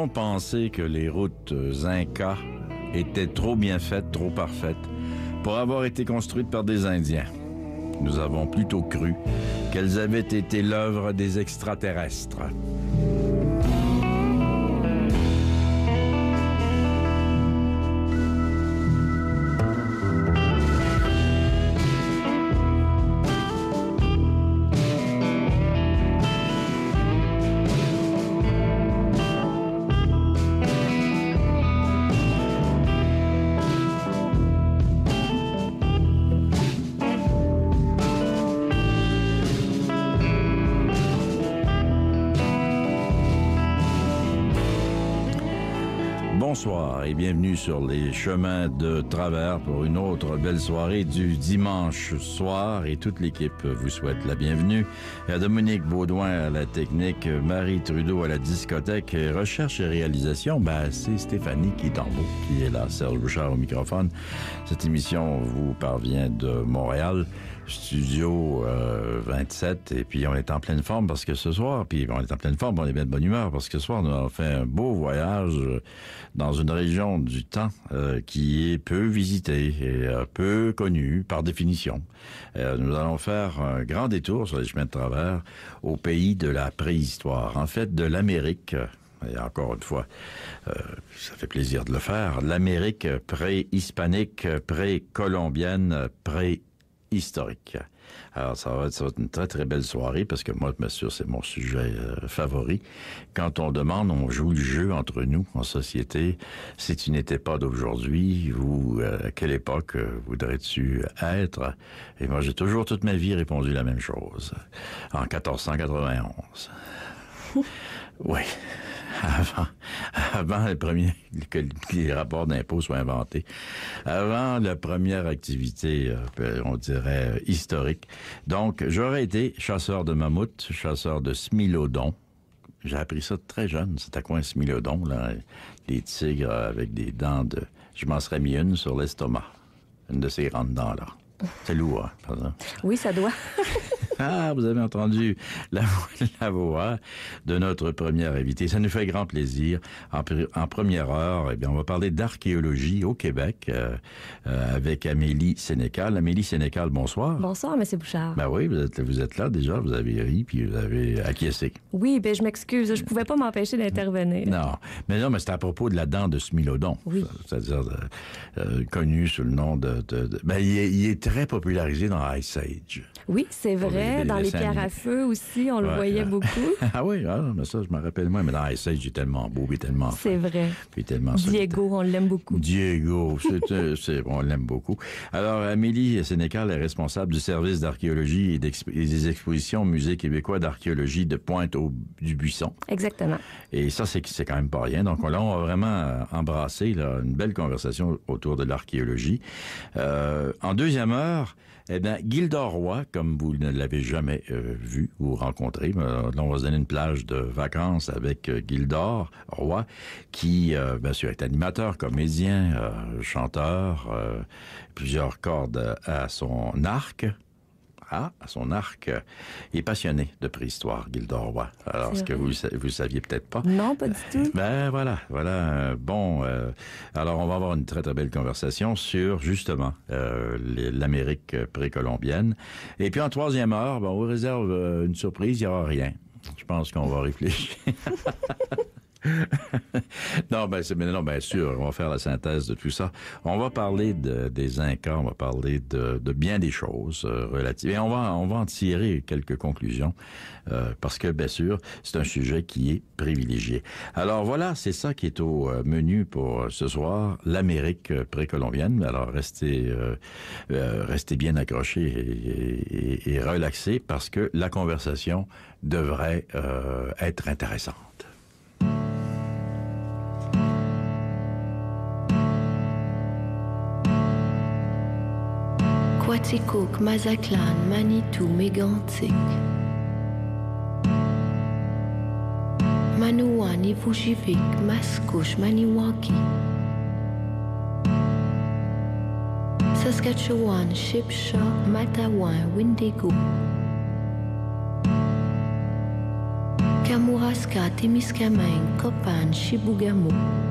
a-t-on pensé que les routes Incas étaient trop bien faites, trop parfaites, pour avoir été construites par des Indiens? Nous avons plutôt cru qu'elles avaient été l'œuvre des extraterrestres. Bonsoir et bienvenue sur les chemins de travers pour une autre belle soirée du dimanche soir, et toute l'équipe vous souhaite la bienvenue. Dominique Baudouin à la technique, Marie Trudeau à la discothèque, recherche et réalisation, c'est Stéphanie qui est en haut, qui est là, Serge Bouchard au microphone. Cette émission vous parvient de Montréal, studio 27, et puis on est en pleine forme parce que ce soir, on est bien de bonne humeur parce que ce soir, on a fait un beau voyage dans une région du temps qui est peu visitée et peu connue par définition. Nous allons faire un grand détour sur les chemins de travers au pays de la préhistoire, en fait de l'Amérique. Et encore une fois, ça fait plaisir de le faire. L'Amérique pré-hispanique, pré-colombienne, préhistorique. Alors, ça va être une très, très belle soirée parce que moi, bien sûr, c'est mon sujet favori. Quand on demande, on joue le jeu entre nous en société. Si tu n'étais pas d'aujourd'hui, ou à quelle époque voudrais-tu être? Et moi, j'ai toujours toute ma vie répondu la même chose. En 1491. Oui. Avant que les rapports d'impôts soient inventés, avant la première activité, on dirait, historique. Donc, j'aurais été chasseur de mammouth, chasseur de smilodon. J'ai appris ça très jeune, c'est à quoi un smilodon, là, les tigres avec des dents de... Je m'en serais mis une sur l'estomac, une de ces grandes dents-là. C'est lourd, hein, par exemple. Oui, ça doit. Ah, vous avez entendu la voix de notre première invitée. Ça nous fait grand plaisir. En première heure, eh bien, on va parler d'archéologie au Québec avec Amélie Sénécal. Amélie Sénécal, bonsoir. Bonsoir, M. Bouchard. Ben oui, vous êtes là déjà, vous avez ri, puis vous avez acquiescé. Oui, ben je m'excuse, je pouvais pas m'empêcher d'intervenir. Non, mais c'est à propos de la dent de Smilodon. Oui. C'est-à-dire connu sous le nom de il est très popularisé dans Ice Age. Oui, c'est vrai. Dans les pierres à feu aussi, on le voyait beaucoup. Ah oui, mais ça, je me rappelle moins. Mais dans Ice Age, il est tellement beau, il est tellement fin. C'est vrai. Puis tellement Diego, on l'aime beaucoup. Diego, on l'aime beaucoup. Alors, Amélie Sénécal est responsable du service d'archéologie et des expositions au Musée québécois d'archéologie de Pointe-du-Buisson. Exactement. Et ça, c'est quand même pas rien. Donc là, on va vraiment embrasser une belle conversation autour de l'archéologie. En deuxième heure, eh bien, Gildor Roy, comme vous ne l'avez jamais vu ou rencontré, là, on va se donner une plage de vacances avec Gildor Roy, qui, bien sûr, est animateur, comédien, chanteur, plusieurs cordes à son arc. À son arc, il est passionné de préhistoire, Gildor Roy. Alors, ce que vous saviez peut-être pas. Non, pas du tout. Ben voilà. Bon, alors on va avoir une très très belle conversation sur justement l'Amérique précolombienne. Et puis en troisième heure, on vous réserve une surprise, il n'y aura rien. Je pense qu'on va réfléchir. Non, bien sûr, on va faire la synthèse de tout ça. On va parler des Incas, on va parler de bien des choses relatives. Et on va en tirer quelques conclusions parce que, bien sûr, c'est un sujet qui est privilégié. Alors voilà, c'est ça qui est au menu pour ce soir, l'Amérique précolombienne. Alors restez bien accrochés et relaxés parce que la conversation devrait être intéressante. Quaticook, Mazatlan, Manitou, Mégantic, Manouan, Ivujivik, Mascouche, Maniwaki, Saskatchewan, Shipshaw, Matawan, Windigo, Kamouraska, Témiscamingue, Copan, Chibougamau.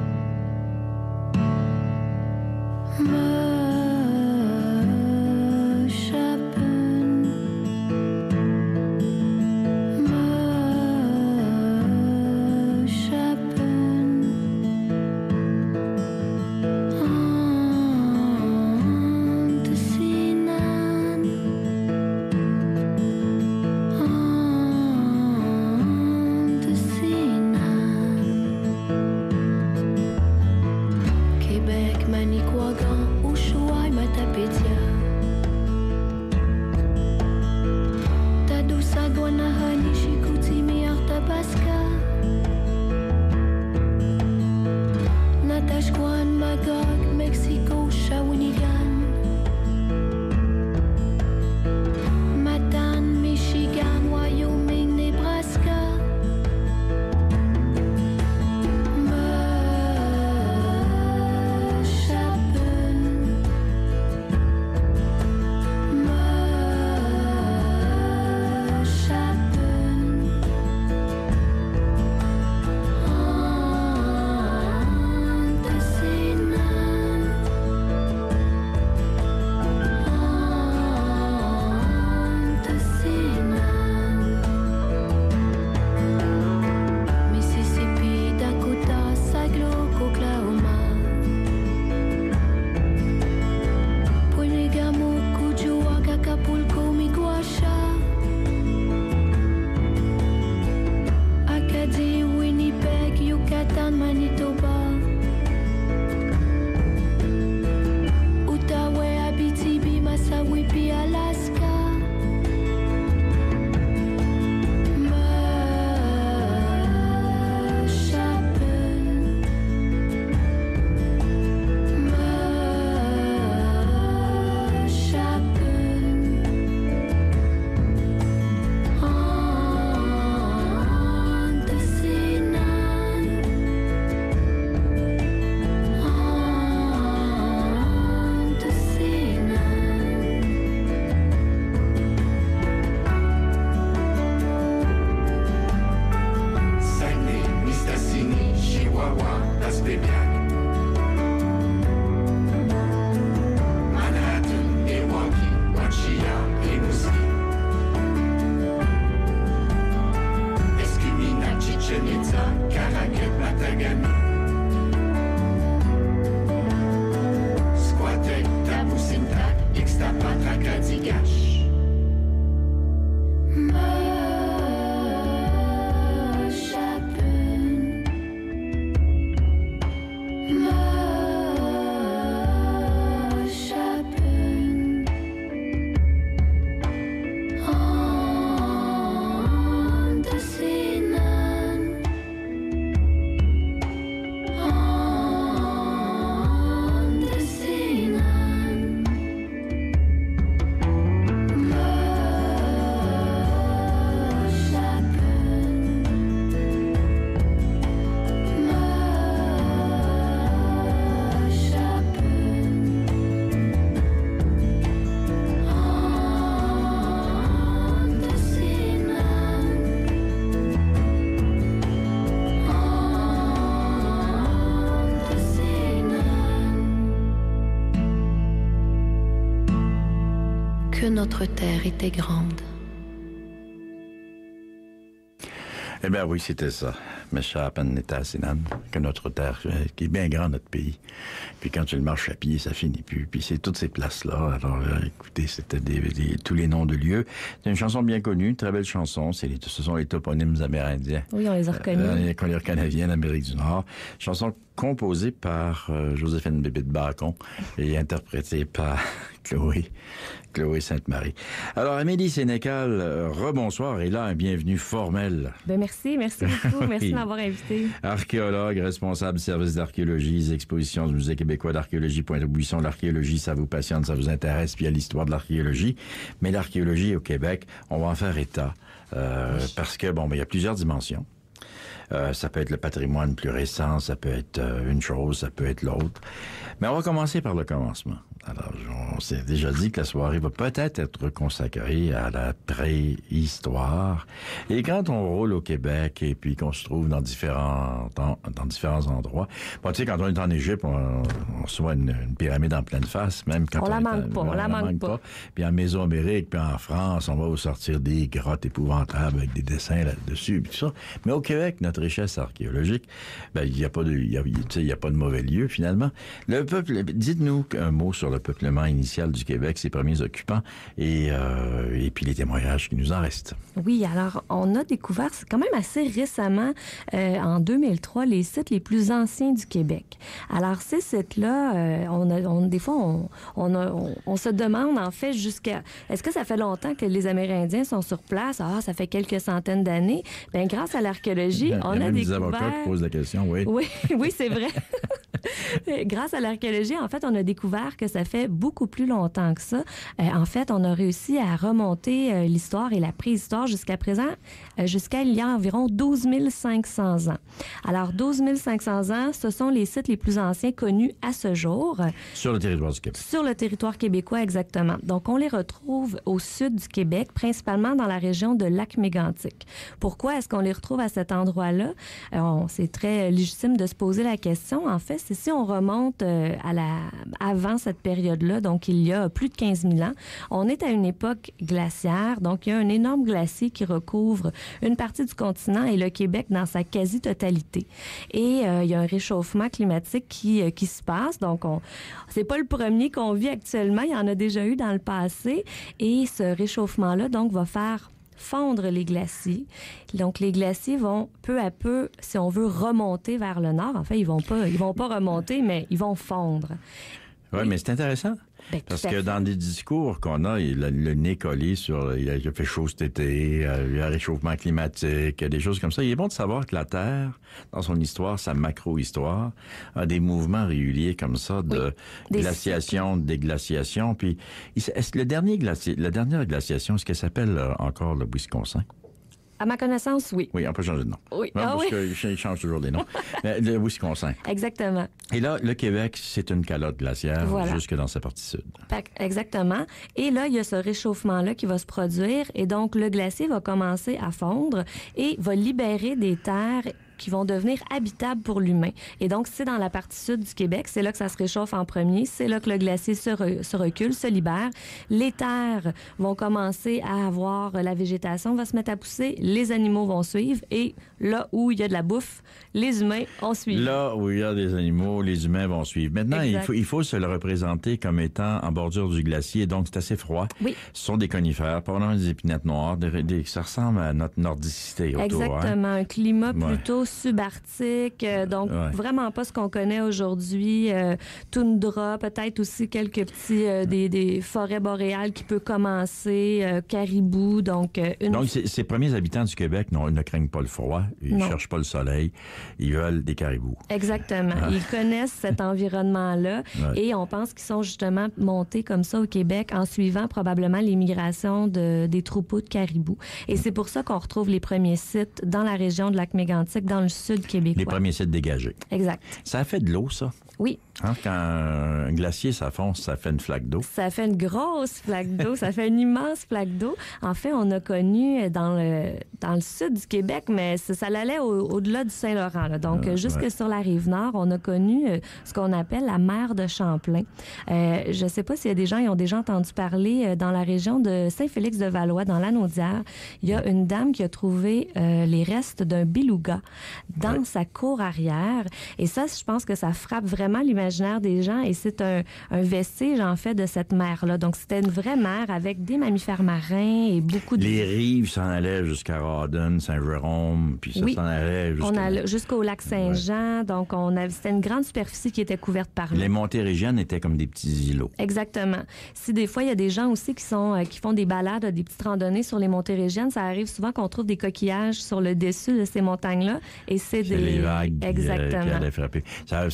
Que notre terre était grande. Eh bien oui, c'était ça. Meshapen était assez nane, que notre terre, qui est bien grand, notre pays. Puis quand tu le marches à pied, ça finit plus. Puis c'est toutes ces places-là. Alors, écoutez, c'était tous les noms de lieux. C'est une chanson bien connue, une très belle chanson. Ce sont les toponymes amérindiens. Oui, on les a reconnus. Qu'on les reconnaît bien en Amérique du Nord. Chanson composée par Joséphine Bébé de Bacon et interprétée par Chloé Sainte-Marie. Alors, Amélie Sénécal, rebonsoir et là, un bienvenue formel. Ben merci beaucoup. Merci de m'avoir invité. Archéologue, responsable service d'archéologie, expositions du Musée québécois d'archéologie Pointe-aux-Buissons. L'archéologie, ça vous passionne, ça vous intéresse, puis il y a l'histoire de l'archéologie. Mais l'archéologie au Québec, on va en faire état. Parce que, il y a plusieurs dimensions. Ça peut être le patrimoine plus récent, ça peut être une chose, ça peut être l'autre. Mais on va commencer par le commencement. Alors, on s'est déjà dit que la soirée va peut-être être consacrée à la préhistoire. Et quand on roule au Québec et puis qu'on se trouve dans différents endroits, bon, tu sais, quand on est en Égypte, on reçoit une pyramide en pleine face, même quand on la manque pas. Puis en Mésoamérique, puis en France, on va vous sortir des grottes épouvantables avec des dessins là-dessus, puis tout ça. Mais au Québec, notre richesse archéologique, ben, il y a pas de mauvais lieu, finalement. Le peuple, dites-nous un mot sur le peuplement initial du Québec, ses premiers occupants, et puis les témoignages qui nous en restent. Oui, alors, on a découvert, c'est quand même assez récemment, en 2003, les sites les plus anciens du Québec. Alors, ces sites-là, des fois, on se demande, en fait, est-ce que ça fait longtemps que les Amérindiens sont sur place? Ah, ça fait quelques centaines d'années. Bien, grâce à l'archéologie, on a découvert... des avocats qui posent la question, oui. Oui, c'est vrai. Grâce à l'archéologie, en fait, on a découvert que ça fait beaucoup plus longtemps que ça. En fait, on a réussi à remonter l'histoire et la préhistoire jusqu'à présent, jusqu'à il y a environ 12 500 ans. Alors, 12 500 ans, ce sont les sites les plus anciens connus à ce jour. Sur le territoire du Québec. Sur le territoire québécois, exactement. Donc, on les retrouve au sud du Québec, principalement dans la région de Lac-Mégantic. Pourquoi est-ce qu'on les retrouve à cet endroit-là? C'est très légitime de se poser la question. En fait, si on remonte avant cette période-là, donc il y a plus de 15 000 ans, on est à une époque glaciaire, donc il y a un énorme glacier qui recouvre une partie du continent et le Québec dans sa quasi-totalité. Et il y a un réchauffement climatique qui se passe, donc c'est pas le premier qu'on vit actuellement, il y en a déjà eu dans le passé, et ce réchauffement-là, donc, va faire fondre les glaciers. Donc, les glaciers vont peu à peu, si on veut, remonter vers le nord. En fait, ils vont pas remonter, mais ils vont fondre. Oui, mais c'est intéressant. Parce que dans des discours qu'on a, le nez collé sur il a fait chaud cet été, il y a un réchauffement climatique, des choses comme ça. Il est bon de savoir que la Terre, dans son histoire, sa macro-histoire, a des mouvements réguliers comme ça de glaciation, de déglaciation. Puis, est-ce que la dernière glaciation, est-ce qu'elle s'appelle encore le Wisconsin? À ma connaissance, oui. Oui, on peut changer de nom. Oui. Parce qu'ils changent toujours les noms. Le Wisconsin. Exactement. Et là, le Québec, c'est une calotte glaciaire jusque dans sa partie sud. Exactement. Et là, il y a ce réchauffement-là qui va se produire. Et donc, le glacier va commencer à fondre et va libérer des terres qui vont devenir habitables pour l'humain. Et donc, c'est dans la partie sud du Québec, c'est là que ça se réchauffe en premier, c'est là que le glacier se recule, se libère. Les terres vont commencer à avoir, la végétation va se mettre à pousser, les animaux vont suivre, et là où il y a de la bouffe, les humains vont suivre. Là où il y a des animaux, les humains vont suivre. Maintenant, il faut se le représenter comme étant en bordure du glacier, donc c'est assez froid. Oui. Ce sont des conifères, probablement des épinettes noires, ça ressemble à notre nordicité autour. Exactement, un climat plutôt subarctique, donc vraiment pas ce qu'on connaît aujourd'hui. Toundra, peut-être aussi quelques petits des forêts boréales qui peut commencer, caribou, donc ces premiers habitants du Québec ne craignent pas le froid, ils ne cherchent pas le soleil, ils veulent des caribous. Exactement, ils connaissent cet environnement-là et on pense qu'ils sont justement montés comme ça au Québec en suivant probablement les migrations des troupeaux de caribous. Et c'est pour ça qu'on retrouve les premiers sites dans la région de Lac-Mégantic, dans le sud québécois. Les premiers sites dégagés. Exact. Ça a fait de l'eau, ça? Oui. Hein, quand un glacier, ça fonce, ça fait une flaque d'eau. Ça fait une grosse flaque d'eau, ça fait une immense flaque d'eau. En fait, on a connu dans le sud du Québec, mais ça allait au-delà du Saint-Laurent. Là. Donc, jusque sur la Rive-Nord, on a connu ce qu'on appelle la mer de Champlain. Je ne sais pas s'il y a des gens qui ont déjà entendu parler dans la région de Saint-Félix-de-Valois, dans l'Anaudière. Il y a une dame qui a trouvé les restes d'un beluga dans sa cour arrière. Et ça, je pense que ça frappe vraiment l'imaginaire des gens et c'est un vestige, en fait, de cette mer-là. Donc, c'était une vraie mer avec des mammifères marins et beaucoup de... Les rives s'en allaient jusqu'à Rawdon, Saint-Jérôme, puis ça s'en allait jusqu'au lac Saint-Jean. Donc, c'était une grande superficie qui était couverte par l'eau. Les Montérégiennes étaient comme des petits îlots. Exactement. Si des fois, il y a des gens aussi qui font des balades, des petites randonnées sur les Montérégiennes, ça arrive souvent qu'on trouve des coquillages sur le dessus de ces montagnes-là et c'est les vagues Exactement. Qui allaient frapper.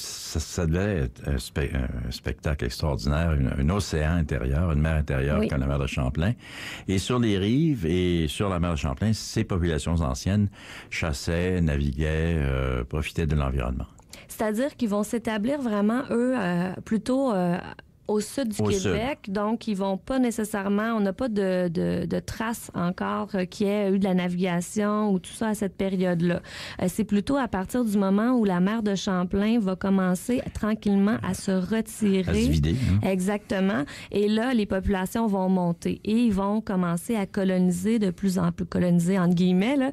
Ça devait être un spectacle extraordinaire, un océan intérieur, une mer intérieure comme la mer de Champlain. Et sur les rives et sur la mer de Champlain, ces populations anciennes chassaient, naviguaient, profitaient de l'environnement. C'est-à-dire qu'ils vont s'établir vraiment, eux, plutôt Au sud du Québec, donc ils vont pas nécessairement, on n'a pas de traces encore qu'il y ait eu de la navigation ou tout ça à cette période-là. C'est plutôt à partir du moment où la mer de Champlain va commencer tranquillement à se retirer. À se vider. Exactement. Et là, les populations vont monter et ils vont commencer à coloniser de plus en plus, coloniser entre guillemets, là,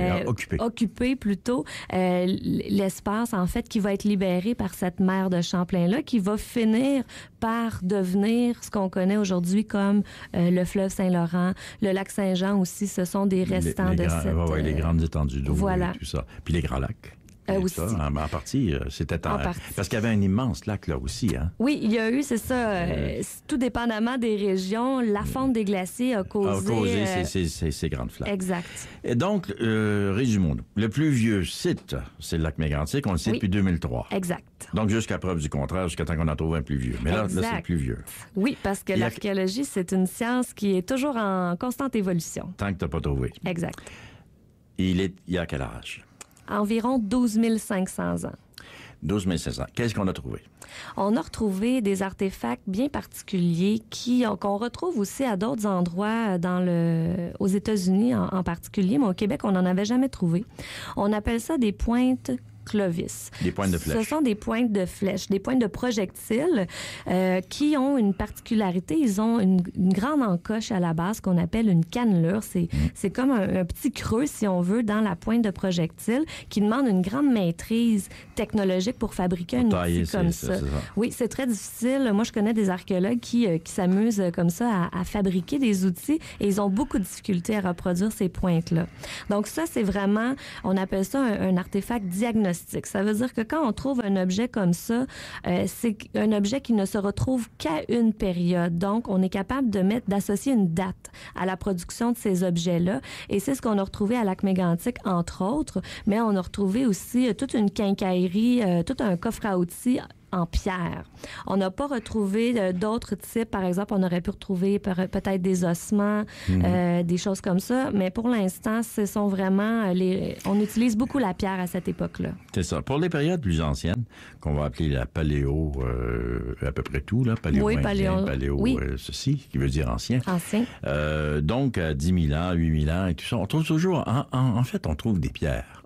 occuper plutôt l'espace en fait qui va être libéré par cette mer de Champlain-là qui va finir par devenir ce qu'on connaît aujourd'hui comme le fleuve Saint-Laurent, le lac Saint-Jean aussi, ce sont des restants de cette... les grandes étendues d'eau voilà. et tout ça. Puis les grands lacs. Aussi. Ça, en partie, c'était parce qu'il y avait un immense lac là aussi. Hein? Oui, il y a eu, c'est ça, tout dépendamment des régions, la fonte des glaciers a causé ces grandes flaques. Exact. Et donc, résumons-nous. Le plus vieux site, c'est le lac Mégantic, on le sait depuis 2003. Exact. Donc, jusqu'à preuve du contraire, jusqu'à temps qu'on en trouve un plus vieux. Mais là c'est le plus vieux. Oui, parce que l'archéologie, c'est une science qui est toujours en constante évolution. Tant que tu n'as pas trouvé. Exact. Il y a quel âge? Environ 12 500 ans. 12 500. Qu'est-ce qu'on a trouvé? On a retrouvé des artefacts bien particuliers qu'on retrouve aussi à d'autres endroits aux États-Unis en particulier, mais au Québec, on n'en avait jamais trouvé. On appelle ça des pointes Clovis. Des pointes de flèches. Ce sont des pointes de flèches, des pointes de projectiles qui ont une particularité. Ils ont une grande encoche à la base qu'on appelle une cannelure. C'est comme un petit creux, si on veut, dans la pointe de projectile qui demande une grande maîtrise technologique pour fabriquer un outil comme ça. Oui, c'est très difficile. Moi, je connais des archéologues qui s'amusent comme ça à fabriquer des outils et ils ont beaucoup de difficultés à reproduire ces pointes-là. Donc ça, c'est vraiment, on appelle ça un artefact diagnostique. Ça veut dire que quand on trouve un objet comme ça, c'est un objet qui ne se retrouve qu'à une période. Donc, on est capable d'associer une date à la production de ces objets-là. Et c'est ce qu'on a retrouvé à Lac-Mégantic, entre autres. Mais on a retrouvé aussi toute une quincaillerie, tout un coffre à outils en pierre. On n'a pas retrouvé d'autres types. Par exemple, on aurait pu retrouver peut-être des ossements, des choses comme ça. Mais pour l'instant, ce sont vraiment on utilise beaucoup la pierre à cette époque-là. C'est ça. Pour les périodes plus anciennes, qu'on va appeler la paléo, à peu près tout, là, paléo, oui, paléo, oui. Ceci, qui veut dire ancien. Ancien. Donc, à 10 000 ans, 8 000 ans et tout ça, on trouve toujours, en fait, on trouve des pierres,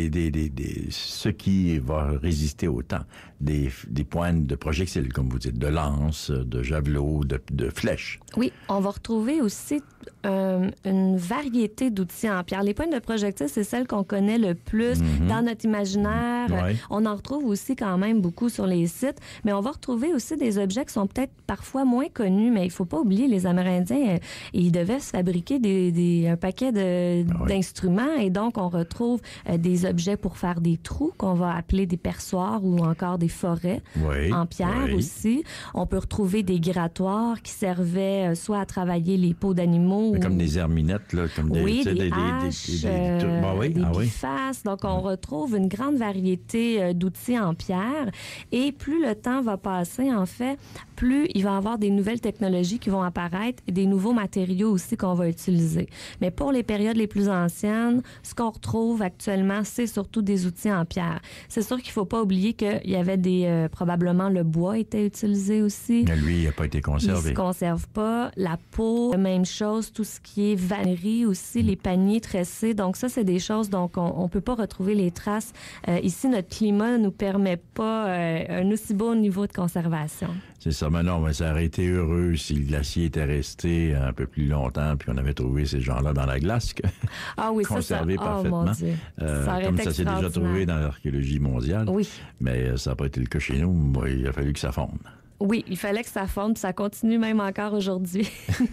ce qui va résister au temps, des pointes de projectiles, comme vous dites, de lances, de javelots, de flèches. Oui, on va retrouver aussi une variété d'outils en pierre. Les pointes de projectiles, c'est celles qu'on connaît le plus dans notre imaginaire. Ouais. On en retrouve aussi quand même beaucoup sur les sites, mais on va retrouver aussi des objets qui sont peut-être parfois moins connus, mais il faut pas oublier, les Amérindiens, ils devaient se fabriquer un paquet d'instruments, et donc on retrouve des objets pour faire des trous, qu'on va appeler des perçoirs, ou encore des forêts en pierre aussi. On peut retrouver des grattoirs qui servaient soit à travailler les peaux d'animaux. Comme des herminettes, là, comme des haches, des bifaces. Donc, on retrouve une grande variété d'outils en pierre. Et plus le temps va passer, en fait, plus il va y avoir des nouvelles technologies qui vont apparaître et des nouveaux matériaux aussi qu'on va utiliser. Mais pour les périodes les plus anciennes, ce qu'on retrouve actuellement, c'est surtout des outils en pierre. C'est sûr qu'il ne faut pas oublier qu'il y avait probablement le bois était utilisé aussi. Mais lui, il n'a pas été conservé. Il ne se conserve pas. La peau, même chose, tout ce qui est vannerie aussi, les paniers tressés. Donc ça, c'est des choses dont on ne peut pas retrouver les traces. Ici, notre climat ne nous permet pas un aussi beau niveau de conservation. C'est ça. Mais non, mais ça aurait été heureux si le glacier était resté un peu plus longtemps, puis on avait trouvé ces gens-là dans la glace, conservés parfaitement. Oh mon Dieu. Comme ça s'est déjà trouvé dans l'archéologie mondiale. Oui. Mais ça n'a pas été le cas chez nous. Il a fallu que ça fonde. Oui, il fallait que ça fonde, puis ça continue même encore aujourd'hui.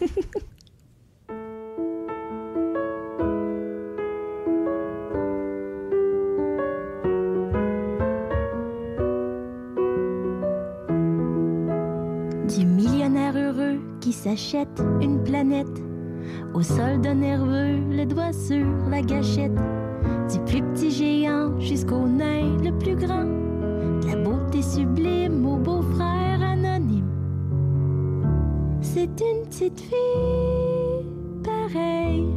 Du millionnaire heureux qui s'achète une planète, au soldat nerveux, le doigt sur la gâchette, du plus petit géant jusqu'au nain le plus grand, de la beauté sublime au beau-frère anonyme. C'est une petite fille pareille.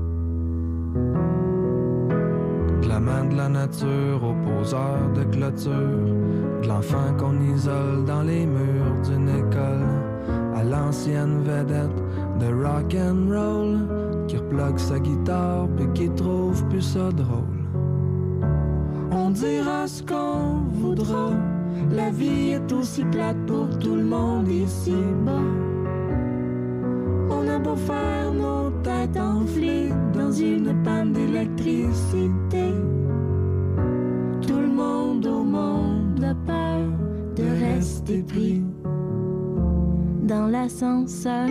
De la main de la nature au poseur de clôture, de l'enfant qu'on isole dans les murs d'une école. ancienne vedette de rock and roll qui replogue sa guitare puis qui trouve plus ça drôle. On dira ce qu'on voudra, la vie est aussi plate pour tout le monde ici-bas. On a beau faire nos têtes enflées dans une panne d'électricité, tout le monde au monde a peur de rester pris dans l'ascenseur.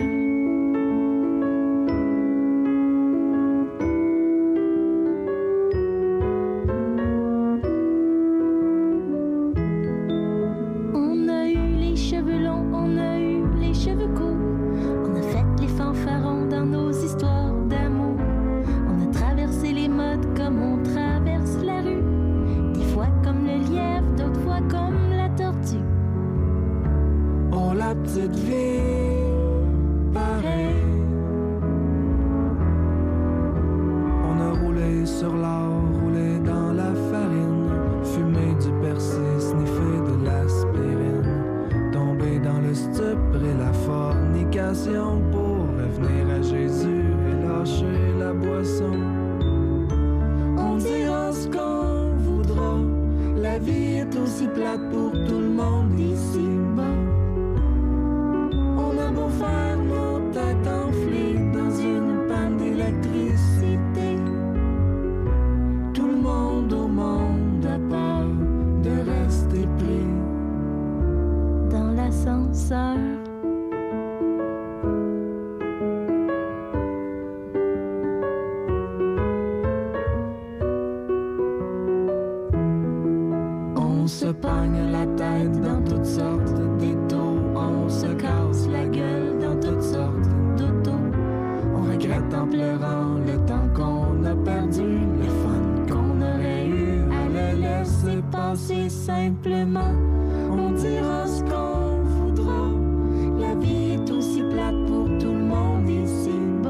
On a eu les cheveux longs, on a eu les cheveux courts, on a fait les fanfarons dans nos histoires d'amour, on a traversé les modes comme on traverse la rue, des fois comme le lièvre, d'autres fois comme la tortue. Oh, la petite vie, pareil. On a roulé sur l'or, roulé dans la farine, fumé du persil, sniffé de l'aspirine, tombé dans le stupre et la fornication pour revenir à Jésus et lâcher la boisson. On dira ce qu'on voudra, la vie est aussi plate pour tout le monde ici-bas. On a beau faire nos têtes enflées dans une panne d'électricité, tout le monde au monde a peur de rester pris dans l'ascenseur. On se pogne la tête dans toutes sortes d'étaux, on se casse la gueule dans toutes sortes d'autos. On regrette en pleurant le temps qu'on a perdu, le fun qu'on aurait eu à le laisser passer simplement. On dira ce qu'on voudra, la vie est aussi plate pour tout le monde ici-bas.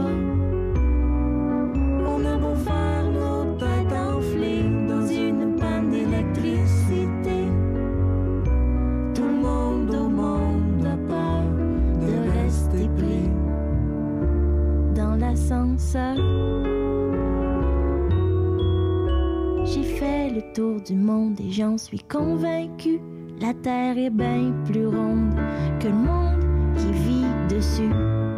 On a beau faire nos têtes enflées dans une panne d'électricité, tout le monde au monde a peur de rester pris dans l'ascenseur. J'ai fait le tour du monde et j'en suis convaincu, la terre est bien plus ronde que le monde qui vit dessus.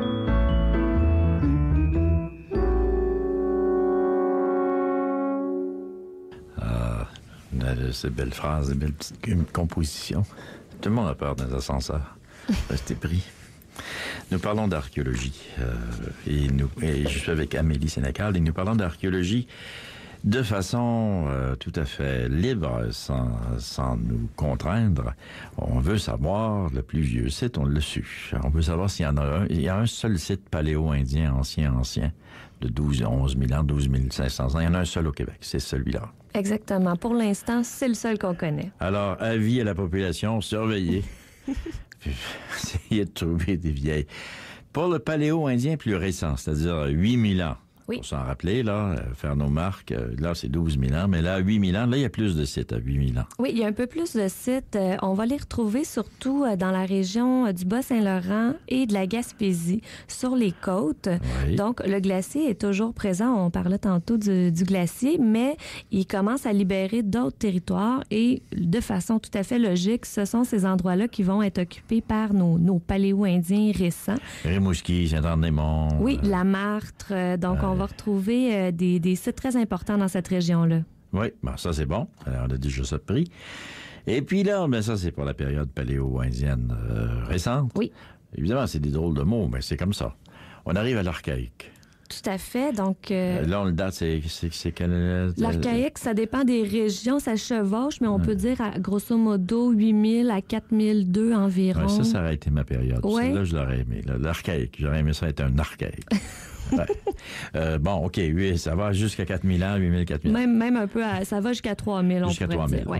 Ces belles phrases, ces belles petites compositions. Tout le monde a peur dans les ascenseurs. Restez pris. Nous parlons d'archéologie. Et je suis avec Amélie Sénécal et nous parlons d'archéologie de façon tout à fait libre, sans nous contraindre. On veut savoir le plus vieux site, on l'a su. On veut savoir s'il y en a un. Il y a un seul site paléo-indien ancien, de 11 000 ans, 12 500 ans. Il y en a un seul au Québec, c'est celui-là. Exactement. Pour l'instant, c'est le seul qu'on connaît. Alors, avis à la population, surveillez. Essayez de trouver des vieilles. Pour le paléo-indien plus récent, c'est-à-dire 8000 ans, oui. Pour s'en rappeler, là, faire nos marques, là, c'est 12 000 ans, mais là, 8 000 ans, là, il y a plus de sites à 8 000 ans. Oui, il y a un peu plus de sites. On va les retrouver surtout dans la région du Bas-Saint-Laurent et de la Gaspésie, sur les côtes. Oui. Donc, le glacier est toujours présent. On parlait tantôt du glacier, mais il commence à libérer d'autres territoires et, de façon tout à fait logique, ce sont ces endroits-là qui vont être occupés par nos paléo-indiens récents. Rimouski, Saint-Anne-des-Monts. Oui, la Martre. Donc, on va retrouver des sites très importants dans cette région-là. Oui, ben ça, c'est bon. Alors, on a déjà ça de pris. Et puis là, ben ça, c'est pour la période paléo-indienne récente. Oui. Évidemment, c'est des drôles de mots, mais c'est comme ça. On arrive à l'archaïque. Tout à fait. Donc, là, on le date, c'est quel... L'archaïque, ça dépend des régions, ça chevauche, mais on peut dire, grosso modo, 8000 à 4002 environ. Ouais, ça aurait été ma période. Ouais. Là, je l'aurais aimé. L'archaïque, j'aurais aimé ça être un archaïque. Ouais. Bon, OK, oui, ça va jusqu'à 4000 ans, 8000, 4000 ans. Même un peu, ça va jusqu'à 3000, on jusqu'à pourrait 3000, dire. Ouais. OK.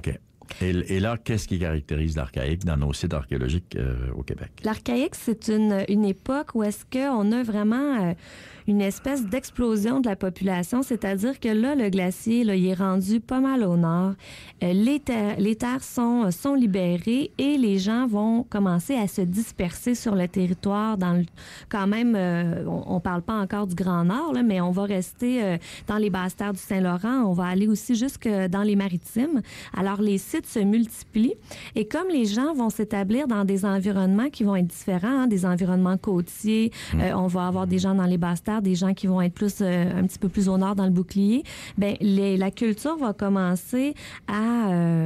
Et là, qu'est-ce qui caractérise l'archaïque dans nos sites archéologiques au Québec? L'archaïque, c'est une époque où est-ce qu'on a vraiment une espèce d'explosion de la population, c'est-à-dire que là, le glacier, là, il est rendu pas mal au nord. Les terres sont libérées et les gens vont commencer à se disperser sur le territoire quand même, on parle pas encore du Grand Nord, là, mais on va rester dans les basses terres du Saint-Laurent, on va aller aussi jusque dans les Maritimes. Alors, les sites se multiplient et comme les gens vont s'établir dans des environnements qui vont être différents, des environnements côtiers, on va avoir des gens dans les basses terres, des gens qui vont être plus un petit peu plus au nord dans le bouclier, ben la culture va commencer à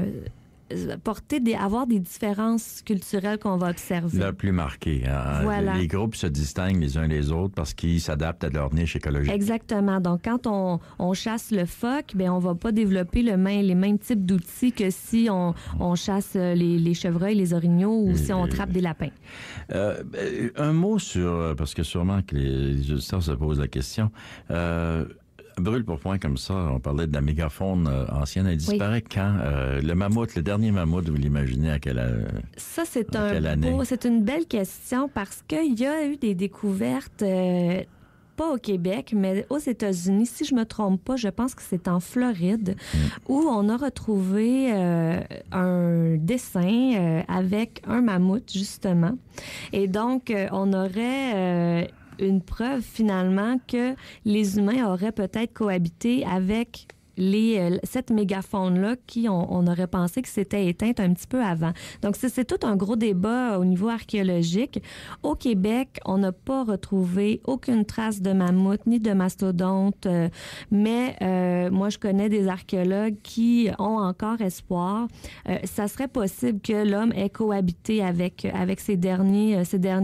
avoir des différences culturelles qu'on va observer. Le plus marqué. Hein? Voilà. Les groupes se distinguent les uns les autres parce qu'ils s'adaptent à leur niche écologique. Exactement. Donc, quand on chasse le phoque, ben on va pas développer les mêmes types d'outils que si on chasse les chevreuils, les orignaux ou si on trappe des lapins. Un mot sur... Parce que sûrement que les auditeurs se posent la question... Brûle pour point comme ça, on parlait de la mégafaune ancienne, elle disparaît quand? Le mammouth, le dernier mammouth, vous l'imaginez à quelle année? Ça, c'est une belle question parce qu'il y a eu des découvertes... pas au Québec, mais aux États-Unis. Si je me trompe pas, je pense que c'est en Floride, où on a retrouvé un dessin avec un mammouth, justement. Et donc, on aurait... une preuve finalement que les humains auraient peut-être cohabité avec cette mégafaune-là qui, on aurait pensé que c'était éteinte un petit peu avant. Donc, c'est tout un gros débat au niveau archéologique. Au Québec, on n'a pas retrouvé aucune trace de mammouth ni de mastodonte, mais moi, je connais des archéologues qui ont encore espoir. Ça serait possible que l'homme ait cohabité avec ces derniers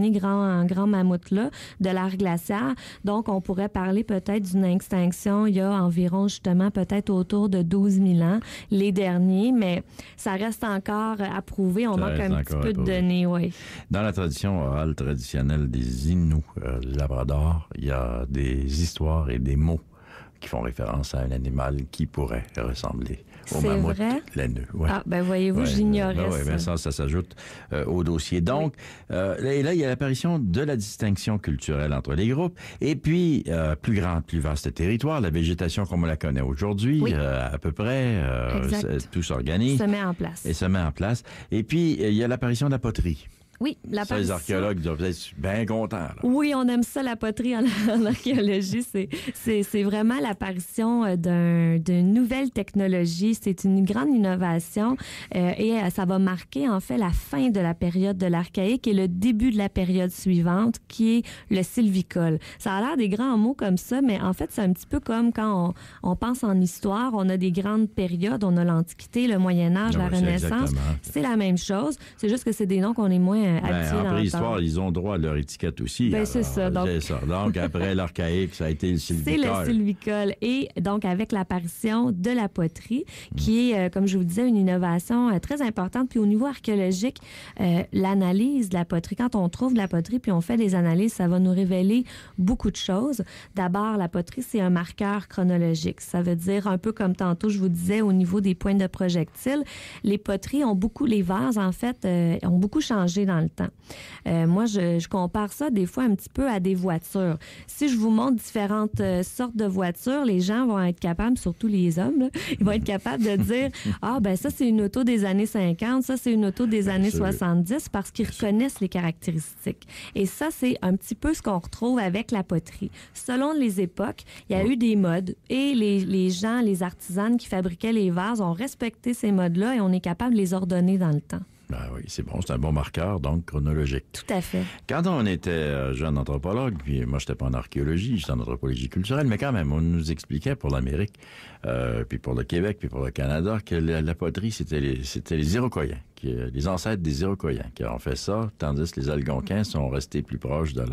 grands mammouths-là de l'ère glaciaire. Donc, on pourrait parler peut-être d'une extinction il y a environ, justement, peut-être autour de 12 000 ans, les derniers, mais ça reste encore à prouver. On manque un petit peu de données, oui. Dans la tradition orale traditionnelle des Inuits du Labrador, il y a des histoires et des mots qui font référence à un animal qui pourrait ressembler au mammouth laineux. Ouais. Ah, ben voyez-vous, j'ignorais ça. Ça s'ajoute au dossier. Donc, et là, il y a l'apparition de la distinction culturelle entre les groupes. Et puis, plus grand, plus vaste territoire, la végétation comme on la connaît aujourd'hui, à peu près, tout s'organise. Se met en place. Et se met en place. Et puis, il y a l'apparition de la poterie. Oui, ça, les archéologues doivent être bien contents. Là. Oui, on aime ça, la poterie en archéologie. C'est vraiment l'apparition d'une nouvelle technologie. C'est une grande innovation et ça va marquer, en fait, la fin de la période de l'archaïque et le début de la période suivante, qui est le sylvicole. Ça a l'air des grands mots comme ça, mais en fait, c'est un petit peu comme quand on pense en histoire. On a des grandes périodes. On a l'Antiquité, le Moyen-Âge, la Renaissance. C'est la même chose. C'est juste que c'est des noms qu'on est moins en préhistoire, ils ont droit à leur étiquette aussi. Ben, c'est ça. Donc, après l'archaïque, ça a été le sylvicole. C'est le sylvicole. Et donc, avec l'apparition de la poterie, qui est, comme je vous disais, une innovation très importante. Puis au niveau archéologique, l'analyse de la poterie, quand on trouve de la poterie puis on fait des analyses, ça va nous révéler beaucoup de choses. D'abord, la poterie, c'est un marqueur chronologique. Ça veut dire, un peu comme tantôt, je vous disais, au niveau des points de projectiles, les poteries les vases, en fait, ont beaucoup changé dans le temps. Moi, je compare ça des fois un petit peu à des voitures. Si je vous montre différentes sortes de voitures, les gens vont être capables, surtout les hommes, là, ils vont être capables de dire « Ah, ben ça, c'est une auto des années 50, ça, c'est une auto des années 70 » parce qu'ils reconnaissent les caractéristiques. Et ça, c'est un petit peu ce qu'on retrouve avec la poterie. Selon les époques, il y a eu des modes et les gens, les artisans qui fabriquaient les vases ont respecté ces modes-là et on est capable de les ordonner dans le temps. Ben oui, c'est bon, c'est un bon marqueur, donc chronologique. Tout à fait. Quand on était jeune anthropologue, puis moi, j'étais pas en archéologie, j'étais en anthropologie culturelle, mais quand même, on nous expliquait pour l'Amérique, puis pour le Québec, puis pour le Canada, que la poterie, c'était les Iroquois, les ancêtres des Iroquois qui ont fait ça, tandis que les Algonquins sont restés plus proches de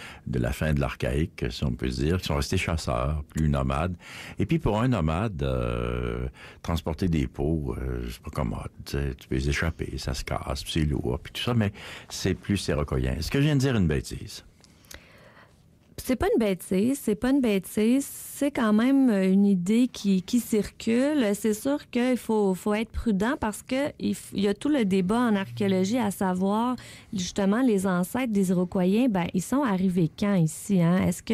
la fin de l'archaïque, si on peut dire, qui sont restés chasseurs, plus nomades. Et puis pour un nomade, transporter des peaux, c'est pas commode, tu peux les échapper, ça se casse, puis c'est lourd, puis tout ça, mais c'est plus Iroquois. Est-ce que je viens de dire une bêtise? C'est pas une bêtise, c'est quand même une idée qui circule. C'est sûr qu'il faut être prudent parce que il y a tout le débat en archéologie à savoir, justement, les ancêtres des Iroquois, ils sont arrivés quand ici, hein? Est-ce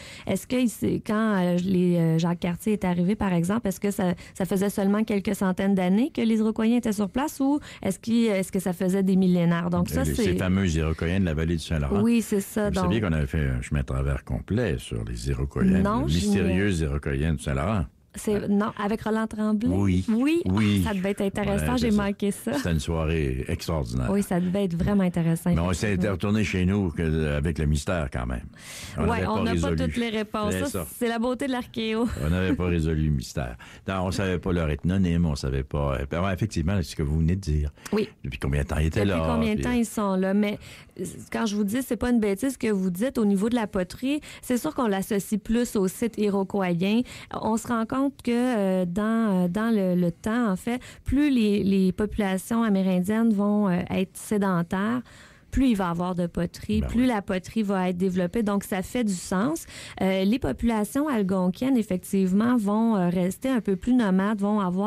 que quand Jacques Cartier est arrivé, par exemple, est-ce que ça faisait seulement quelques centaines d'années que les Iroquois étaient sur place ou est-ce que ça faisait des millénaires? Donc ça, Ces fameux Iroquois de la vallée du Saint-Laurent. Oui, c'est ça. Vous saviez qu'on avait fait un chemin de travers complet sur les Iroquois, les mystérieux Iroquois du Saint-Laurent. Non, avec Roland Tremblay? Oui. Ça devait être intéressant, Ouais, j'ai manqué ça. C'était une soirée extraordinaire. Oui, ça devait être vraiment intéressant. Mais on s'est retourné chez nous avec le mystère quand même. On n'a pas toutes les réponses. C'est la beauté de l'archéo. On n'avait pas résolu le mystère. Non, on ne savait pas leur ethnonyme, on ne savait pas... effectivement, c'est ce que vous venez de dire. Oui. Depuis combien de temps ils étaient là? Depuis combien de temps ils sont là? Mais quand je vous dis, c'est pas une bêtise que vous dites au niveau de la poterie, c'est sûr qu'on l'associe plus au site iroquoien. On se rend compte que dans le temps, en fait, plus les populations amérindiennes vont être sédentaires, plus il va y avoir de poterie, plus la poterie va être développée. Donc, ça fait du sens. Les populations algonquiennes, effectivement, vont rester un peu plus nomades,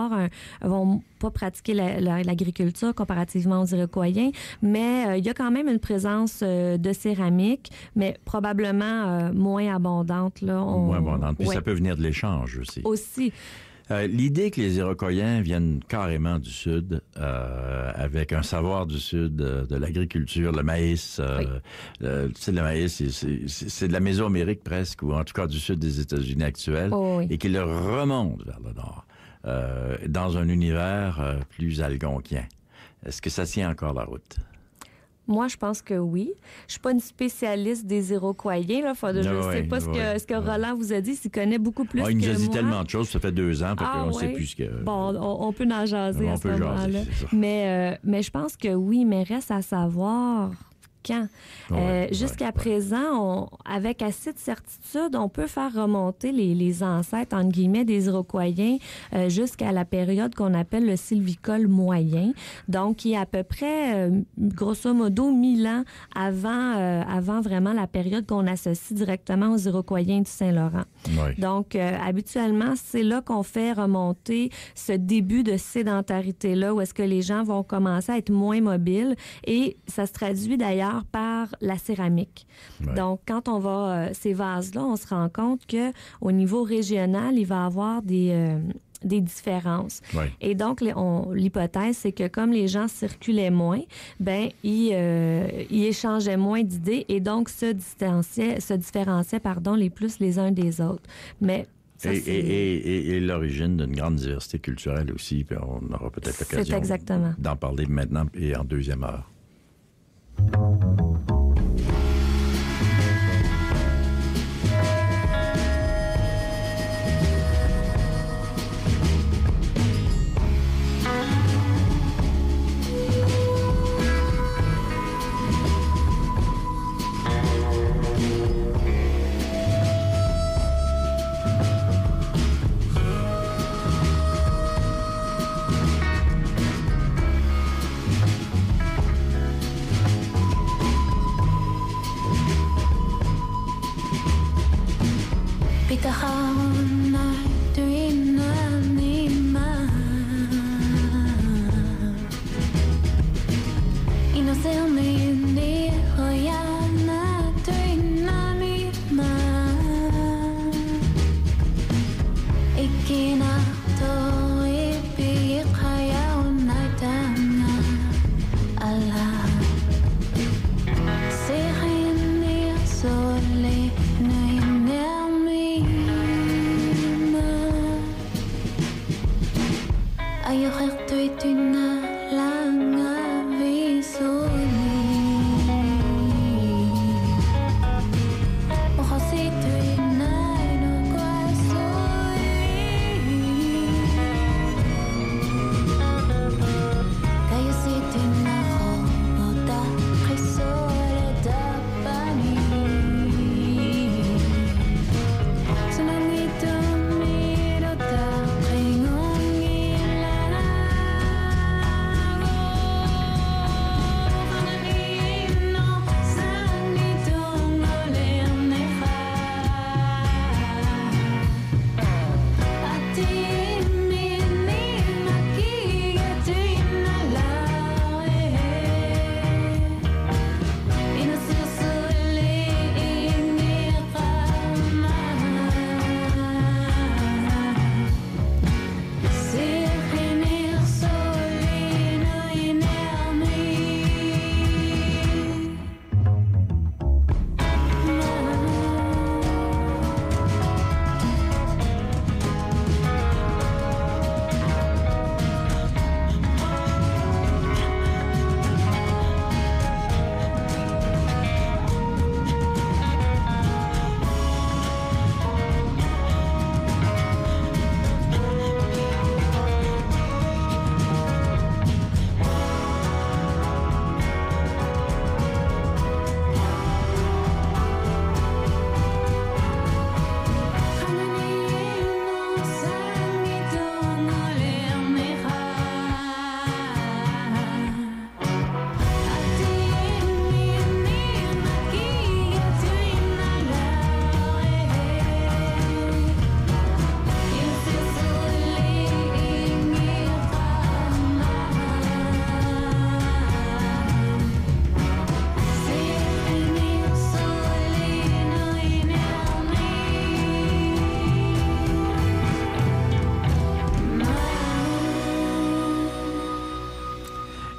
vont pas pratiquer l'agriculture comparativement aux Iroquois, mais il y a quand même une présence de céramique, mais probablement moins abondante. Moins abondante. Puis ça peut venir de l'échange aussi. Aussi. L'idée que les Iroquois viennent carrément du Sud, avec un savoir du Sud, de l'agriculture, le maïs. Le maïs, c'est de la Mésoamérique presque, ou en tout cas du Sud des États-Unis actuels, et qui le remonte vers le Nord, dans un univers plus algonquien. Est-ce que ça tient encore la route? Moi, je pense que oui. Je suis pas une spécialiste des Iroquois. Je sais pas ce que Roland vous a dit. S'il connaît beaucoup plus que moi. Il nous a dit tellement de choses. Ça fait 2 ans, on ne sait plus ce que... Bon, on peut en jaser à ce moment-là. Mais je pense que oui, mais reste à savoir... Quand. Jusqu'à présent, avec assez de certitude, on peut faire remonter les ancêtres, entre guillemets, des Iroquois jusqu'à la période qu'on appelle le sylvicole moyen, donc qui est à peu près, grosso modo, 1000 ans avant vraiment la période qu'on associe directement aux Iroquois du Saint-Laurent. Oui. Donc, habituellement, c'est là qu'on fait remonter ce début de sédentarité-là, où est-ce que les gens vont commencer à être moins mobiles, et ça se traduit d'ailleurs par la céramique. Ouais. Donc, quand on va ces vases-là, on se rend compte que au niveau régional, il va y avoir des différences. Ouais. Et donc, l'hypothèse, c'est que comme les gens circulaient moins, ils échangeaient moins d'idées et donc se différenciaient les uns des autres. Mais et l'origine d'une grande diversité culturelle aussi, puis on aura peut-être l'occasion d'en parler maintenant et en deuxième heure.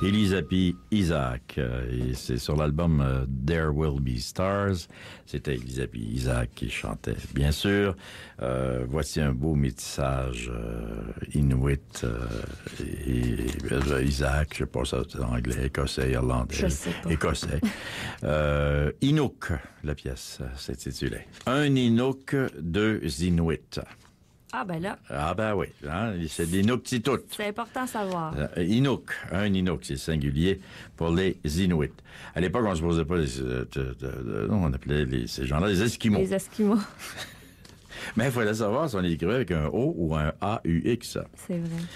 Elisa P. Isaac. Et c'est sur l'album There Will Be Stars. C'était Elisa P. Isaac qui chantait, bien sûr. Voici un beau métissage inuit et Isaac, je sais pas ça, c'est anglais, écossais, irlandais. Je sais pas. Écossais. Inuk, la pièce s'intitulait. Un Inuk, deux Inuits. Ah, ben là, Ah ben oui, hein, c'est des Inuktitut. c'est important à savoir. Inuk, un Inuk, c'est singulier pour les Inuits. À l'époque, on se posait pas non, on appelait ces gens-là les Esquimaux. Les Esquimaux, Mais il fallait savoir si on les écrivait avec un O ou un AUX. c'est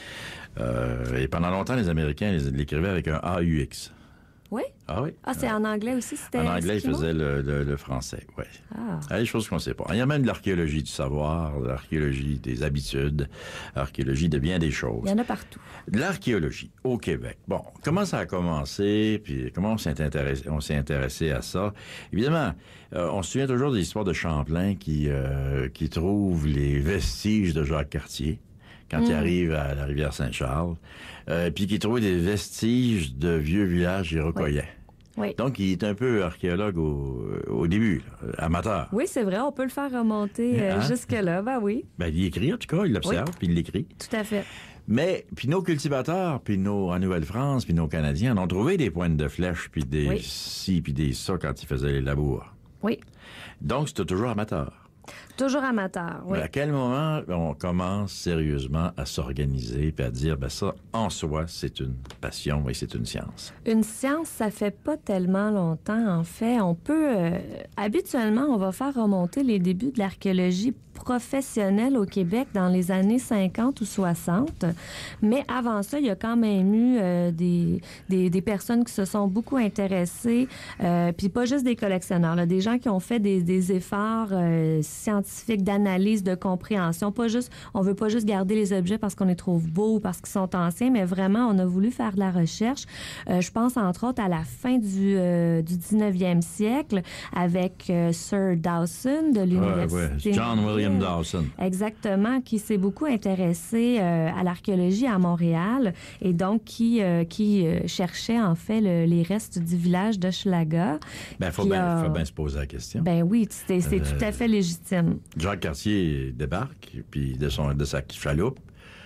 vrai. Et pendant longtemps, les Américains l'écrivaient avec un AUX. Oui? Ah oui? Ah, c'est en anglais aussi, c'était En anglais, ils Esquimaux? faisaient le français, oui. Ah. Il y a des choses qu'on ne sait pas. Il y a même de l'archéologie du savoir, de l'archéologie des habitudes, l'archéologie de bien des choses. Il y en a partout. L'archéologie au Québec. Bon, comment ça a commencé, puis comment on s'est intéressé à ça? Évidemment, on se souvient toujours de l'histoire de Champlain qui trouve les vestiges de Jacques Cartier quand il arrive à la rivière Saint-Charles, puis qui trouve des vestiges de vieux villages iroquoiens. Oui. Donc, il est un peu archéologue au début, là, amateur. Oui, c'est vrai, on peut le faire remonter Hein? jusque-là, ben oui, Ben, il écrit, en tout cas, il l'observe, puis il l'écrit. tout à fait. Mais, puis nos cultivateurs, puis en Nouvelle-France, puis nos Canadiens en ont trouvé des pointes de flèches, puis des Oui. ci, puis des ça quand ils faisaient les labours. Oui, Donc, c'était toujours amateur. toujours amateur, oui. À quel moment on commence sérieusement à s'organiser puis à dire, ben ça, en soi, c'est une passion et c'est une science? Une science, ça fait pas tellement longtemps, en fait. On peut... habituellement, on va faire remonter les débuts de l'archéologie professionnelle au Québec dans les années 50 ou 60. Mais avant ça, il y a quand même eu des personnes qui se sont beaucoup intéressées, puis pas juste des collectionneurs, là, des gens qui ont fait des efforts scientifiques d'analyse, de compréhension. Pas juste, on veut pas juste garder les objets parce qu'on les trouve beaux ou parce qu'ils sont anciens, mais vraiment, on a voulu faire de la recherche. Je pense, entre autres, à la fin du 19e siècle avec Sir Dawson de l'Université. John William Dawson. Exactement, qui s'est beaucoup intéressé à l'archéologie à Montréal et donc qui cherchait en fait les restes du village d'Hochelaga. Ben, faut bien se poser la question. Ben oui, c'est tout à fait légitime. Jacques Cartier débarque, puis de sa chaloupe,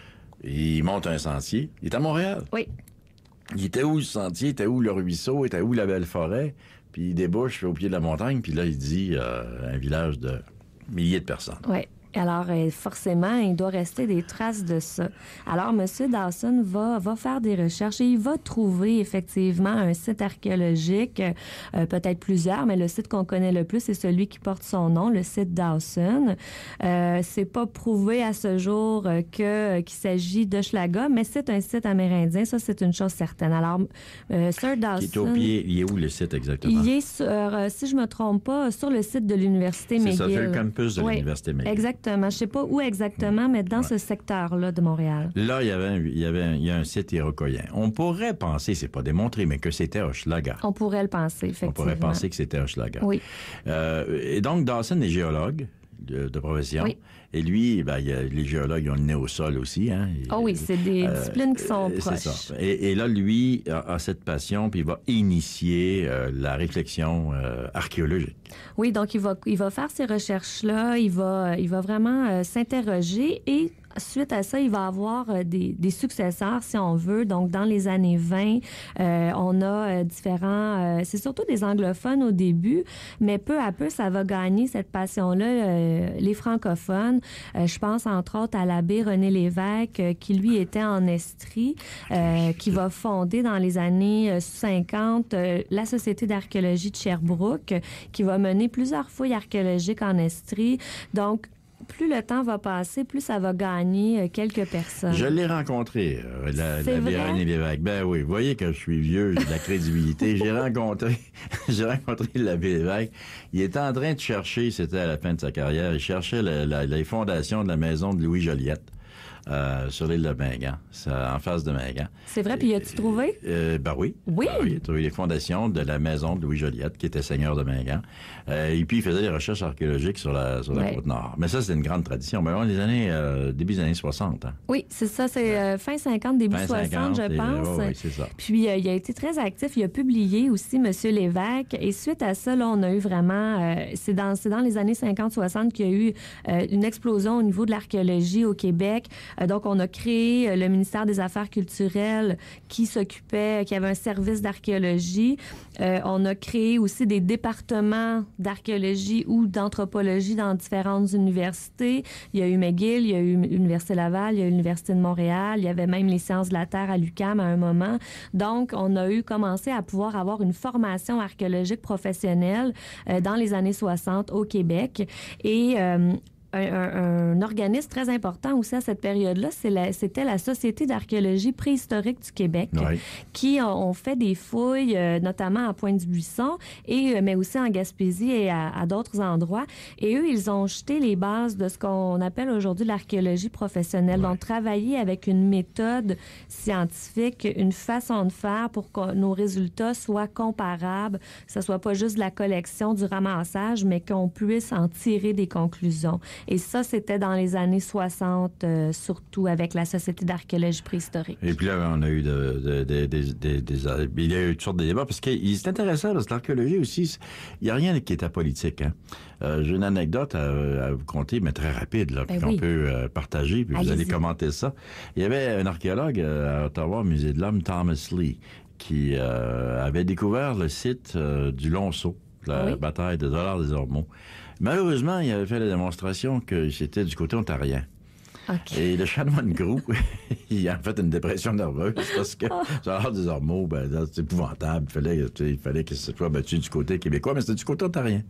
il monte un sentier. Il est à Montréal. Oui. Il était où le sentier? Il était où le ruisseau? Il était où la belle forêt? Puis il débouche au pied de la montagne, puis là, il dit un village de milliers de personnes. Oui. Alors, forcément, il doit rester des traces de ça. Alors, M. Dawson va faire des recherches et il va trouver effectivement un site archéologique, peut-être plusieurs, mais le site qu'on connaît le plus, c'est celui qui porte son nom, le site Dawson. C'est pas prouvé à ce jour qu'il s'agit d'Hochelaga, mais c'est un site amérindien, ça, c'est une chose certaine. Alors, Sir Dawson... Qui est au pied, il est où le site exactement? Il est, si je me trompe pas, sur le site de l'Université McGill. C'est ça, fait le campus de l'Université McGill. Exactement. Je sais pas où exactement, mais dans ce secteur-là de Montréal. Là, il y a un site iroquoien. On pourrait penser, c'est pas démontré, mais que c'était Hochelaga. On pourrait le penser, effectivement. On pourrait penser que c'était Hochelaga. Oui. Et donc, Dawson est géologue de profession. Oui. Et lui, ben, les géologues ils ont le nez au sol aussi. Hein? Oh oui, c'est des disciplines qui sont proches. C'est ça. Et là, lui a cette passion, puis il va initier la réflexion archéologique. Oui, donc il va faire ces recherches-là, il va vraiment s'interroger et suite à ça, il va avoir des successeurs, si on veut. Donc, dans les années 20, on a différents... c'est surtout des anglophones au début, mais peu à peu, ça va gagner cette passion-là, les francophones. Je pense, entre autres, à l'abbé René Lévesque, qui, lui, était en Estrie, qui va fonder dans les années 50 la Société d'archéologie de Sherbrooke, qui va mener plusieurs fouilles archéologiques en Estrie. Donc, plus le temps va passer, plus ça va gagner quelques personnes. Je l'ai rencontré, l'abbé René Lévesque. Ben oui, vous voyez que je suis vieux, j'ai de la crédibilité. J'ai rencontré l'abbé Lévesque. Il était en train de chercher, c'était à la fin de sa carrière, il cherchait les fondations de la maison de Louis Joliette sur l'île de Mingan, en face de Mingan. C'est vrai, puis as-tu trouvé? Ben oui. Oui? Ben oui, j'ai trouvé les fondations de la maison de Louis Joliette, qui était seigneur de Mingan. Et puis, il faisait des recherches archéologiques sur la Côte-Nord. Mais ça, c'est une grande tradition. Mais on est début des années 60. Hein. Oui, c'est ça. C'est fin 50, début 60, je pense. Oui, c'est ça. Puis, il a été très actif. Il a publié aussi, M. Lévesque. Et suite à ça, là, on a eu vraiment... c'est dans les années 50-60 qu'il y a eu une explosion au niveau de l'archéologie au Québec. Donc, on a créé le ministère des Affaires culturelles qui avait un service d'archéologie. On a créé aussi des départements d'archéologie ou d'anthropologie dans différentes universités. Il y a eu McGill, il y a eu l'Université Laval, il y a eu l'Université de Montréal, il y avait même les sciences de la Terre à l'UQAM à un moment. Donc, on a commencé à pouvoir avoir une formation archéologique professionnelle dans les années 60 au Québec. Et un organisme très important aussi à cette période-là, c'était la Société d'archéologie préhistorique du Québec, qui ont fait des fouilles, notamment à Pointe-du-Buisson, mais aussi en Gaspésie et à d'autres endroits. Et eux, ils ont jeté les bases de ce qu'on appelle aujourd'hui l'archéologie professionnelle. Donc, travailler avec une méthode scientifique, une façon de faire pour que nos résultats soient comparables, que ce soit pas juste de la collection, du ramassage, mais qu'on puisse en tirer des conclusions. Et ça, c'était dans les années 60, surtout avec la Société d'archéologie préhistorique. Et puis là, on a eu il y a eu toutes sortes de débats, parce que c'est intéressant, parce que l'archéologie aussi, il n'y a rien qui est apolitique. Hein. J'ai une anecdote à vous conter, mais très rapide, là, qu'on peut partager, puis vous allez commenter ça. Il y avait un archéologue à Ottawa, au Musée de l'Homme, Thomas Lee, qui avait découvert le site du Lonceau, la bataille de Dollard-des-Ormeaux. Malheureusement, il avait fait la démonstration que c'était du côté ontarien. Okay. Et le chanoine Groux, il a fait une dépression nerveuse parce que Dollard-des-Ormeaux, c'est épouvantable. Il fallait que ce soit battu du côté québécois, mais c'était du côté ontarien.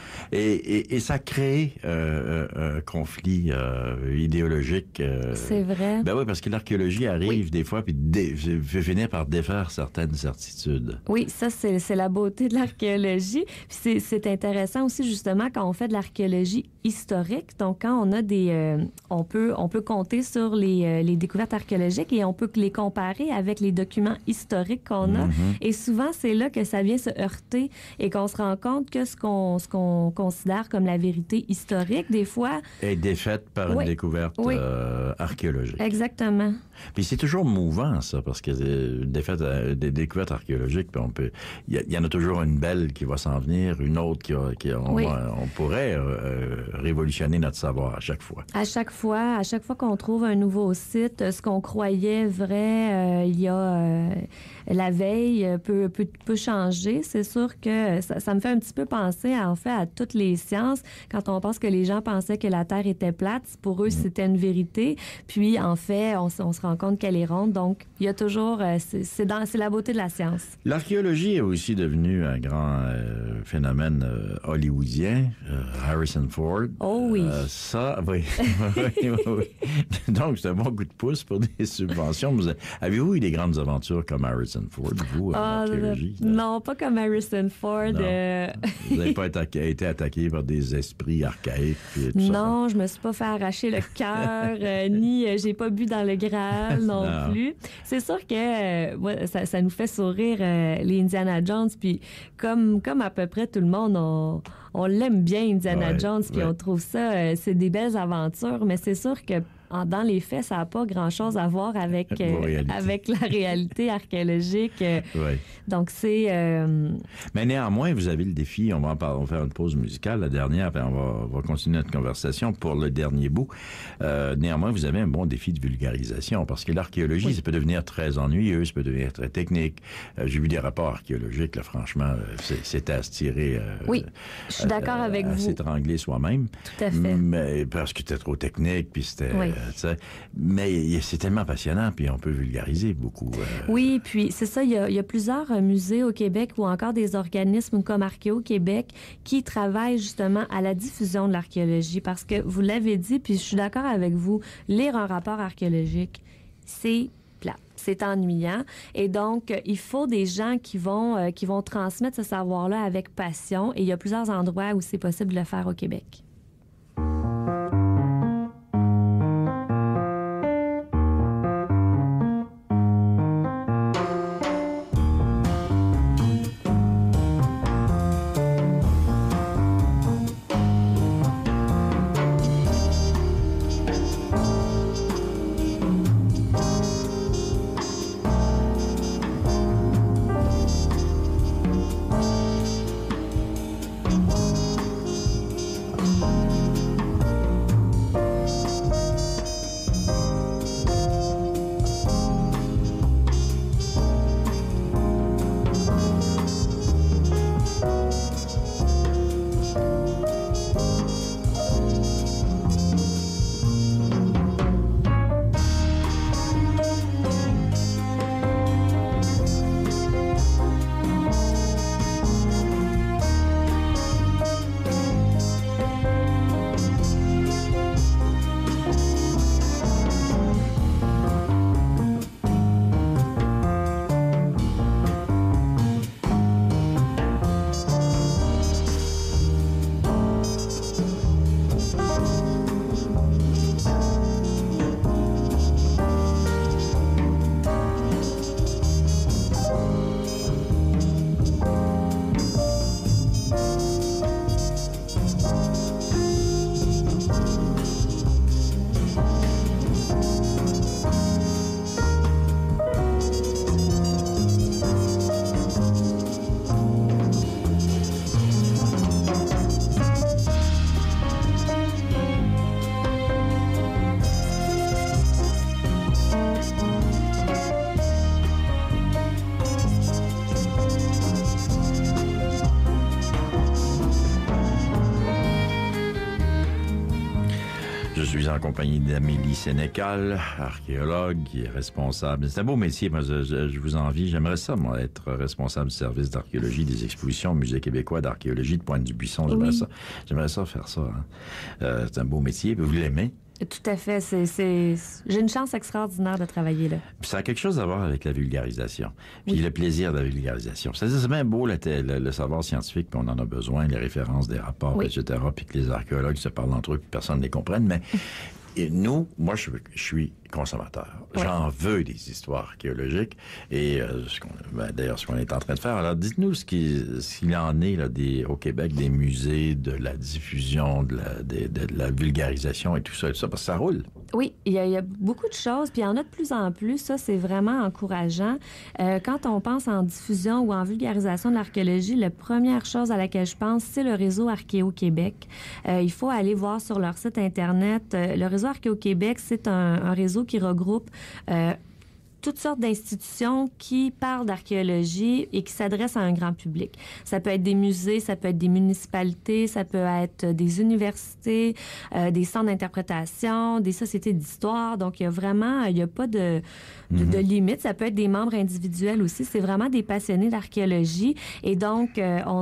Et ça crée un conflit idéologique. C'est vrai. Ben oui, parce que l'archéologie arrive des fois puis fait finir par défaire certaines certitudes. Oui, ça, c'est la beauté de l'archéologie. Puis c'est intéressant aussi, justement, quand on fait de l'archéologie historique. Donc, quand on a on peut compter sur les découvertes archéologiques et on peut les comparer avec les documents historiques qu'on a. Et souvent, c'est là que ça vient se heurter et qu'on se rend compte que ce qu'on considère comme la vérité historique, des fois... est défaite par une découverte archéologique. Exactement. Puis c'est toujours mouvant, ça, parce que des découvertes archéologiques, puis il y en a toujours une belle qui va s'en venir, une autre on pourrait révolutionner notre savoir à chaque fois. À chaque fois qu'on trouve un nouveau site, ce qu'on croyait vrai il y a la veille peut changer. C'est sûr que ça me fait un petit peu penser à toutes les sciences. Quand on pense que les gens pensaient que la Terre était plate, pour eux, c'était une vérité. Puis, en fait, on se rend compte qu'elle est ronde. Donc, il y a toujours... c'est la beauté de la science. L'archéologie est aussi devenue un grand phénomène hollywoodien. Harrison Ford. Oh oui. Ça, oui. oui. Donc, c'est un bon coup de pouce pour des subventions. Avez-vous eu des grandes aventures comme Harrison Ford, vous, en archéologie? Non, pas comme Harrison Ford. Vous n'avez pas été attaqué par des esprits archaïques? Puis tout non, je me suis pas fait arracher le cœur, ni j'ai pas bu dans le Graal non plus. C'est sûr que ça nous fait sourire les Indiana Jones, puis comme à peu près tout le monde, on l'aime bien, Indiana Jones, puis on trouve ça, c'est des belles aventures, mais c'est sûr que dans les faits, ça n'a pas grand-chose à voir avec la réalité archéologique. Donc, c'est... Mais néanmoins, vous avez le défi, on va faire une pause musicale, la dernière, puis on va continuer notre conversation pour le dernier bout. Néanmoins, vous avez un bon défi de vulgarisation, parce que l'archéologie, ça peut devenir très ennuyeux, ça peut devenir très technique. J'ai vu des rapports archéologiques, là, franchement, c'était à se tirer... oui, je suis d'accord avec vous. À s'étrangler soi-même. Tout à fait. Mais, parce que c'était trop technique, puis c'était... mais c'est tellement passionnant, puis on peut vulgariser beaucoup. Oui, puis c'est ça, il y a plusieurs musées au Québec ou encore des organismes comme Archéo-Québec qui travaillent justement à la diffusion de l'archéologie, parce que vous l'avez dit, puis je suis d'accord avec vous, lire un rapport archéologique, c'est plat, c'est ennuyant, et donc il faut des gens qui vont transmettre ce savoir-là avec passion, et il y a plusieurs endroits où c'est possible de le faire au Québec. Je suis en compagnie d'Amélie Sénécal, archéologue, qui est responsable. C'est un beau métier, moi, je vous envie. J'aimerais ça, moi, être responsable du service d'archéologie des expositions au Musée québécois d'archéologie de Pointe-du-Buisson. J'aimerais ça faire ça. Hein. C'est un beau métier. Vous l'aimez? Tout à fait. J'ai une chance extraordinaire de travailler là. Puis ça a quelque chose à voir avec la vulgarisation. Puis le plaisir de la vulgarisation. C'est bien beau le savoir scientifique, puis on en a besoin, les références, des rapports, etc., puis que les archéologues se parlent entre eux, puis personne ne les comprenne. Mais moi, je suis consommateur. Ouais. J'en veux des histoires archéologiques. Et d'ailleurs, ce qu'on est en train de faire. Alors, dites-nous ce qu'il en est là, au Québec, des musées, de la diffusion, de la vulgarisation et tout ça, parce que ça roule. Oui, il y a beaucoup de choses, puis il y en a de plus en plus. Ça, c'est vraiment encourageant. Quand on pense en diffusion ou en vulgarisation de l'archéologie, la première chose à laquelle je pense, c'est le réseau Archéo-Québec. Il faut aller voir sur leur site Internet. Le réseau Archéo-Québec, c'est un réseau qui regroupe toutes sortes d'institutions qui parlent d'archéologie et qui s'adressent à un grand public. Ça peut être des musées, ça peut être des municipalités, ça peut être des universités, des centres d'interprétation, des sociétés d'histoire. Donc, il y a pas de limite. Ça peut être des membres individuels aussi. C'est vraiment des passionnés d'archéologie. Et donc,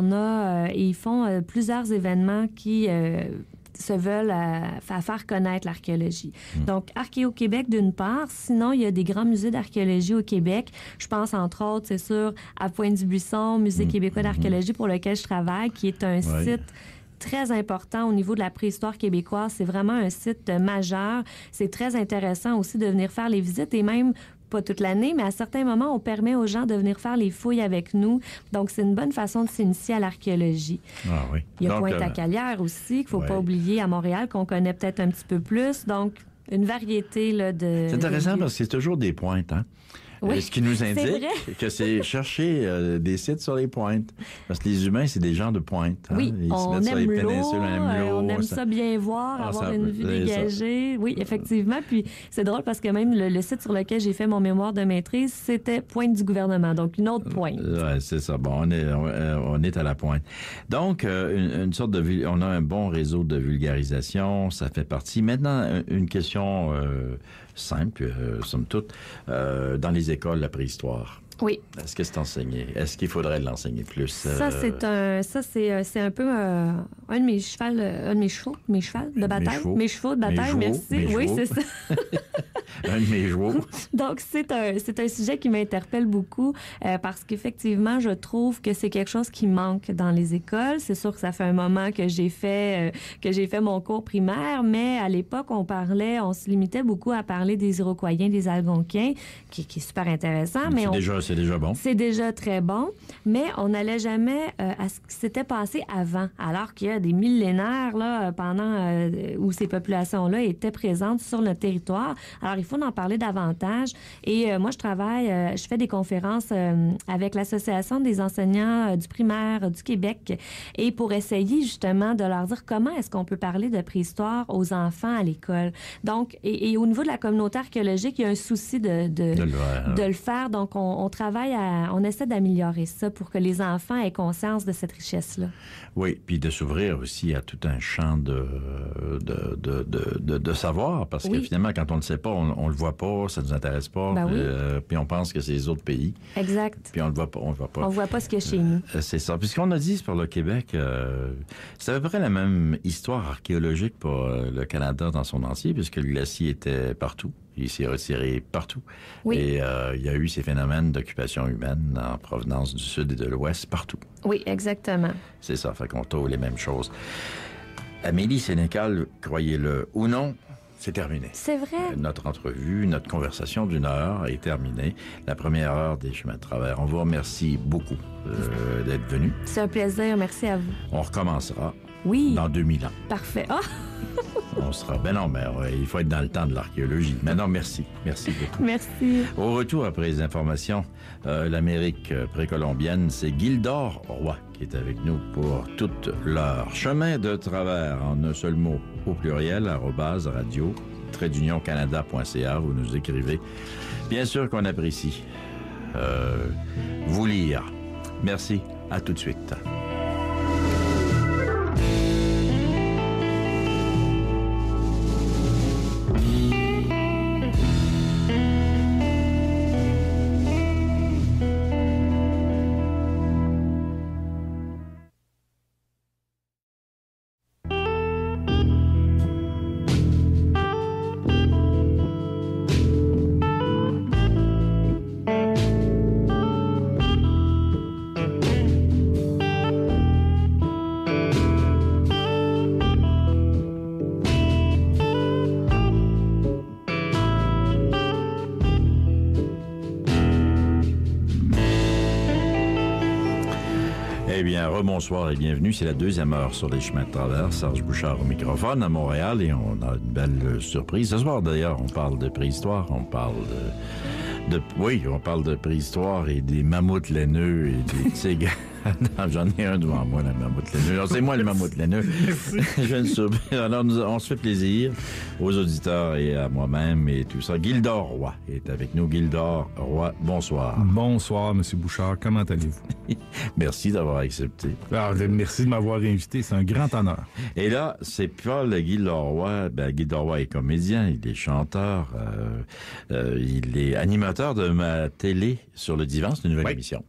ils font plusieurs événements qui se veulent à faire connaître l'archéologie. Donc, Archéo-Québec, d'une part. Sinon, il y a des grands musées d'archéologie au Québec. Je pense, entre autres, c'est sûr, à Pointe-du-Buisson, Musée québécois d'archéologie pour lequel je travaille, qui est un site très important au niveau de la préhistoire québécoise. C'est vraiment un site majeur. C'est très intéressant aussi de venir faire les visites et même pas toute l'année, mais à certains moments, on permet aux gens de venir faire les fouilles avec nous. Donc, c'est une bonne façon de s'initier à l'archéologie. Ah oui. Il y a Pointe-à-Calière aussi, qu'il ne faut pas oublier, à Montréal, qu'on connaît peut-être un petit peu plus. Donc, une variété là, de... C'est intéressant parce que c'est toujours des pointes, hein? Oui, ce qui nous indique que c'est chercher des sites sur les pointes. Parce que les humains, c'est des gens de pointe. Hein? Oui, on aime l'eau. On aime ça bien voir, avoir une vue dégagée. Oui, effectivement. Puis c'est drôle parce que même le site sur lequel j'ai fait mon mémoire de maîtrise, c'était Pointe du gouvernement, donc une autre pointe. Oui, c'est ça. Bon, on est à la pointe. Donc, une sorte de... On a un bon réseau de vulgarisation, ça fait partie. Maintenant, une question... simple, somme toute, dans les écoles, la préhistoire. Oui. Est-ce que c'est enseigné? Est-ce qu'il faudrait l'enseigner plus? Ça, c'est un peu un de mes chevaux de bataille. Mes chevaux de bataille, merci. Oui, c'est ça. Un de mes chevaux. Donc, c'est un sujet qui m'interpelle beaucoup parce qu'effectivement, je trouve que c'est quelque chose qui manque dans les écoles. C'est sûr que ça fait un moment que j'ai fait mon cours primaire, mais à l'époque, on se limitait beaucoup à parler des Iroquoiens, des Algonquins, qui est super intéressant. Mais c'est déjà bon. C'est déjà très bon, mais on n'allait jamais à ce qui s'était passé avant, alors qu'il y a des millénaires là, pendant où ces populations-là étaient présentes sur notre territoire. Alors, il faut en parler davantage. Et moi, je fais des conférences avec l'Association des enseignants du primaire du Québec et pour essayer justement de leur dire comment est-ce qu'on peut parler de préhistoire aux enfants à l'école. Donc, et au niveau de la communauté archéologique, il y a un souci de le faire. Donc, on essaie d'améliorer ça pour que les enfants aient conscience de cette richesse-là. Oui, puis de s'ouvrir aussi à tout un champ de savoir, parce que finalement, quand on ne le sait pas, on le voit pas, ça nous intéresse pas, puis on pense que c'est les autres pays. Exact. Puis on le voit pas. On voit pas ce qu'il y a chez nous. C'est ça. Puis ce qu'on a dit pour le Québec, c'est à peu près la même histoire archéologique pour le Canada dans son entier, puisque le glacier était partout. Il s'est retiré partout. Oui. Et il y a eu ces phénomènes d'occupation humaine en provenance du sud et de l'ouest partout. Oui, exactement. C'est ça, fait qu'on trouve les mêmes choses. Amélie Sénécal, croyez-le ou non, c'est terminé. C'est vrai. Notre entrevue, notre conversation d'une heure est terminée. La première heure des chemins de travers. On vous remercie beaucoup d'être venu. C'est un plaisir. Merci à vous. On recommencera. Oui. Dans 2000 ans. Parfait. Oh! On sera... Ben non, mais il faut être dans le temps de l'archéologie. Maintenant, merci. Merci beaucoup. Merci. Au retour, après les informations, l'Amérique précolombienne, c'est Gildor Roy qui est avec nous pour toute l'heure. Chemin de travers, en un seul mot, au pluriel, @radio-canada.ca. Vous nous écrivez. Bien sûr qu'on apprécie vous lire. Merci. À tout de suite. Rebonsoir et bienvenue. C'est la deuxième heure sur les chemins de travers. Serge Bouchard au microphone à Montréal et on a une belle surprise. Ce soir, d'ailleurs, on parle de préhistoire, on parle on parle de préhistoire et des mammouths laineux et des tigres. Non, j'en ai un devant moi, le mammouth laineux. C'est moi le mammouth laineux. J'ai une surprise. Alors, on se fait plaisir aux auditeurs et à moi-même et tout ça. Gildor Roy est avec nous. Gildor Roy, bonsoir. Bonsoir, M. Bouchard. Comment allez-vous? Merci d'avoir accepté. Alors, merci de m'avoir invité. C'est un grand honneur. Et là, c'est pas le Gildor Roy. Gildor Roy est comédien, il est chanteur, il est animateur de ma télé sur le divan. C'est une nouvelle émission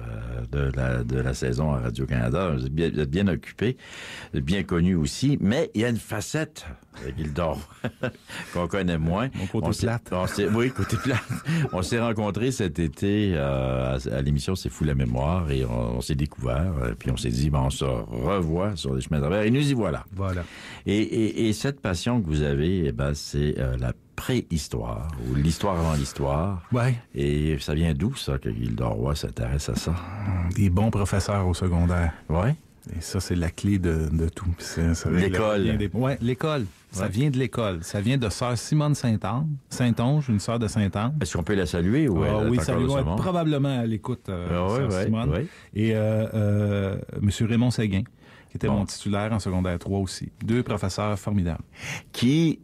de la saison à Radio-Canada. Vous êtes bien occupé, bien connu aussi, mais il y a une facette de Gildor qu'on connaît moins. Mon côté plate. Oui, côté plate. On s'est rencontrés cet été à l'émission C'est fou la mémoire et on s'est découvert, puis on s'est dit, on se revoit sur les chemins de travers et nous y voilà. Voilà. Et cette passion que vous avez, c'est la préhistoire, ou l'histoire avant l'histoire. Ouais. Et ça vient d'où, ça, que Gildor Roy s'intéresse à ça? Des bons professeurs au secondaire. Ouais. Et ça, c'est la clé de tout. L'école. Oui, l'école. Ça vient de l'école. Ça vient de sœur Simone Saint-Onge, une sœur de Saint-Ange. Est-ce qu'on peut la saluer? Ou oui, saluons probablement à l'écoute, sœur Simone. Ouais. Et M. Raymond Séguin, qui était mon titulaire en secondaire 3 aussi. 2 professeurs formidables. Qui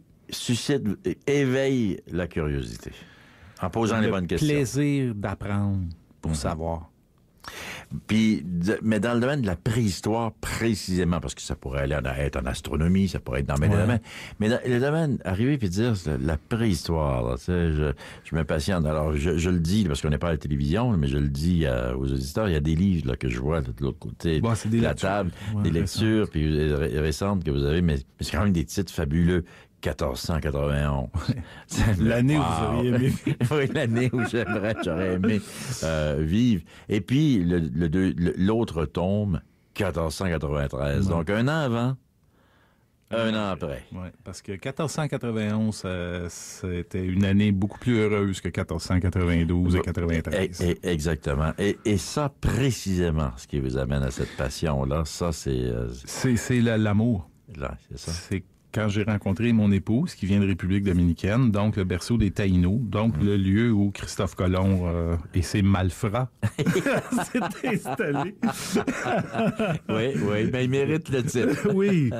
éveille la curiosité en posant les bonnes questions. Le plaisir d'apprendre pour savoir. Puis, mais dans le domaine de la préhistoire précisément, parce que ça pourrait aller être en astronomie, ça pourrait être dans mes domaines, mais dans le domaine, arriver puis dire la préhistoire, là, tu sais, je m'impatiente. Alors, je le dis, parce qu'on n'est pas à la télévision, mais je le dis aux auditeurs, il y a des livres là, que je vois de l'autre côté de la table, des lectures puis récentes que vous avez, mais c'est quand même des titres fabuleux. 1491. L'année où vous auriez aimé. Oui, l'année où j'aurais aimé vivre. Et puis, l'autre tome, 1493. Donc, un an avant, un an après. Oui, parce que 1491, c'était une année beaucoup plus heureuse que 1492 et 93. Exactement. Et ça, précisément, ce qui vous amène à cette passion-là, ça, c'est... C'est l'amour. Là, c'est ça. C'est quand j'ai rencontré mon épouse, qui vient de République dominicaine, donc le berceau des Taïnos, donc le lieu où Christophe Colomb et ses malfrats s'est installé. Oui, ben il mérite le titre. Oui.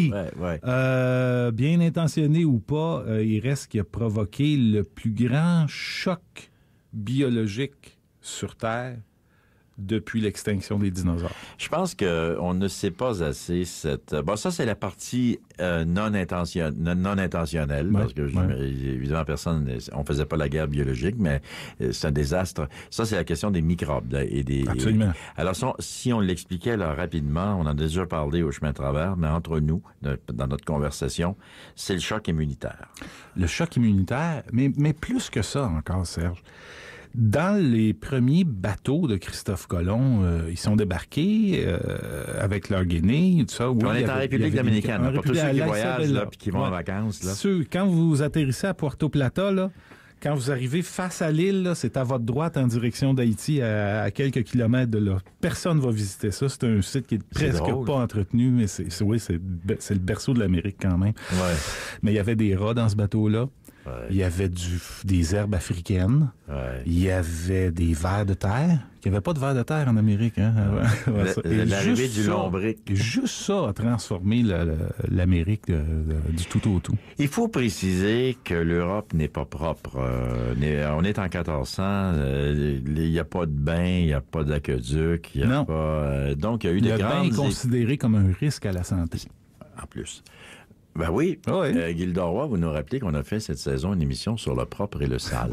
Bien intentionné ou pas, il reste qu'il a provoqué le plus grand choc biologique sur Terre depuis l'extinction des dinosaures. Je pense qu'on ne sait pas assez ça, c'est la partie non intentionnelle, parce que, évidemment, on faisait pas la guerre biologique, mais c'est un désastre. Ça, c'est la question des microbes. Absolument. Alors, si on l'expliquait là, rapidement, on en a déjà parlé au chemin de travers, mais entre nous, dans notre conversation, c'est le choc immunitaire. Le choc immunitaire, mais plus que ça encore, Serge. Dans les premiers bateaux de Christophe Colomb, ils sont débarqués avec leur guinée, tout ça. Oui, on est en République dominicaine, pour tous ceux qui voyagent là, puis qui vont en vacances. Là. Quand vous atterrissez à Puerto Plata, là, quand vous arrivez face à l'île, là, c'est à votre droite en direction d'Haïti, à quelques kilomètres de là. Personne ne va visiter ça. C'est un site qui est presque pas entretenu, mais c'est le berceau de l'Amérique quand même. Ouais. Mais il y avait des rats dans ce bateau-là. Ouais. Il y avait des herbes africaines. Ouais. Il y avait des vers de terre. Il n'y avait pas de vers de terre en Amérique. Hein? L'arrivée du lombric. Juste ça a transformé l'Amérique du tout au tout. Il faut préciser que l'Europe n'est pas propre. On est en 1400. Il n'y a pas de bain, il n'y a pas d'aqueduc. Non. Donc, il y a eu des grandes... Le bain est considéré comme un risque à la santé. En plus. Ben oui. Gildor Roy, vous nous rappelez qu'on a fait cette saison une émission sur le propre et le sale.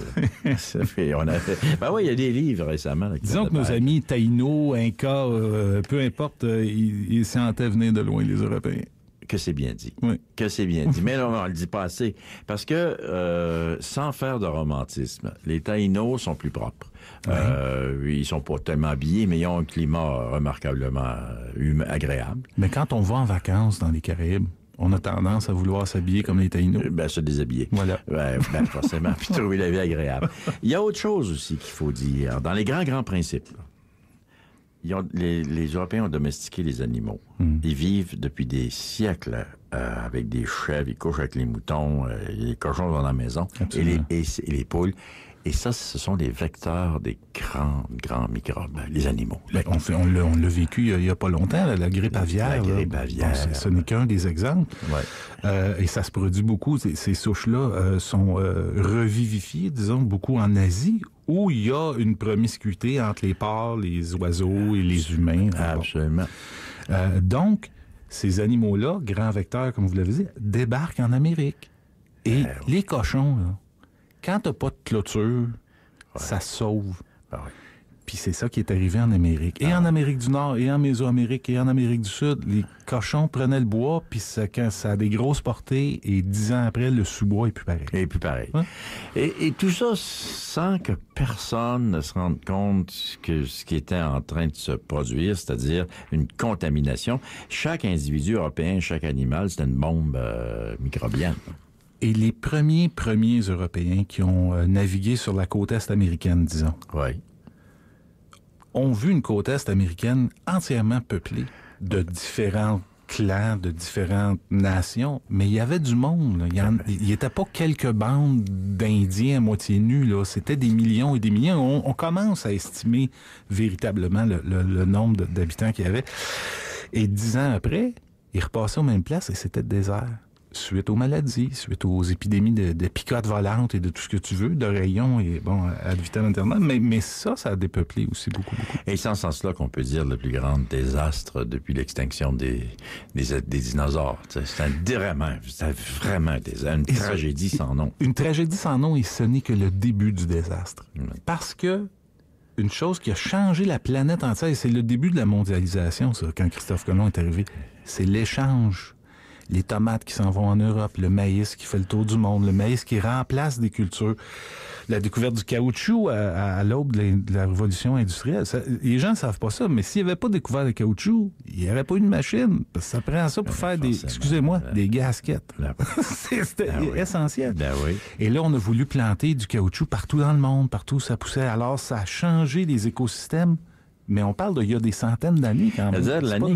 Ben oui, il y a des livres récemment. Disons que nos amis taïnos, incas, peu importe, ils sentaient venir de loin, les Européens. Que c'est bien dit. Oui. Que c'est bien dit. Mais non, on le dit pas assez. Parce que, sans faire de romantisme, les taïnos sont plus propres. Ils sont pas tellement habillés, mais ils ont un climat remarquablement agréable. Mais quand on va en vacances dans les Caraïbes, on a tendance à vouloir s'habiller comme les taïnos. Se déshabiller. Voilà. Forcément, puis trouver la vie agréable. Il y a autre chose aussi qu'il faut dire. Dans les grands principes, les Européens ont domestiqué les animaux. Ils vivent depuis des siècles avec des chèvres, ils couchent avec les moutons, les cochons dans la maison, et les poules. Et ça, ce sont des vecteurs des grands microbes, les animaux. On l'a vécu il n'y a pas longtemps, la grippe aviaire. La grippe aviaire. Ce n'est qu'un des exemples. Ouais. Et ça se produit beaucoup. Ces souches-là sont revivifiées, disons, beaucoup en Asie, où il y a une promiscuité entre les porcs, les oiseaux et les humains. Absolument. Donc, ces animaux-là, grands vecteurs, comme vous l'avez dit, débarquent en Amérique. Et les cochons, là, quand t'as pas de clôture, ça se sauve. Puis c'est ça qui est arrivé en Amérique. Et en Amérique du Nord, et en Mésoamérique, et en Amérique du Sud, les cochons prenaient le bois, puis quand ça a des grosses portées, et 10 ans après, le sous-bois est plus pareil. Et plus pareil. Ouais. Et tout ça sans que personne ne se rende compte que ce qui était en train de se produire, c'est-à-dire une contamination. Chaque individu européen, chaque animal, c'était une bombe microbienne. Et les premiers Européens qui ont navigué sur la côte est américaine, disons, ont vu une côte est américaine entièrement peuplée de différents clans, de différentes nations, mais il y avait du monde. Il n'y était pas quelques bandes d'Indiens à moitié nus. Là. C'était des millions et des millions. On commence à estimer véritablement le nombre d'habitants qu'il y avait. Et 10 ans après, ils repassaient aux mêmes places et c'était le désert. Suite aux maladies, suite aux épidémies de picotes volantes et de tout ce que tu veux, de rayons et ad vitam aeternam. Mais ça a dépeuplé aussi beaucoup. Et c'est en ce sens-là qu'on peut dire le plus grand désastre depuis l'extinction des dinosaures. C'est vraiment un désastre, une tragédie sans nom. Une tragédie sans nom et ce n'est que le début du désastre. Parce que une chose qui a changé la planète entière, et c'est le début de la mondialisation, ça, quand Christophe Colomb est arrivé, c'est l'échange. Les tomates qui s'en vont en Europe, le maïs qui fait le tour du monde, le maïs qui remplace des cultures, la découverte du caoutchouc à l'aube de la révolution industrielle. Les gens ne savent pas ça, mais s'il n'y avait pas découvert le caoutchouc, il n'y aurait pas eu de machine. Parce que ça prend ça pour faire des gasquettes. C'était essentiel. Et là, on a voulu planter du caoutchouc partout dans le monde, partout où ça poussait. Alors, ça a changé les écosystèmes. Mais on parle d'il y a des centaines d'années quand même. C'est-à-dire, l'année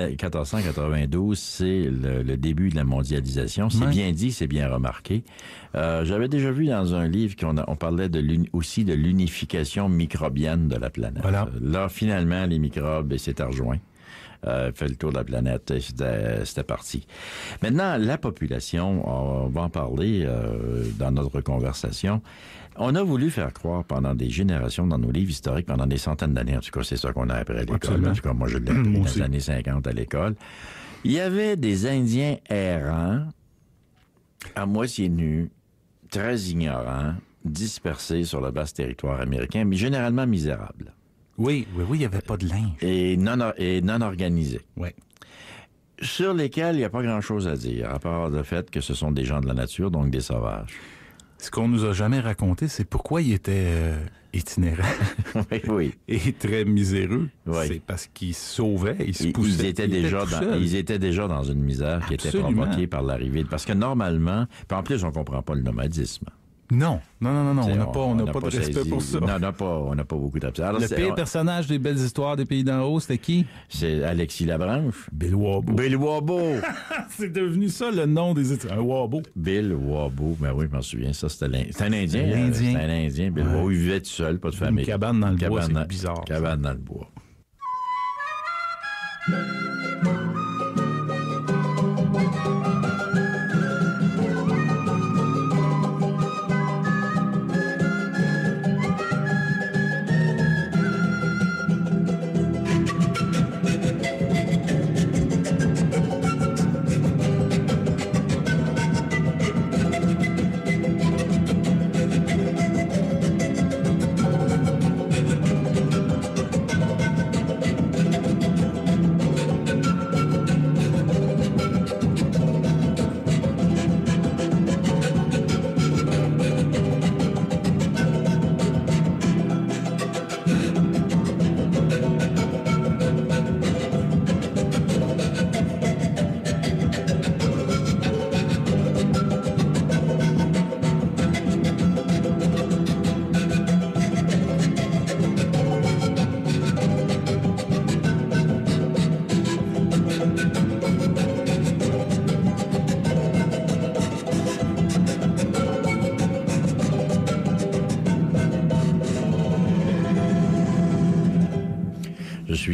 1492, c'est le début de la mondialisation. C'est bien dit, c'est bien remarqué. J'avais déjà vu dans un livre qu'on parlait aussi de l'unification microbienne de la planète. Voilà. Là, finalement, les microbes s'étaient rejoints. Fait le tour de la planète et c'était parti. Maintenant, la population, on va en parler dans notre conversation. On a voulu faire croire pendant des générations dans nos livres historiques, pendant des centaines d'années, en tout cas, c'est ça qu'on a appris à l'école. Absolument. En tout cas, moi, je l'ai appris dans les années 50 à l'école. Il y avait des Indiens errants, à moitié nus, très ignorants, dispersés sur le vaste territoire américain, mais généralement misérables. Oui, il n'y avait pas de linge. Et non organisés. Oui. Sur lesquels il n'y a pas grand-chose à dire, à part le fait que ce sont des gens de la nature, donc des sauvages. Ce qu'on nous a jamais raconté, c'est pourquoi ils étaient itinérants. Oui. Et très miséreux. Oui. C'est parce qu'ils sauvaient, ils se poussaient. Ils étaient déjà dans une misère qui était provoquée par l'arrivée. Parce que normalement, puis en plus, on comprend pas le nomadisme. Non. On n'a pas de respect pour ça. Non, on n'a pas beaucoup d'appréciation. Le pire personnage des belles histoires des pays d'en haut, c'était qui? C'est Alexis Labranche. Bill Wabo. Bill Wabo! C'est devenu ça le nom des études. Un Wabo. Bill Wabo. Ben oui, je m'en souviens. Ça, c'était un Indien. C'était un Indien. Bill Wabo, il vivait tout seul, pas de famille. Une cabane dans le bois, c'est bizarre. Cabane dans le bois.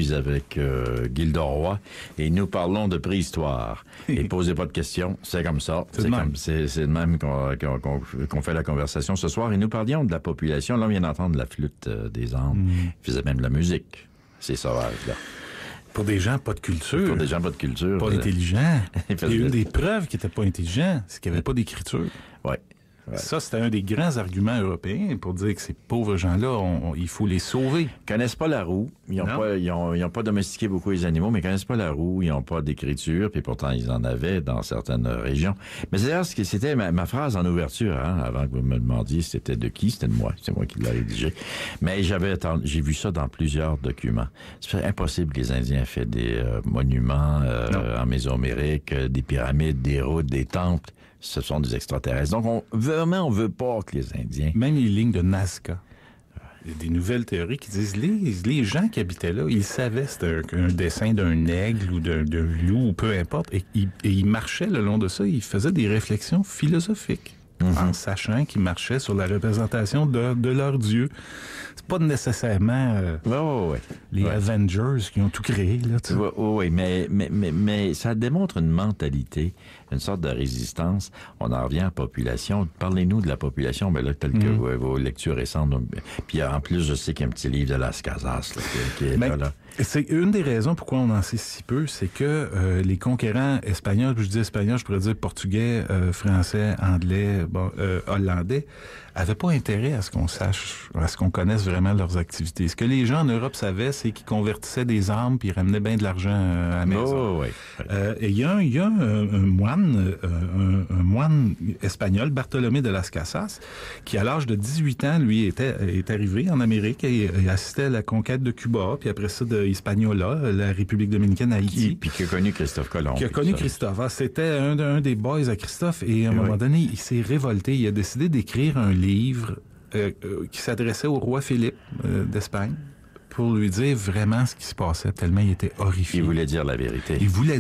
suis avec Gilda Roy et nous parlons de préhistoire. Et posez pas de questions, c'est comme ça. C'est le même qu'on fait la conversation ce soir. Et nous parlions de la population. Là, on vient d'entendre la flûte des Andes. Il faisait même de la musique. C'est sauvage, là. Pour des gens pas de culture. Pour des gens pas de culture. Pas intelligents. Et une des preuves qu'ils n'étaient pas intelligents, c'est qu'il n'y avait pas d'écriture. Oui. Ouais. Ça, c'était un des grands arguments européens pour dire que ces pauvres gens-là, il faut les sauver. Ils connaissent pas la roue. Ils ont pas domestiqué beaucoup les animaux, mais ils connaissent pas la roue. Ils n'ont pas d'écriture, puis pourtant, ils en avaient dans certaines régions. Mais c'est d'ailleurs ce que c'était ma phrase en ouverture, avant que vous me demandiez c'était de qui. C'était de moi. C'est moi qui l'ai rédigé. Mais j'ai vu ça dans plusieurs documents. C'est impossible que les Indiens aient fait des monuments en Mésoamérique, des pyramides, des routes, des temples. Ce sont des extraterrestres. Donc, on veut pas que les Indiens... Même les lignes de Nazca. Il y a des nouvelles théories qui disent les gens qui habitaient là, ils savaient c'était un dessin d'un aigle ou d'un loup, ou peu importe, et ils marchaient le long de ça, ils faisaient des réflexions philosophiques. En sachant qu'ils marchaient sur la représentation de leur dieu. C'est pas nécessairement les Avengers qui ont tout créé. Là, oui, mais ça démontre une mentalité, une sorte de résistance. On en revient à la population. Parlez-nous de la population, mais là, tel que vos lectures récentes. Puis en plus, je sais qu'il y a un petit livre de Las Casas qui est là. C'est une des raisons pourquoi on en sait si peu, c'est que les conquérants espagnols, je dis espagnol, je pourrais dire portugais, français, anglais, hollandais, avaient pas intérêt à ce qu'on sache, à ce qu'on connaisse vraiment leurs activités. Ce que les gens en Europe savaient, c'est qu'ils convertissaient des armes puis ils ramenaient bien de l'argent à la maison. Et il y a un moine espagnol, Bartolomé de Las Casas, qui à l'âge de 18 ans, lui, est arrivé en Amérique et assistait à la conquête de Cuba, puis après ça de Hispaniola, la République dominicaine, Haïti. Puis qui a connu Christophe Colomb. Christophe. C'était un des boys à Christophe et à un moment donné, il s'est révolté. Il a décidé d'écrire un livre qui s'adressait au roi Philippe d'Espagne pour lui dire vraiment ce qui se passait, tellement il était horrifié. Il voulait dire la vérité.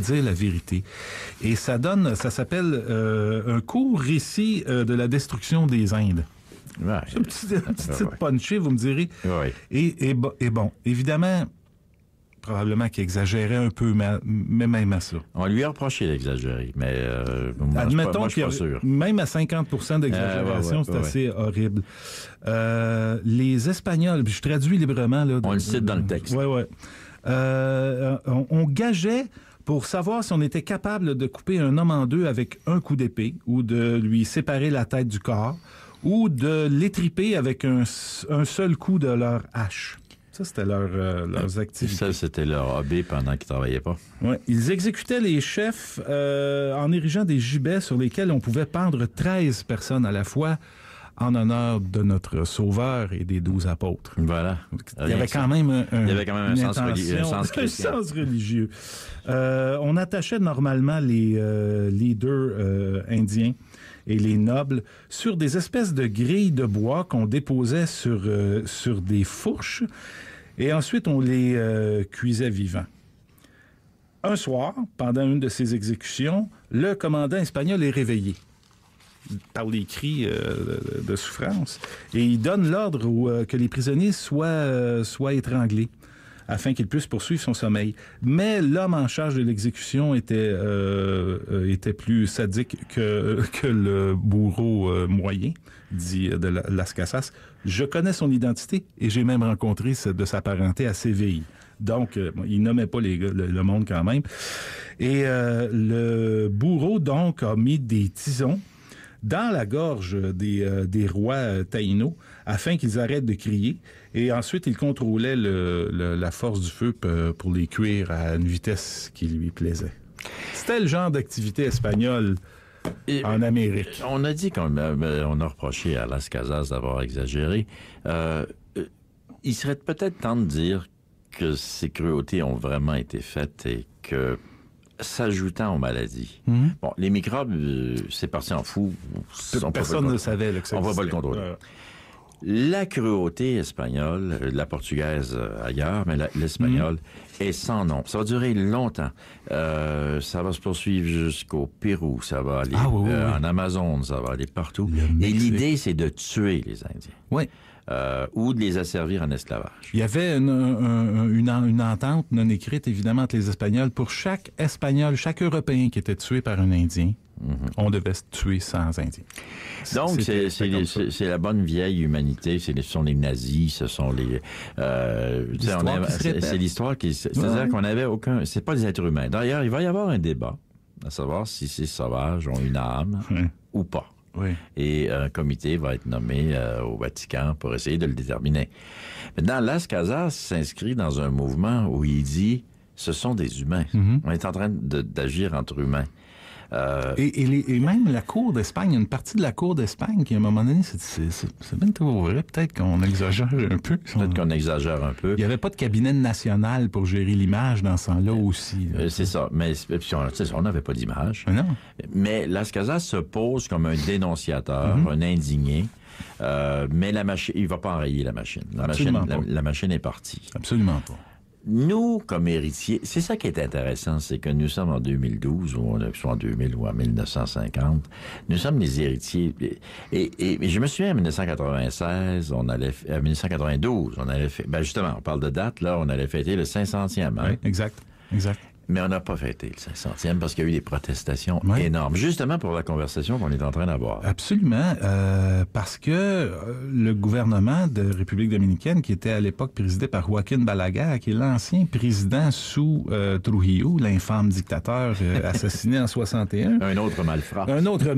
Et ça s'appelle un court récit de la destruction des Indes. Ouais. C'est un petit titre punché, vous me direz. Ouais. Et bon, évidemment, probablement qu'il exagérait un peu, mais même à ça. On lui a reproché d'exagérer, mais admettons je suis pas sûr. Même à 50% d'exagération, c'est assez horrible. Les Espagnols, puis je traduis librement. Là, on le cite dans le texte. Oui. On gageait pour savoir si on était capable de couper un homme en deux avec un coup d'épée ou de lui séparer la tête du corps ou de l'étriper avec un seul coup de leur hache. Ça, c'était leurs activités. Ça, c'était leur hobby pendant qu'ils ne travaillaient pas. Oui. Ils exécutaient les chefs en érigeant des gibets sur lesquels on pouvait pendre 13 personnes à la fois en honneur de notre Sauveur et des 12 apôtres. Voilà. Il y avait quand même un sens religieux. On attachait normalement les leaders indiens et les nobles sur des espèces de grilles de bois qu'on déposait sur des fourches et ensuite on les cuisait vivants. Un soir, pendant une de ces exécutions, le commandant espagnol est réveillé par les cris de souffrance et il donne l'ordre que les prisonniers soient étranglés afin qu'il puisse poursuivre son sommeil. Mais l'homme en charge de l'exécution était plus sadique que le bourreau moyen, dit de Las Casas. Je connais son identité et j'ai même rencontré de sa parenté à Séville. Donc, il nommait pas le monde quand même. Et le bourreau, donc, a mis des tisons dans la gorge des rois taïnos afin qu'ils arrêtent de crier. Et ensuite, il contrôlait la force du feu pour les cuire à une vitesse qui lui plaisait. C'était le genre d'activité espagnole en Amérique. On a dit on a reproché à Las Casas d'avoir exagéré. Il serait peut-être temps de dire que ces cruautés ont vraiment été faites et que s'ajoutant aux maladies. Mm-hmm. Bon, les microbes, c'est parti en fou. Personne ne savait que ça on ne va pas le contrôler. La cruauté espagnole, la portugaise ailleurs, mais l'espagnol est sans nom. Ça va durer longtemps. Ça va se poursuivre jusqu'au Pérou, ça va aller en Amazone, ça va aller partout. Et l'idée, c'est de tuer les Indiens. Oui. Ou de les asservir en esclavage. Il y avait une entente non écrite, évidemment, entre les Espagnols. Pour chaque Espagnol, chaque Européen qui était tué par un Indien, on devait se tuer sans Indien. Donc, c'est la bonne vieille humanité. Ce sont les nazis, ce sont les... c'est l'histoire qui... C'est-à-dire qu'on n'avait aucun... C'est pas des êtres humains. D'ailleurs, il va y avoir un débat à savoir si ces sauvages ont une âme ou pas. Oui. Et un comité va être nommé au Vatican pour essayer de le déterminer. Maintenant, Las Casas s'inscrit dans un mouvement où il dit « ce sont des humains. On est en train d'agir entre humains. Et même la Cour d'Espagne, une partie de la Cour d'Espagne qui, à un moment donné, c'est bien trop vrai. Peut-être qu'on exagère un peu. Peut-être qu'on exagère un peu. Il n'y avait pas de cabinet national pour gérer l'image dans ce temps-là aussi. C'est ça. Mais on n'avait pas d'image. Non. Mais Las Casas se pose comme un dénonciateur, un indigné. Mais la machine, il ne va pas enrayer la machine. La machine est partie. Absolument pas. Nous, comme héritiers, c'est ça qui est intéressant, c'est que nous sommes en 2012, ou soit en 2000 ou en 1950, nous sommes les héritiers. Et je me souviens, en 1996, en 1992, on allait justement, on parle de date, là, on allait fêter le 500e. Hein? Oui, exact. Mais on n'a pas fêté le 500e parce qu'il y a eu des protestations énormes, justement pour la conversation qu'on est en train d'avoir. Absolument, parce que le gouvernement de République dominicaine, qui était à l'époque présidé par Joaquín Balaguer, qui est l'ancien président sous Trujillo, l'infâme dictateur assassiné en 61. Un autre malfrat.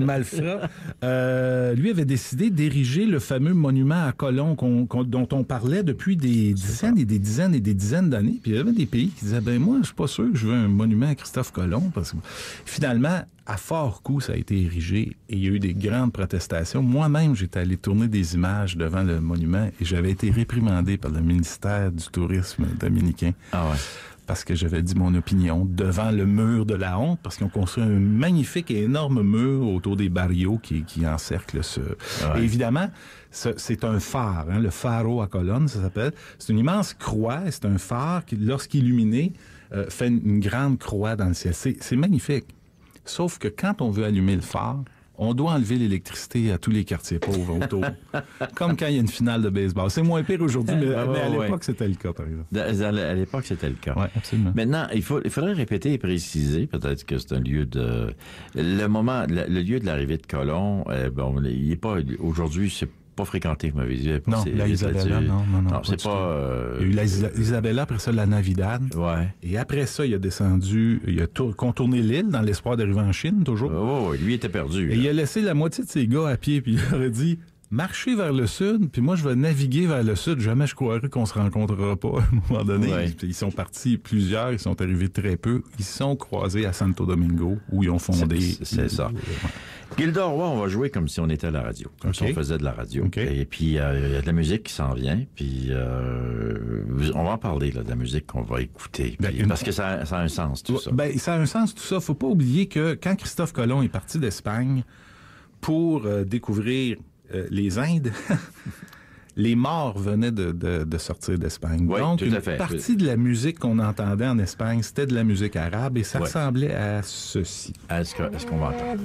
Lui avait décidé d'ériger le fameux monument à Colón dont on parlait depuis des dizaines et des dizaines et des dizaines d'années. Puis il y avait des pays qui disaient, moi, je suis pas sûr que je veux un monument à Christophe Colomb, parce que finalement, à fort coup, ça a été érigé et il y a eu des grandes protestations. Moi-même, j'étais allé tourner des images devant le monument et j'avais été réprimandé par le ministère du Tourisme dominicain. Ah ouais. Parce que j'avais dit mon opinion devant le mur de la honte, parce qu'ils ont construit un magnifique et énorme mur autour des barrios qui encerclent ce... Ouais. Et évidemment, c'est un phare, le Faro à Colón, ça s'appelle. C'est une immense croix, c'est un phare qui, lorsqu'illuminé, fait une grande croix dans le ciel. C'est magnifique. Sauf que quand on veut allumer le phare, on doit enlever l'électricité à tous les quartiers pauvres autour. Comme quand il y a une finale de baseball. C'est moins pire aujourd'hui, mais à l'époque, c'était le cas, par exemple. À l'époque, c'était le cas. Oui, absolument. Maintenant, il faudrait répéter et préciser, peut-être que c'est un lieu de... Le lieu de l'arrivée de Colomb, il n'est pas... Aujourd'hui, c'est pas fréquenté, vous m'avez dit. Non, la Isabella, non, c'est pas... Il y a eu la Isabella, après ça, la Navidad. Ouais. Et après ça, il a descendu, il a contourné l'île dans l'espoir d'arriver en Chine, toujours. Oh, lui était perdu. Et il a laissé la moitié de ses gars à pied, puis il leur a dit... Marchez vers le sud, puis moi, je vais naviguer vers le sud. Jamais je croirais qu'on se rencontrera pas à un moment donné. Ouais. Ils sont partis plusieurs, ils sont arrivés très peu. Ils se sont croisés à Santo Domingo, où ils ont fondé... C'est ça. Gilda Roy, on va jouer comme si on était à la radio, comme si on faisait de la radio. Okay. Et puis, il y a de la musique qui s'en vient, puis on va en parler là, de la musique qu'on va écouter, parce que ça a un sens, tout ça. Ça a un sens, tout ça. Faut pas oublier que quand Christophe Colomb est parti d'Espagne pour découvrir les Indes... Les morts venaient de sortir d'Espagne. Oui, donc, tout à fait. Une partie de la musique qu'on entendait en Espagne, c'était de la musique arabe et ça ressemblait à ceci. Est-ce qu'on va entendre?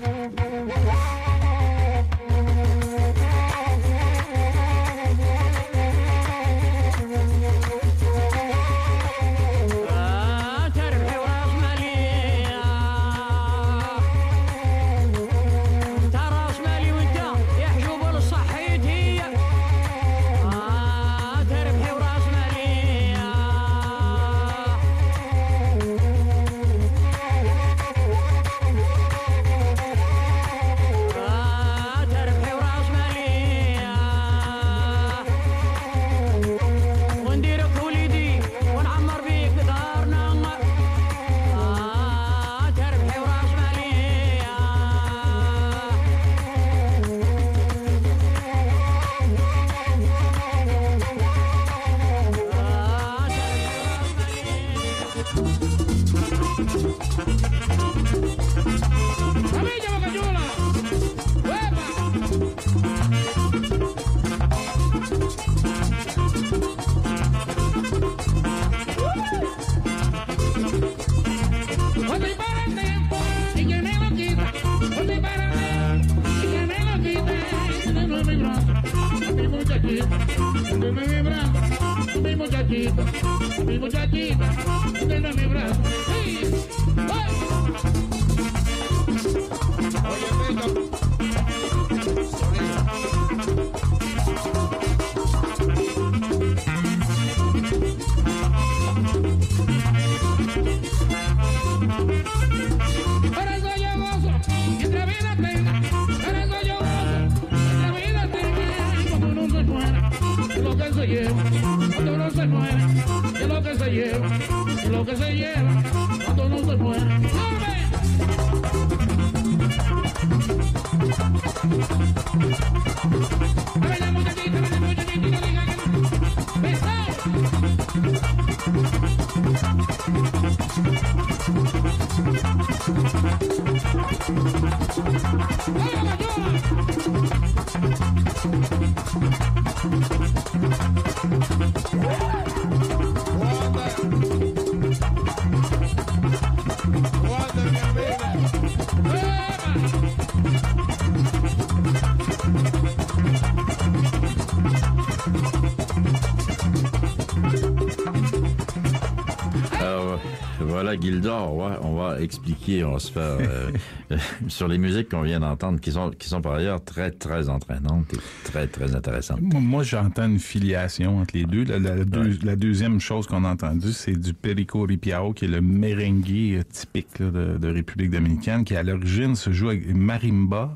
Voilà, Gildor, ouais, on va expliquer, on va se faire sur les musiques qu'on vient d'entendre, qui sont par ailleurs très, très entraînantes et très, très intéressantes. Moi, j'entends une filiation entre les deux. La deuxième chose qu'on a entendue, c'est du Perico Ripiao, qui est le merengue typique là, de République dominicaine, qui à l'origine se joue avec marimba,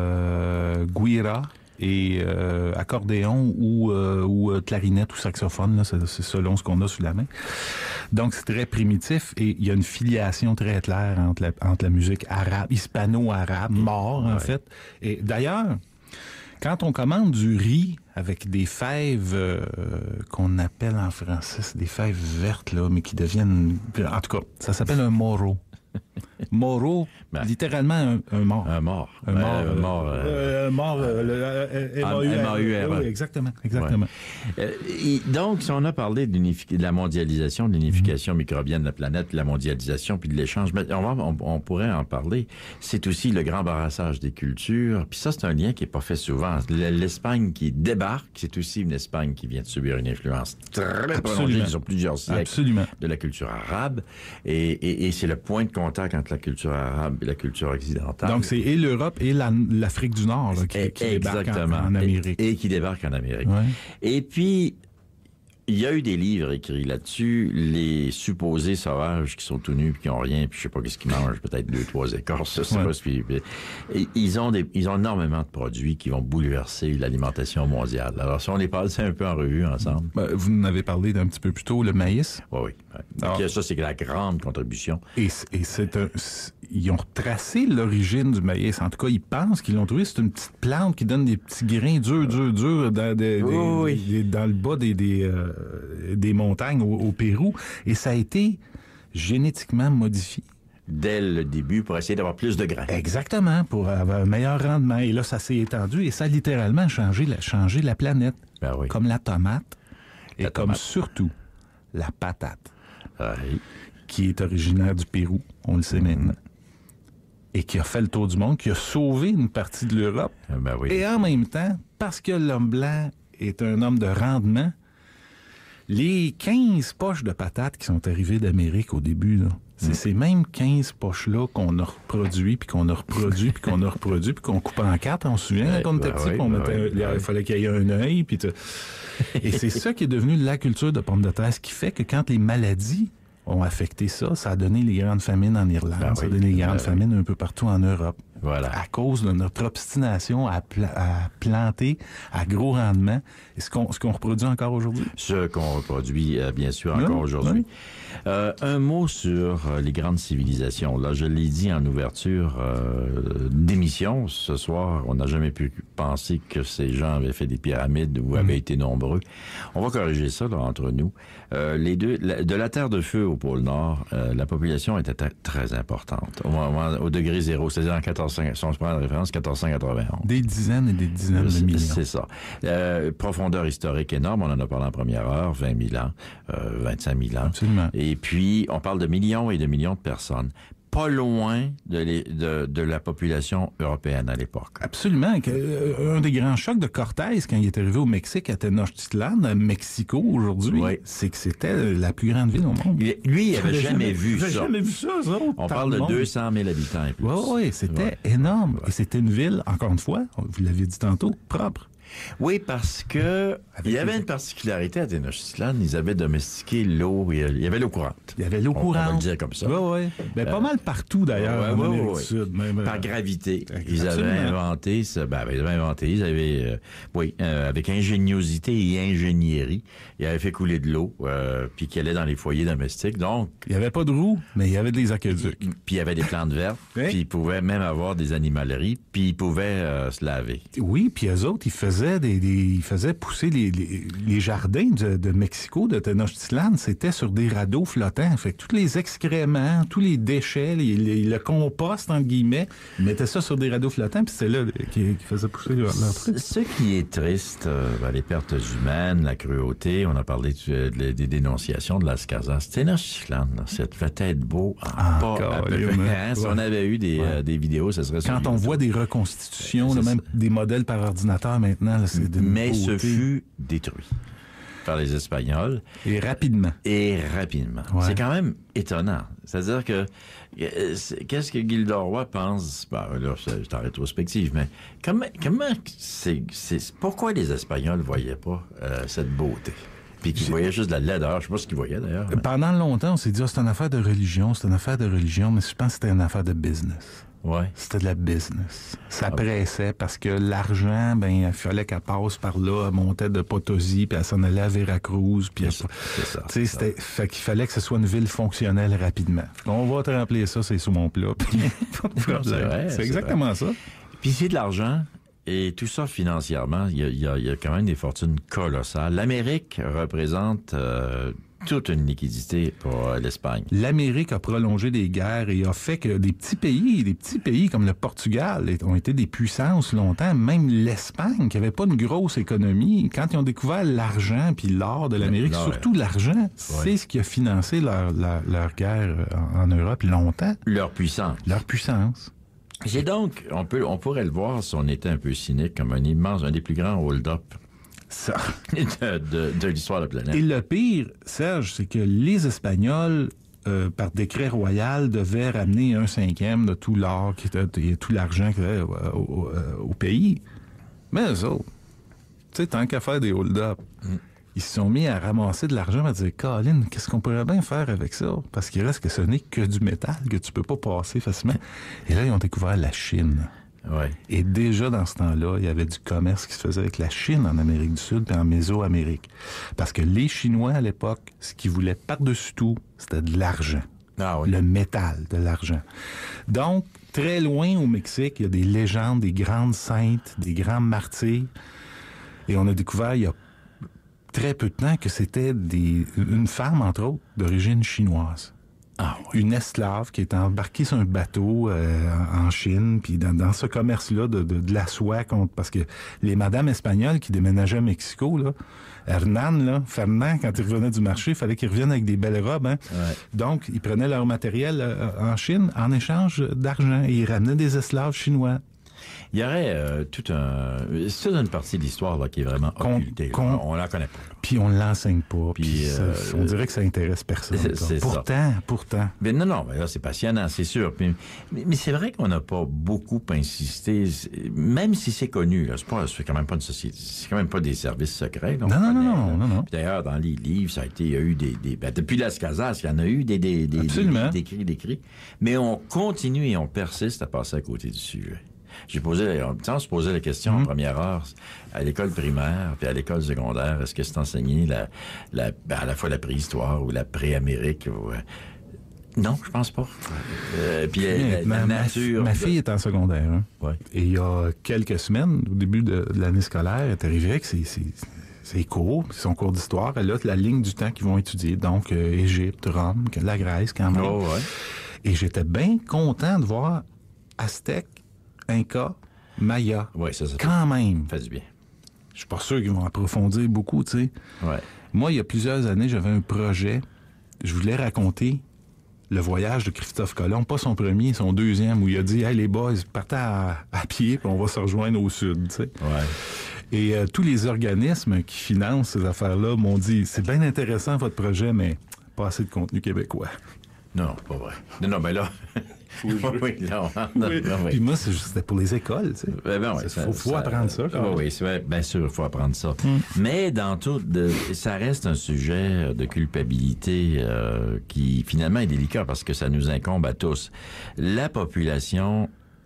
guira, et accordéon ou clarinette ou saxophone, là, c'est selon ce qu'on a sous la main. Donc, c'est très primitif et il y a une filiation très claire entre la musique arabe, hispano-arabe, mort, en fait. Et d'ailleurs, quand on commande du riz avec des fèves qu'on appelle en français, c'est des fèves vertes, là, mais qui deviennent... En tout cas, ça s'appelle un moro. Moro, littéralement un mort. Un mort. M-A-U-R. Oui, exactement. Ouais. Donc, si on a parlé de la mondialisation, de l'unification microbienne de la planète, de la mondialisation, puis de l'échange, mais on pourrait en parler. C'est aussi le grand barrassage des cultures. Puis ça, c'est un lien qui n'est pas fait souvent. L'Espagne qui débarque, c'est aussi une Espagne qui vient de subir une influence très prolongée sur plusieurs siècles de la culture arabe. Et c'est le point de contact entre la culture arabe et la culture occidentale. Donc, c'est et l'Europe et l'Afrique du Nord là, qui débarquent en Amérique. Et qui débarquent en Amérique. Ouais. Et puis, il y a eu des livres écrits là-dessus, les supposés sauvages qui sont tout nus puis qui ont rien, puis je sais pas qu'est-ce qu'ils mangent, peut-être 2-3 écorces, je sais pas ce qu'ils... Ils ont énormément de produits qui vont bouleverser l'alimentation mondiale. Alors, si on les passe un peu en revue ensemble... vous en avez parlé d'un petit peu plus tôt, le maïs. Oui. Donc, ça, c'est la grande contribution. Et ils ont retracé l'origine du maïs. En tout cas, ils pensent qu'ils l'ont trouvé. C'est une petite plante qui donne des petits grains durs dans le bas des montagnes au Pérou. Et ça a été génétiquement modifié. Dès le début, pour essayer d'avoir plus de grains. Exactement, pour avoir un meilleur rendement. Et là, ça s'est étendu et ça a littéralement changé la planète. Ben oui. Comme la tomate et comme surtout la patate. Oui. Qui est originaire du Pérou, on le sait maintenant. Et qui a fait le tour du monde, qui a sauvé une partie de l'Europe. Ben oui. Et en même temps, parce que l'homme blanc est un homme de rendement, les 15 poches de patates qui sont arrivées d'Amérique au début, là, c'est ces mêmes 15 poches-là qu'on a reproduit, puis qu'on a reproduit, puis qu'on a reproduit, puis qu'on coupe en quatre. On se souvient, quand on était petit, il fallait qu'il y ait un œil. Puis et c'est ça qui est devenu la culture de pommes de terre, ce qui fait que quand les maladies ont affecté ça, ça a donné les grandes famines en Irlande, ça a donné les grandes famines un peu partout en Europe. Voilà. À cause de notre obstination à planter à gros rendement. Et ce qu'on reproduit encore aujourd'hui? Ce qu'on reproduit, bien sûr, encore aujourd'hui. Un mot sur les grandes civilisations. Là, je l'ai dit en ouverture d'émission. Ce soir, on n'a jamais pu penser que ces gens avaient fait des pyramides ou avaient été nombreux. On va corriger ça là, entre nous. De la Terre de Feu au pôle Nord, la population était très importante. Au degré zéro, c'est-à-dire en 1400, si on se prend la référence, 1491. Des dizaines et des dizaines de millions. C'est ça. Profondeur historique énorme, on en a parlé en première heure, 20 000 ans, 25 000 ans. Absolument. Et puis, on parle de millions et de millions de personnes. pas loin de la population européenne à l'époque. Absolument. Un des grands chocs de Cortés, quand il est arrivé au Mexique, à Tenochtitlan, à Mexico aujourd'hui, c'est que c'était la plus grande ville au monde. Lui, il n'avait jamais vu ça. Jamais vu ça, ça. On parle de 200 000 habitants et plus. Oui, c'était énorme. Et c'était une ville, encore une fois, vous l'aviez dit tantôt, propre. Oui, parce que il y avait une particularité à Tenochtitlan, ils avaient domestiqué l'eau, il y avait l'eau courante. Il y avait l'eau courante. On va le dire comme ça. Oui. Ben, pas mal partout, d'ailleurs, en Amérique du Sud. Même, par gravité. Ils avaient inventé ça. Avec ingéniosité et ingénierie, ils avaient fait couler de l'eau, puis qui allait dans les foyers domestiques. Donc, il n'y avait pas de roues, mais il y avait des aqueducs. Puis il y avait des plantes vertes, puis ils pouvaient même avoir des animaleries, puis ils pouvaient se laver. Oui, puis eux autres, ils faisaient pousser les jardins de Mexico, de Tenochtitlan, c'était sur des radeaux flottants. Fait que tous les excréments, tous les déchets, le compost, entre guillemets, ils mettaient ça sur des radeaux flottants, puis c'est là qu'ils faisaient pousser leur truc. Ce qui est triste, les pertes humaines, la cruauté, on a parlé des dénonciations de Las Casas. Tenochtitlan, ça devait être beau à peu près. Si on avait eu des vidéos, ça serait quand on voit des reconstitutions, même des modèles par ordinateur maintenant, là, c'est d'une beauté. Ce fut détruit par les Espagnols. Et rapidement. Ouais. C'est quand même étonnant. C'est-à-dire que qu'est-ce que Gilles Roy pense? Là, c'est en rétrospective, mais comment pourquoi les Espagnols ne voyaient pas cette beauté? Puis qu'ils voyaient juste de la laideur. Je sais pas ce qu'ils voyaient, d'ailleurs. Mais... Pendant longtemps, on s'est dit, c'est une affaire de religion, mais je pense que c'était une affaire de business. Ouais. C'était de la business. Ça pressait parce que l'argent, il fallait qu'elle passe par là, elle montait de Potosí, puis elle s'en allait à Veracruz, puis c'est ça. Fait qu'il fallait que ce soit une ville fonctionnelle rapidement. On va te remplir ça, c'est sous mon plat. C'est exactement ça. Puis c'est de l'argent. Et tout ça, financièrement, il y a quand même des fortunes colossales. L'Amérique représente toute une liquidité pour l'Espagne. L'Amérique a prolongé des guerres et a fait que des petits pays comme le Portugal ont été des puissances longtemps. Même l'Espagne, qui n'avait pas une grosse économie, quand ils ont découvert l'argent puis l'or de l'Amérique, surtout l'argent, c'est ce qui a financé leur guerre en Europe longtemps. Leur puissance. C'est donc, on pourrait le voir si on était un peu cynique, comme un des plus grands hold-up de l'histoire de la planète. Et le pire, Serge, c'est que les Espagnols, par décret royal, devaient ramener 1/5 de tout l'or, tout l'argent qu'il y avait au pays. Mais eux autres, tu sais, tant qu'à faire des hold-up, ils se sont mis à ramasser de l'argent, à dire, Colin, qu'est-ce qu'on pourrait bien faire avec ça? Parce qu'il reste que ce n'est que du métal que tu peux pas passer facilement. Et là, ils ont découvert la Chine. Ouais. Et déjà, dans ce temps-là, il y avait du commerce qui se faisait avec la Chine en Amérique du Sud et en Mésoamérique. Parce que les Chinois, à l'époque, ce qu'ils voulaient par-dessus tout, c'était de l'argent. Ah, oui. Le métal, de l'argent. Donc, très loin au Mexique, il y a des légendes, des grandes saintes, des grands martyrs. Et on a découvert, il y a très peu de temps, que c'était une femme, entre autres, d'origine chinoise. Ah, oui. Une esclave qui est embarquée sur un bateau en Chine, puis dans ce commerce-là de la soie, parce que les madames espagnoles qui déménageaient à Mexico, là, Fernand, quand il revenait du marché, il fallait qu'il revienne avec des belles robes. Hein? Ouais. Donc, ils prenaient leur matériel en Chine en échange d'argent et ils ramenaient des esclaves chinois. Il y aurait c'est une partie de l'histoire là, qui est vraiment occultée. On la connaît pas. Puis on l'enseigne pas. Puis on dirait que ça intéresse personne. Pourtant. Mais non, mais là, c'est passionnant, c'est sûr. Mais c'est vrai qu'on n'a pas beaucoup insisté, même si c'est connu. Là, c'est quand même pas une société, c'est quand même pas des services secrets. Là, non. Puis d'ailleurs, dans les livres, ça a été, il y a eu depuis Las Casas, il y en a eu des décrits. Mais on continue et on persiste à passer à côté du sujet. On se posait la question en première heure, à l'école primaire, puis à l'école secondaire, est-ce que c'est enseigné à la fois la préhistoire ou la pré-Amérique? Non, je pense pas. Puis la nature... Ma fille est en secondaire. Hein? Ouais. Et il y a quelques semaines, au début de l'année scolaire, elle est arrivée avec ses cours, son cours d'histoire. Elle a la ligne du temps qu'ils vont étudier. Donc, Égypte, Rome, la Grèce, quand même. Oh, ouais. Et j'étais bien content de voir Aztèques, Inca, Maya. Oui, ça quand même. Ça fait du bien. Je suis pas sûr qu'ils vont approfondir beaucoup, tu sais. Ouais. Moi, il y a plusieurs années, j'avais un projet. Je voulais raconter le voyage de Christophe Colomb, pas son premier, son deuxième, où il a dit « Hey, les boys, partez à pied, puis on va se rejoindre au sud. » tu sais. Ouais. Et tous les organismes qui financent ces affaires-là m'ont dit « C'est bien intéressant, votre projet, mais pas assez de contenu québécois. » Non, pas vrai. Non, mais là... oui, non, oui. Puis moi, c'était pour les écoles, tu sais. Il faut apprendre ça. Oui, bien sûr, il faut apprendre ça. Mais dans tout, ça reste un sujet de culpabilité qui, finalement, est délicat parce que ça nous incombe à tous. La population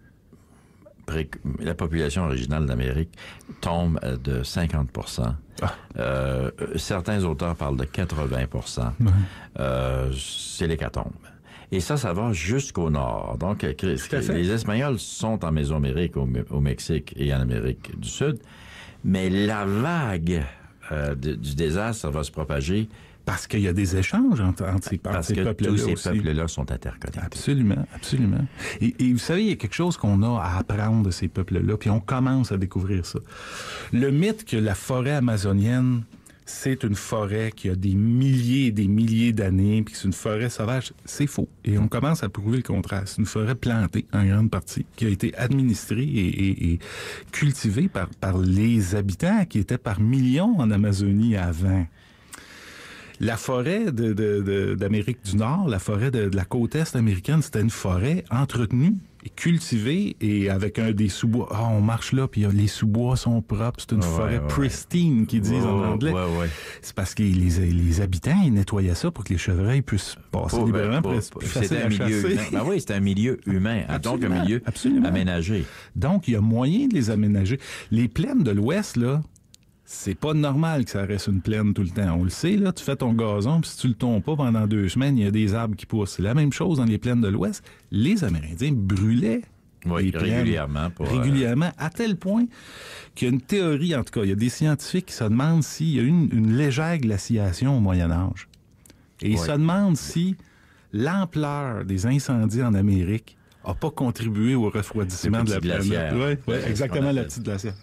originale d'Amérique tombe de 50%. Certains auteurs parlent de 80%. C'est l'hécatombe. Et ça va jusqu'au nord. Donc, les Espagnols sont en Mésoamérique, au Mexique et en Amérique du Sud. Mais la vague du désastre va se propager. Parce qu'il y a des échanges entre ces peuples-là aussi. Parce que tous ces peuples-là sont interconnectés. Absolument, absolument. Et vous savez, il y a quelque chose qu'on a à apprendre de ces peuples-là, puis on commence à découvrir ça. Le mythe que la forêt amazonienne, c'est une forêt qui a des milliers et des milliers d'années, puis que c'est une forêt sauvage, c'est faux. Et on commence à prouver le contraire. C'est une forêt plantée, en grande partie, qui a été administrée et cultivée par les habitants qui étaient par millions en Amazonie avant. La forêt d'Amérique du Nord, la forêt de la côte est américaine, c'était une forêt entretenue et cultivée et avec des sous-bois. On marche là, puis les sous-bois sont propres. C'est une forêt pristine, qu'ils disent en anglais. C'est parce que les habitants, ils nettoyaient ça pour que les chevreuils puissent passer librement. C'était un milieu humain. Oui, c'était un milieu humain. Donc, un milieu aménagé. Donc, il y a moyen de les aménager. Les plaines de l'Ouest, là, c'est pas normal que ça reste une plaine tout le temps. On le sait, là, tu fais ton gazon, puis si tu le tombes pas pendant 2 semaines, il y a des arbres qui poussent. C'est la même chose dans les plaines de l'Ouest. Les Amérindiens brûlaient les plaines régulièrement, à tel point qu'il y a une théorie, en tout cas, il y a des scientifiques qui se demandent s'il y a eu une légère glaciation au Moyen Âge. Et ils se demandent si l'ampleur des incendies en Amérique n'a pas contribué au refroidissement de la planète. Oui, exactement, la petite glacière.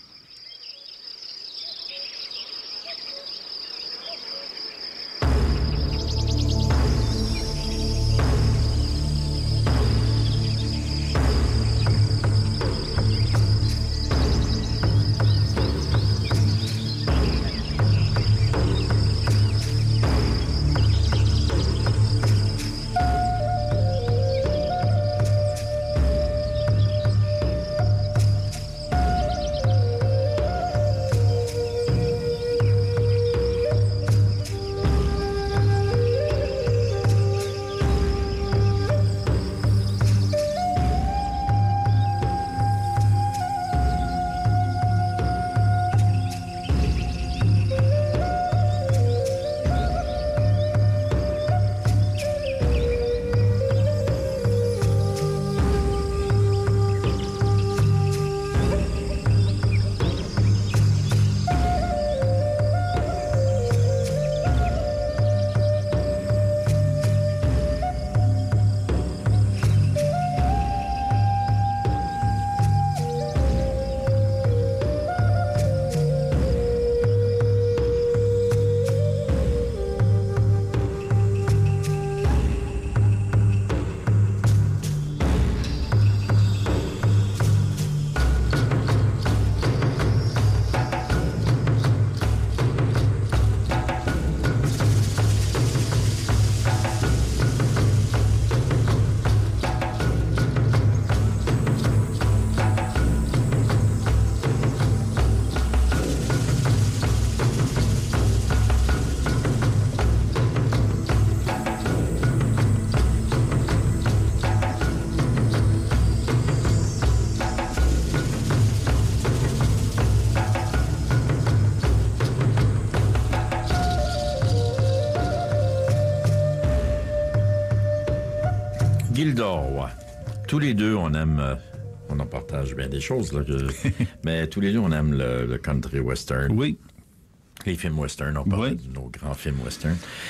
Gildor, tous les deux, on aime... on en partage bien des choses, là, mais tous les deux, on aime le country western. Oui. Les films western, on parle de nos grands films western.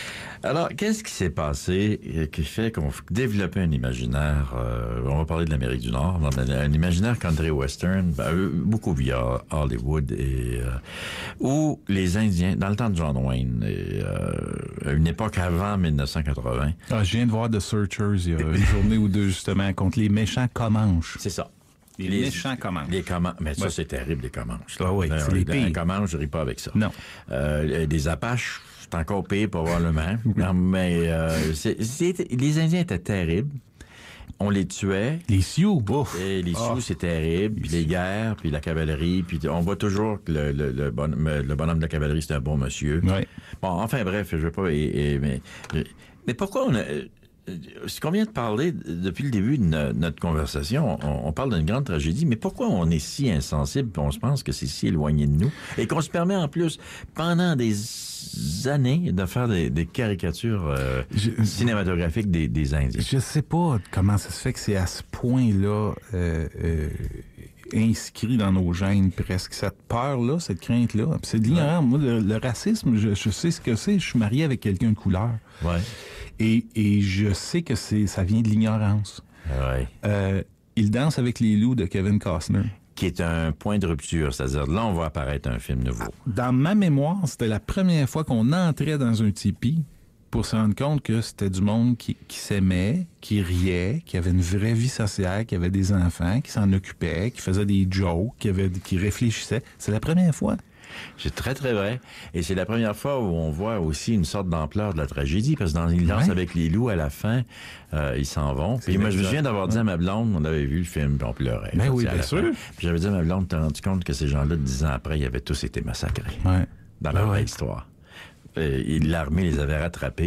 Alors, qu'est-ce qui s'est passé qui fait qu'on développait un imaginaire, on va parler de l'Amérique du Nord, un imaginaire country western, beaucoup via Hollywood, et où les Indiens, dans le temps de John Wayne, à une époque avant 1980... je viens de voir The Searchers il y a une journée ou deux, justement, contre les méchants Comanches. C'est ça. Les méchants Comanches. Les Comanches. Mais ça, c'est terrible, les Comanches. Ah oui, c'est les pires. Les Comanches, je ris pas avec ça. Non. Des Apaches, c'est encore pire, probablement. Mais les Indiens étaient terribles. On les tuait. Les Sioux, Et les Sioux, c'est terrible. Puis les guerres, puis la cavalerie. Puis on voit toujours que le bonhomme de la cavalerie, c'est un bon monsieur. Ouais. Bon, enfin, bref, je veux pas... mais pourquoi on a... Ce qu'on vient de parler depuis le début de notre conversation, on parle d'une grande tragédie, mais pourquoi on est si insensible, on se pense que c'est si éloigné de nous, et qu'on se permet en plus, pendant des années, de faire des caricatures cinématographiques des Indiens? Je sais pas comment ça se fait que c'est à ce point-là inscrit dans nos gènes presque. Cette peur-là, cette crainte-là, c'est de l'ignorance. Moi, le racisme, je sais ce que c'est. Je suis marié avec quelqu'un de couleur. Ouais. Et je sais que ça vient de l'ignorance. Ouais. Il danse avec les loups de Kevin Costner. Qui est un point de rupture, c'est-à-dire là, on va apparaître un film nouveau. Dans ma mémoire, c'était la première fois qu'on entrait dans un tipi pour se rendre compte que c'était du monde qui s'aimait, qui riait, qui avait une vraie vie sociale, qui avait des enfants, qui s'en occupait, qui faisait des jokes, qui réfléchissait. C'est la première fois. C'est très, très vrai. Et c'est la première fois où on voit aussi une sorte d'ampleur de la tragédie, parce que dans Il danse avec les loups, à la fin, ils s'en vont. Puis moi, je me souviens d'avoir dit à ma blonde, on avait vu le film, puis on pleurait. Ben oui, bien sûr. Puis j'avais dit à ma blonde, t'as rendu compte que ces gens-là, 10 ans après, ils avaient tous été massacrés. Ouais. Dans la vraie histoire. L'armée les avait rattrapés.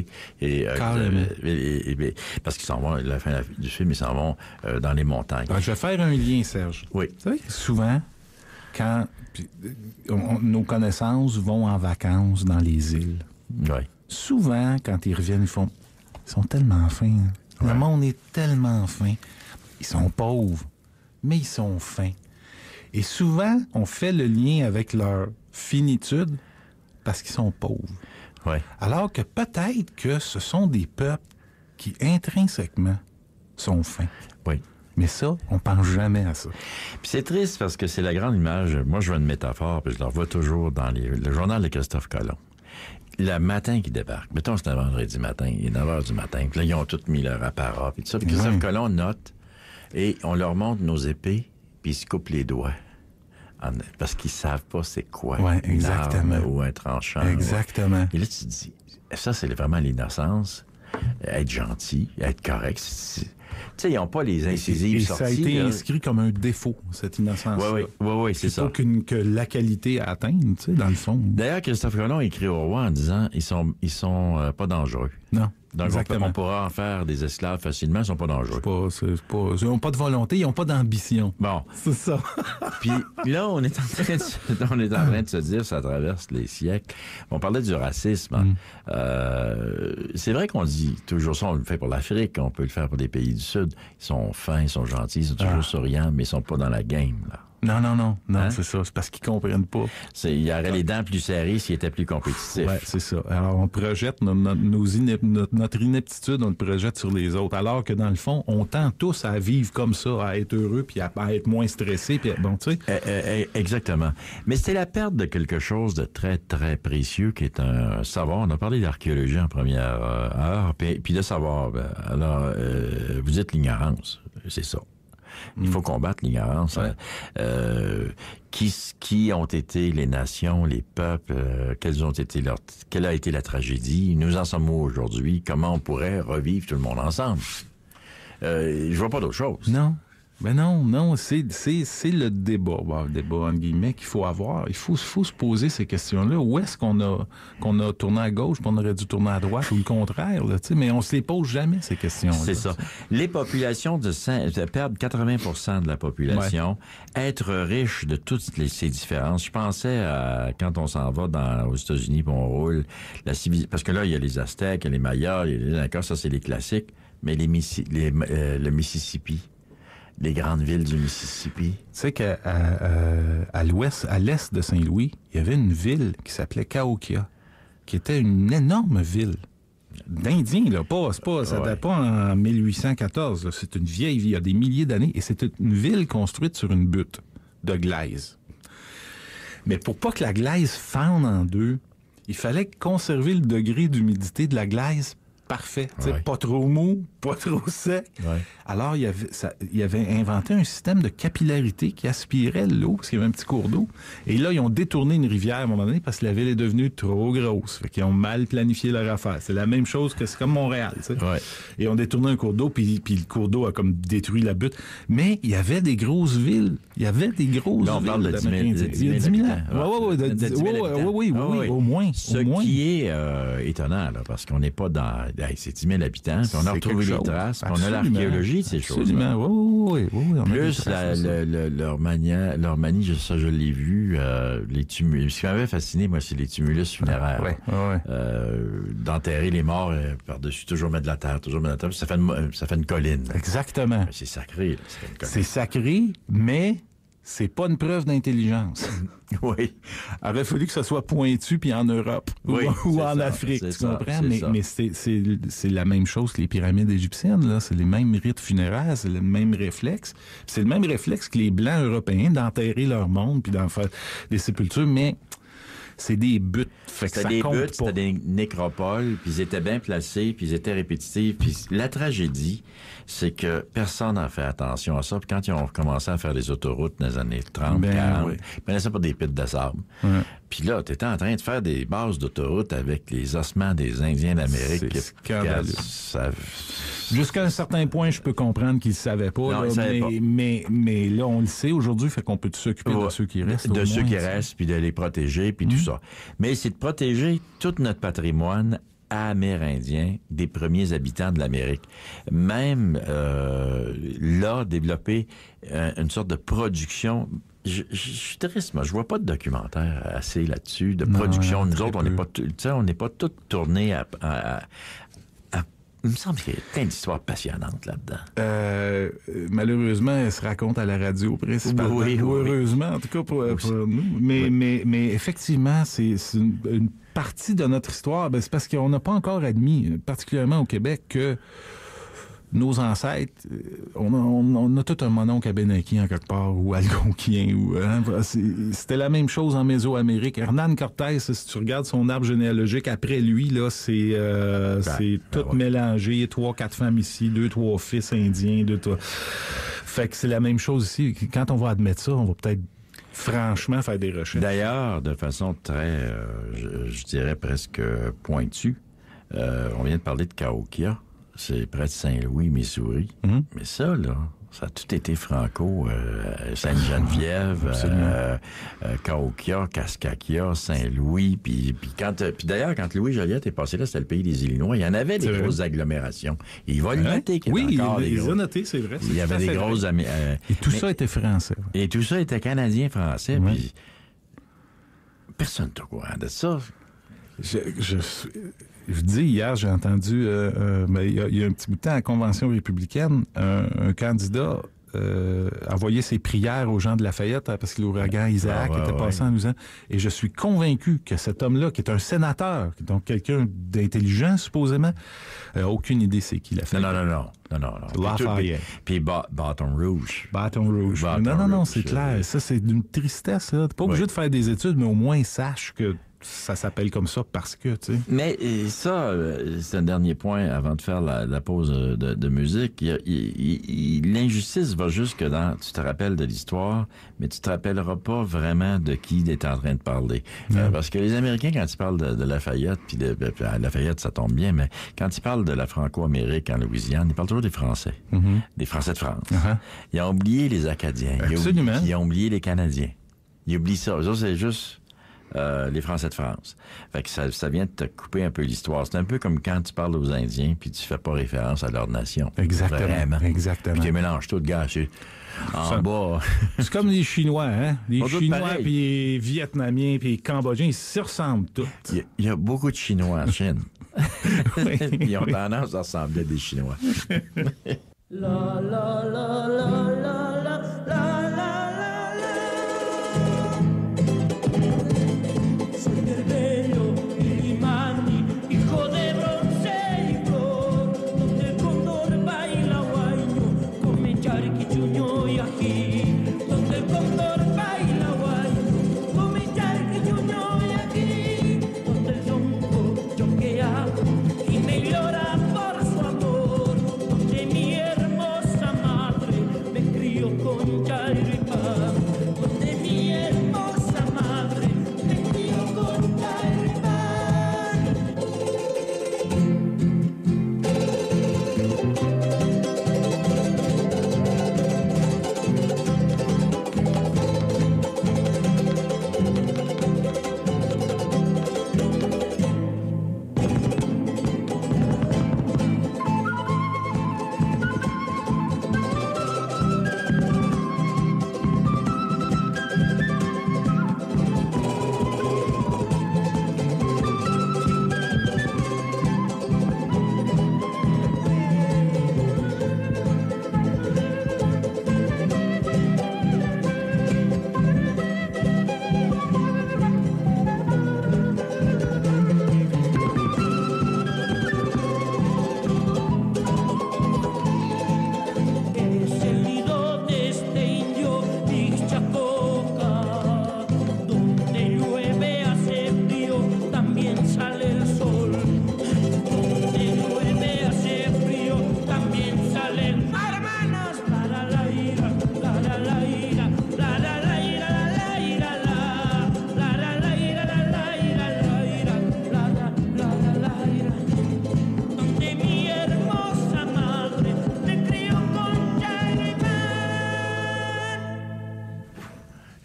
Parce qu'ils s'en vont, à la fin du film, ils s'en vont dans les montagnes. Je vais faire un lien, Serge. Oui. Tu sais, souvent, quand nos connaissances vont en vacances dans les îles, souvent, quand ils reviennent, ils sont tellement fins. Hein. Le monde est tellement fin. Ils sont pauvres, mais ils sont fins. Et souvent, on fait le lien avec leur finitude parce qu'ils sont pauvres. Ouais. Alors que peut-être que ce sont des peuples qui, intrinsèquement, sont fins. Oui. Mais ça, on pense jamais à ça. Puis c'est triste parce que c'est la grande image. Moi, je vois une métaphore, puis je la revois toujours dans le journal de Christophe Colomb. Le matin qui débarque, mettons c'est un vendredi matin, il est 9h du matin, puis là, ils ont tous mis leur apparat, puis tout ça. Puis Christophe Colomb note, et on leur montre nos épées, puis ils se coupent les doigts. Parce qu'ils savent pas c'est quoi une arme ou un tranchant. Exactement. Et là, tu te dis, ça, c'est vraiment l'innocence. Être gentil, être correct. Tu sais, ils n'ont pas les incisives sorties. Ça a été inscrit comme un défaut, cette innocence-là. Oui, c'est ça. Plutôt que la qualité à atteindre, tu sais, dans le fond. D'ailleurs, Christophe Colomb écrit au roi en disant, ils sont pas dangereux. Non. Donc, on pourra en faire des esclaves facilement, ils sont pas dangereux. Ils n'ont pas de volonté, ils n'ont pas d'ambition. Bon. C'est ça. Puis là, on est en train de se dire, ça traverse les siècles. On parlait du racisme. C'est vrai qu'on dit toujours ça, on le fait pour l'Afrique, on peut le faire pour des pays du Sud. Ils sont fins, ils sont gentils, ils sont toujours souriants, mais ils sont pas dans la game, là. Non, c'est ça. C'est parce qu'ils comprennent pas. Il y aurait les dents plus serrées s'ils étaient plus compétitifs. Oui, c'est ça. Alors, on projette notre ineptitude, on le projette sur les autres. Alors que, dans le fond, on tend tous à vivre comme ça, à être heureux, puis à être moins stressé. Puis, bon, tu sais. Exactement. Mais c'est la perte de quelque chose de très, très précieux qui est un savoir. On a parlé d'archéologie en première heure, puis de savoir. Alors, vous dites l'ignorance. C'est ça. Il faut combattre l'ignorance. Ouais. Qui ont été les nations, les peuples, quelle a été la tragédie, nous en sommes où aujourd'hui, comment on pourrait revivre tout le monde ensemble. Je vois pas d'autre chose. Non. Ben non, c'est le débat, le débat entre guillemets qu'il faut avoir. Il faut se poser ces questions-là. Où est-ce qu'on a tourné à gauche, puis on aurait dû tourner à droite, ou le contraire, là, mais on se les pose jamais, ces questions-là. C'est ça. Les populations de perdre 80% de la population, être riche de toutes ces différences. Je pensais à quand on s'en va aux États-Unis, puis on roule parce que là, il y a les Aztèques, il y a les Mayas, il y a les Incas, ça c'est les classiques, mais le Mississippi. Les grandes villes du Mississippi. Tu sais qu'à l'ouest, à l'est de Saint-Louis, il y avait une ville qui s'appelait Cahokia, qui était une énorme ville. d'Indiens, là. Ça date pas en 1814. Là. C'est une vieille ville, il y a des milliers d'années, et c'est une ville construite sur une butte de glaise. Mais pour pas que la glaise fende en deux, il fallait conserver le degré d'humidité de la glaise parfait. Ouais. Pas trop mou, pas trop sec. Ouais. Alors, il avait inventé un système de capillarité qui aspirait l'eau, parce qu'il y avait un petit cours d'eau. Et là, ils ont détourné une rivière à un moment donné parce que la ville est devenue trop grosse. Fait qu'ils ont mal planifié leur affaire. C'est la même chose que c'est comme Montréal. Ouais. Et ils ont détourné un cours d'eau, puis le cours d'eau a comme détruit la butte. Mais il y avait des grosses villes. Il y avait des grosses villes. On parle de 10 000 habitants. Oui, au moins. Ce qui est étonnant, là, parce qu'on n'est pas dans... c'est 10 000 habitants, puis on a retrouvé les traces, puis on a l'archéologie de ces choses-là. Oui. Plus leur manie, ça je l'ai vu, les tumulus. Ce qui m'avait fasciné, moi, c'est les tumulus funéraires. D'enterrer les morts par-dessus, toujours mettre de la terre, ça fait une colline. Exactement. Mais c'est sacré. Là, c'est sacré, mais... c'est pas une preuve d'intelligence. Oui. Il aurait fallu que ça soit pointu puis en Europe ou en Afrique, tu comprends? Mais c'est la même chose que les pyramides égyptiennes, là. C'est les mêmes rites funéraires, c'est le même réflexe. C'est le même réflexe que les Blancs européens d'enterrer leur monde puis d'en faire des sépultures, mais c'est des buts. C'était des buts, c'était des nécropoles, puis ils étaient bien placés, puis ils étaient répétitifs. Puis la tragédie, c'est que personne n'a fait attention à ça. Puis quand ils ont commencé à faire les autoroutes dans les années 30, 40, ils prenaient ça pour des pits de sable. Ouais. Puis là, tu étais en train de faire des bases d'autoroute avec les ossements des Indiens d'Amérique. C'est scandaleux. Jusqu'à un certain point, je peux comprendre qu'ils ne savaient pas. Non, mais là, on le sait aujourd'hui, fait qu'on peut s'occuper de ceux qui restent. De ceux qui restent, puis de les protéger, puis tout ça. Mais c'est de protéger tout notre patrimoine amérindien des premiers habitants de l'Amérique. Même là, développer une sorte de production... Je suis triste, moi. Je vois pas de documentaire assez là-dessus, de production. Nous autres, on n'est pas tous tournés à il me semble qu'il y a plein d'histoires passionnantes là-dedans. Malheureusement, elles se racontent à la radio principalement. Oui. Heureusement, en tout cas pour nous. Mais effectivement, c'est une partie de notre histoire. C'est parce qu'on n'a pas encore admis, particulièrement au Québec, que nos ancêtres, on a tout un mononcle Abénaquis en quelque part, ou algonquien, c'était la même chose en Mésoamérique. Hernán Cortés, si tu regardes son arbre généalogique, après lui, là, c'est tout mélangé, 3-4 femmes ici, 2-3 fils indiens, Fait que c'est la même chose ici. Quand on va admettre ça, on va peut-être franchement faire des recherches. D'ailleurs, de façon très, je dirais presque pointue, on vient de parler de Cahokia. C'est près de Saint-Louis, Missouri. Mais ça, là, ça a tout été franco. Sainte-Geneviève, Cahokia, Kaskakia, Saint-Louis. Puis d'ailleurs, quand Louis Joliette est passé là, c'était le pays des Illinois. Il y en avait des grosses agglomérations. Et il va le noter qu'il y avait encore des gros... noté, c'est vrai. Il y avait des grosses... Et tout ça était français. Et tout ça était canadien-français. Puis personne n'est au courant de ça. Je dis, hier, j'ai entendu, il y a un petit bout de temps à la Convention républicaine, un candidat envoyait ses prières aux gens de Lafayette parce que l'ouragan Isaac était passé en nous. Et je suis convaincu que cet homme-là, qui est un sénateur, donc quelqu'un d'intelligent, supposément, aucune idée c'est qui l'a fait. Non. Lafayette. Puis Bâton Rouge. Non, c'est clair. Ça, c'est d'une tristesse. T'es pas obligé de faire des études, mais au moins sache que ça s'appelle comme ça parce que, tu sais. Mais ça, c'est un dernier point avant de faire la pause de musique. L'injustice va jusque dans... Tu te rappelles de l'histoire, mais tu te rappelleras pas vraiment de qui il est en train de parler. Parce que les Américains, quand ils parlent de Lafayette, puis Lafayette, ça tombe bien, mais quand ils parlent de la Franco-Amérique en Louisiane, ils parlent toujours des Français. Des Français de France. Ils ont oublié les Acadiens. Ils ont oublié les Canadiens. Ils oublient ça. Ça, c'est juste... les Français de France. Fait que ça vient de te couper un peu l'histoire. C'est un peu comme quand tu parles aux Indiens puis tu fais pas référence à leur nation. Exactement. Vraiment. Exactement. Puis tu mélanges tout, gars. En bas. C'est comme les Chinois, hein? Les Chinois puis les Vietnamiens puis les Cambodgiens, ils se ressemblent tous. Il y a beaucoup de Chinois en Chine. Ils ont tendance à ressembler à des Chinois. La la la la la la la. Hijo de bronce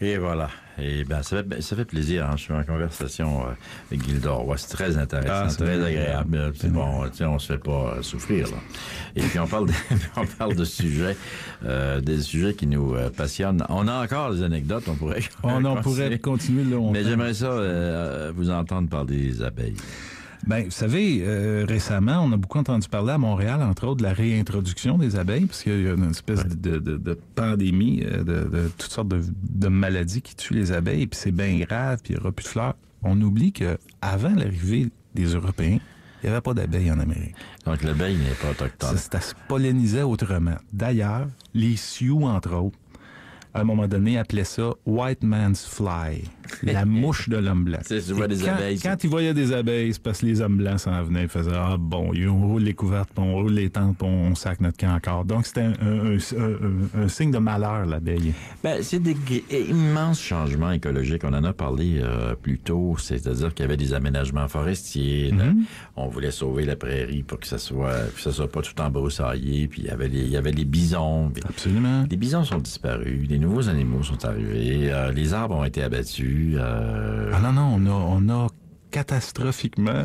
Et voilà. Et ben ça fait plaisir. Hein. Je suis en conversation avec Gilda Roy. C'est très intéressant, très agréable. C'est bon, on se fait pas souffrir. Là. Et puis on parle de sujets, des sujets qui nous passionnent. On a encore des anecdotes. On pourrait continuer longtemps. Mais j'aimerais ça vous entendre parler des abeilles. Ben, vous savez, récemment, on a beaucoup entendu parler à Montréal, entre autres, de la réintroduction des abeilles, parce qu'il y a une espèce de pandémie, de toutes sortes de maladies qui tuent les abeilles, puis c'est bien grave, puis il n'y aura plus de fleurs. On oublie que avant l'arrivée des Européens, il n'y avait pas d'abeilles en Amérique. Donc l'abeille n'est pas autochtone. Ça se pollinisait autrement. D'ailleurs, les Sioux, entre autres, à un moment donné, appelaient ça « white man's fly », la mouche de l'homme blanc. Tu vois des abeilles. Quand ils voyaient des abeilles, c'est parce que les hommes blancs s'en venaient. Ils faisaient « Ah bon, on roule les couvertes, on roule les tentes, on sac notre camp encore ». Donc, c'était un signe de malheur, l'abeille. Ben, c'est des immenses changements écologiques. On en a parlé plus tôt. C'est-à-dire qu'il y avait des aménagements forestiers. On voulait sauver la prairie pour que ça soit pas tout embroussaillé. Puis il y avait les bisons. Absolument. Les bisons sont disparus. Les nouveaux animaux sont arrivés. Les arbres ont été abattus. Ah non, on a catastrophiquement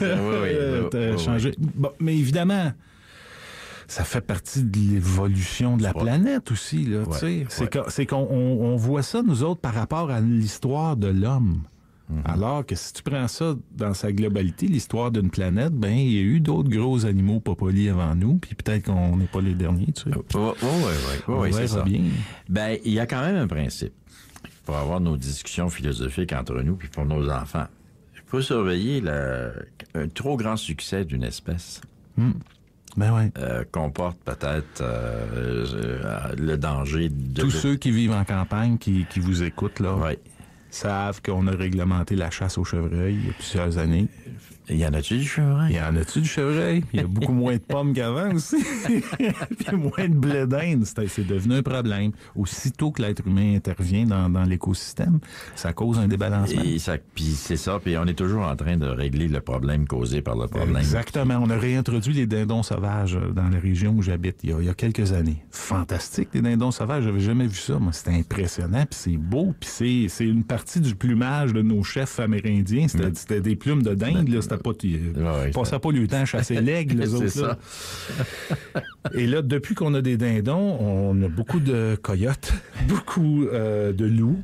changé. Oui. Bon, mais évidemment, ça fait partie de l'évolution de la planète aussi. Là, c'est qu'on voit ça, nous autres, par rapport à l'histoire de l'homme. Alors que si tu prends ça dans sa globalité, l'histoire d'une planète, ben il y a eu d'autres gros animaux pas polis avant nous, puis peut-être qu'on n'est pas les derniers, tu sais. Oui, c'est ça. Bien. Ben, il y a quand même un principe pour avoir nos discussions philosophiques entre nous puis pour nos enfants. Il faut surveiller un trop grand succès d'une espèce. Ben ouais. Comporte peut-être le danger de... Tous ceux qui vivent en campagne, qui vous écoutent, là, savent qu'on a réglementé la chasse au chevreuil il y a plusieurs années. Y en a-tu du chevreuil? Y en a-tu du chevreuil? Il y a beaucoup moins de pommes qu'avant aussi. Puis moins de blé d'Inde. C'est devenu un problème. Aussitôt que l'être humain intervient dans l'écosystème, ça cause un débalancement. Puis c'est ça. Puis on est toujours en train de régler le problème causé par le problème. Exactement. On a réintroduit les dindons sauvages dans la région où j'habite il y a quelques années. Fantastique, les dindons sauvages. J'avais jamais vu ça. Moi, c'était impressionnant. Puis c'est beau. Puis c'est une partie du plumage de nos chefs amérindiens. C'était des plumes de dinde, là. C'était pas... Ils passaient pas le temps à chasser l'aigle, les autres. C'est ça. Et là, depuis qu'on a des dindons, on a beaucoup de coyotes, beaucoup de loups,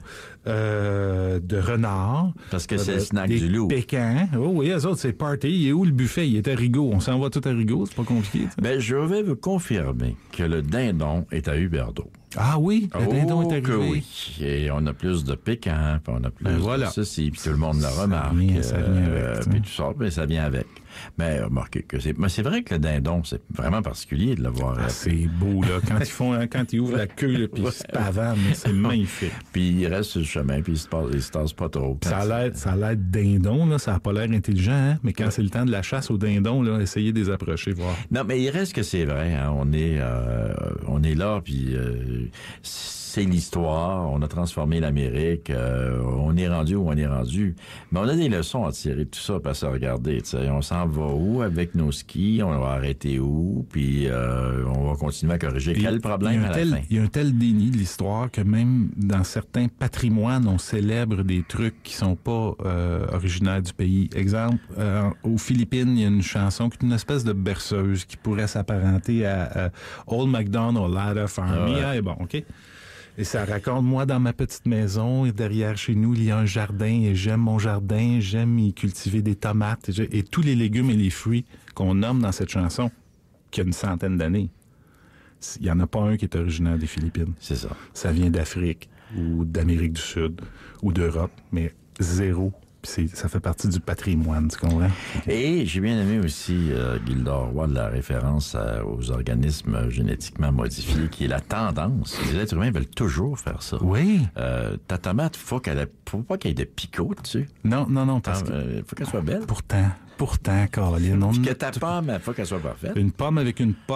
de renards. Parce que c'est le snack du loup. Des pécans. Oh oui, eux autres, c'est party. Il est où le buffet? Il est à Rigaud. On s'en va tout à Rigaud, c'est pas compliqué. Ben, je vais vous confirmer que le dindon est à Huberdeau. Ah oui, le dindon est arrivé. Oui. Et on a plus de pécan, puis on a plus de ceci, puis tout le monde le remarque. Ça vient avec. Puis tout ça, puis ça vient avec. Mais remarquez que c'est vrai que le dindon, c'est vraiment particulier de le voir. C'est beau, là. Quand ils ouvrent la queue, là, puis ils se pavanent, c'est magnifique. Puis il reste sur le chemin, puis il se tasse pas trop. Ça a l'air dindon, là. Ça a pas l'air intelligent, hein? Mais quand c'est le temps de la chasse aux dindons, là, essayez de les approcher, voir. Non, mais il reste que c'est vrai, hein. On est là, puis c'est l'histoire. On a transformé l'Amérique. On est rendu où on est rendu. Mais on a des leçons à tirer de tout ça, pas à se regarder. T'sais. On s'en va où avec nos skis? On va arrêter où? Puis on va continuer à corriger. Quel problème à la fin? Il y a un tel déni de l'histoire que même dans certains patrimoines, on célèbre des trucs qui sont pas originaires du pays. Exemple, aux Philippines, il y a une chanson qui est une espèce de berceuse qui pourrait s'apparenter à Old MacDonald, Ladder Farm. Et bon, OK? Et ça raconte, moi, dans ma petite maison, et derrière chez nous, il y a un jardin, et j'aime mon jardin, j'aime y cultiver des tomates, et tous les légumes et les fruits qu'on nomme dans cette chanson, qui a une centaine d'années, il n'y en a pas un qui est originaire des Philippines. C'est ça. Ça vient d'Afrique, ou d'Amérique du Sud, ou d'Europe, mais zéro. Puis ça fait partie du patrimoine, tu comprends? Et j'ai bien aimé aussi, Gilda Roy, de la référence aux organismes génétiquement modifiés, qui est la tendance. Les êtres humains veulent toujours faire ça. Oui. Ta tomate, faut pas qu'elle ait de picots dessus. Non, parce que... faut qu'elle soit belle. Pourtant, Caroline... Puis que ta pomme, faut qu'elle soit parfaite. Une pomme avec une poque,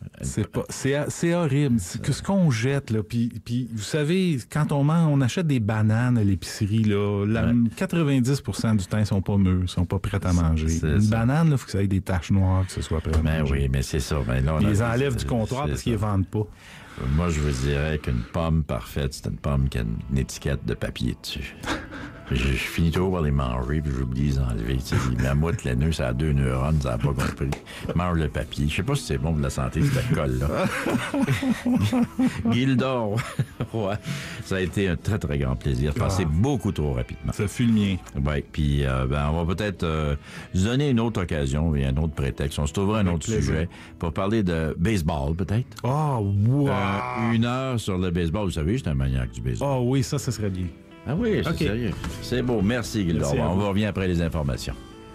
C'est horrible. Ce qu'on jette, là. Puis, vous savez, quand on achète des bananes à l'épicerie, là, 90% du temps, ils sont pas mûrs, ils sont pas prêts à manger. Une banane, il faut que ça ait des taches noires, que ce soit prêt à manger. Oui, mais c'est ça. Mais là, ils les enlèvent du comptoir parce qu'ils les vendent pas. Moi, je vous dirais qu'une pomme parfaite, c'est une pomme qui a une étiquette de papier dessus. Je finis toujours par les manger, puis j'oublie de les enlever. La mouette laineux, ça a 2 neurones, ça n'a pas compris. Mange le papier. Je sais pas si c'est bon pour la santé, cette colle-là. Gildor, ouais. Ça a été un très, très grand plaisir. Passé beaucoup trop rapidement. Ça fut le mien. Oui, puis on va peut-être se donner une autre occasion et un autre prétexte. On se trouvera un autre sujet pour parler de baseball, peut-être. Oh, wow! 1 heure sur le baseball. Vous savez, j'étais un maniaque du baseball. Oh oui, ça serait bien. Ah oui, c'est sérieux. C'est beau. Merci, Gildor. On va revenir après les informations.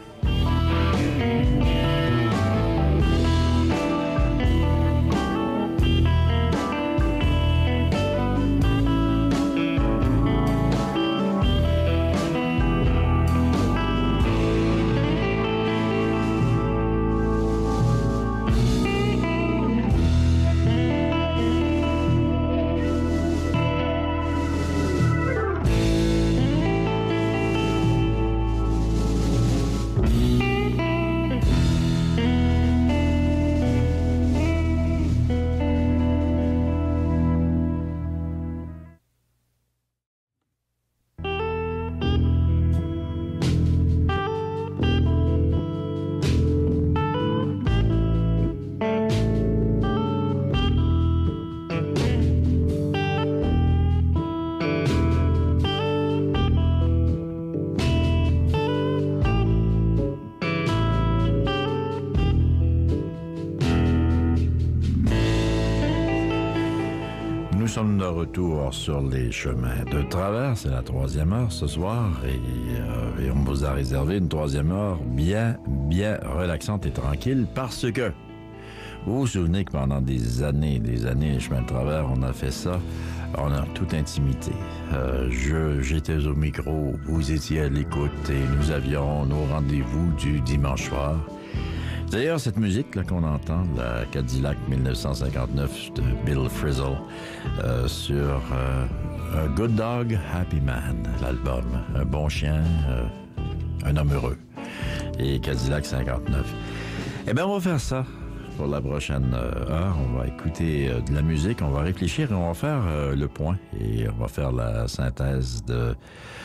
Nous sommes de retour sur les chemins de travers. C'est la 3e heure ce soir et on vous a réservé une 3e heure bien relaxante et tranquille parce que vous vous souvenez que pendant des années, les chemins de travers, on a fait ça en toute intimité. J'étais au micro, vous étiez à l'écoute et nous avions nos rendez-vous du dimanche soir. D'ailleurs, cette musique là qu'on entend, la Cadillac 1959 de Bill Frisell, sur A Good Dog, Happy Man, l'album. Un bon chien, un homme heureux. Et Cadillac 59. Eh bien, on va faire ça pour la prochaine heure. On va écouter de la musique, on va réfléchir et on va faire le point. Et on va faire la synthèse de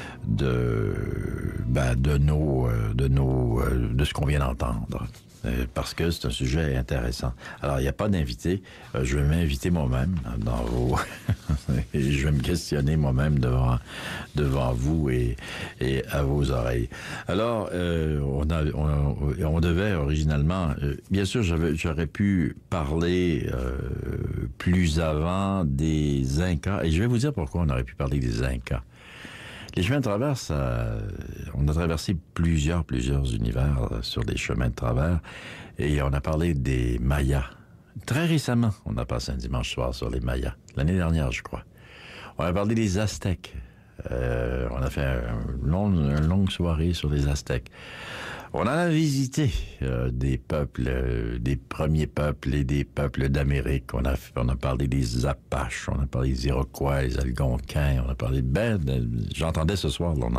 ce qu'on vient d'entendre. Parce que c'est un sujet intéressant. Alors, il n'y a pas d'invité. Je vais m'inviter moi-même dans vos... et je vais me questionner moi-même devant vous et à vos oreilles. Alors, on devait originalement... bien sûr, j'aurais pu parler plus avant des Incas. Et je vais vous dire pourquoi on aurait pu parler des Incas. Les chemins de travers, on a traversé plusieurs univers sur des chemins de travers et on a parlé des Mayas. Très récemment, on a passé un dimanche soir sur les Mayas. L'année dernière, je crois. On a parlé des Aztèques. On a fait une longue soirée sur les Aztèques. On a visité des peuples, des premiers peuples et des peuples d'Amérique. On a parlé des Apaches, on a parlé des Iroquois, les Algonquins, on a parlé j'entendais ce soir, là,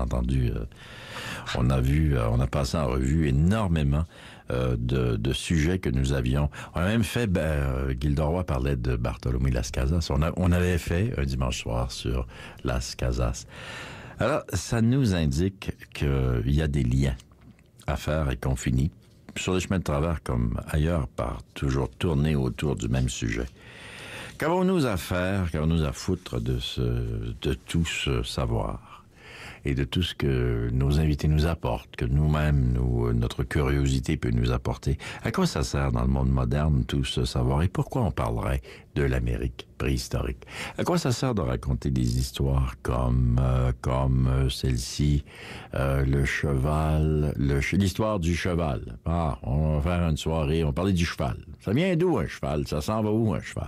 on a passé en revue énormément de sujets que nous avions. On a même fait, Gildor parlait de Bartolomé Las Casas. On avait fait un dimanche soir sur Las Casas. Alors, ça nous indique qu'il y a des liens à faire et qu'on finit, sur les chemins de travers comme ailleurs, par toujours tourner autour du même sujet. Qu'avons-nous à faire, qu'avons-nous à foutre de tout ce savoir et de tout ce que nos invités nous apportent, que nous-mêmes, notre curiosité peut nous apporter? À quoi ça sert dans le monde moderne, tout ce savoir? Et pourquoi on parlerait de l'Amérique préhistorique? À quoi ça sert de raconter des histoires comme celle-ci, le cheval, l'histoire du cheval? Ah, on va faire une soirée, on va parler du cheval. Ça vient d'où un cheval? Ça s'en va où un cheval?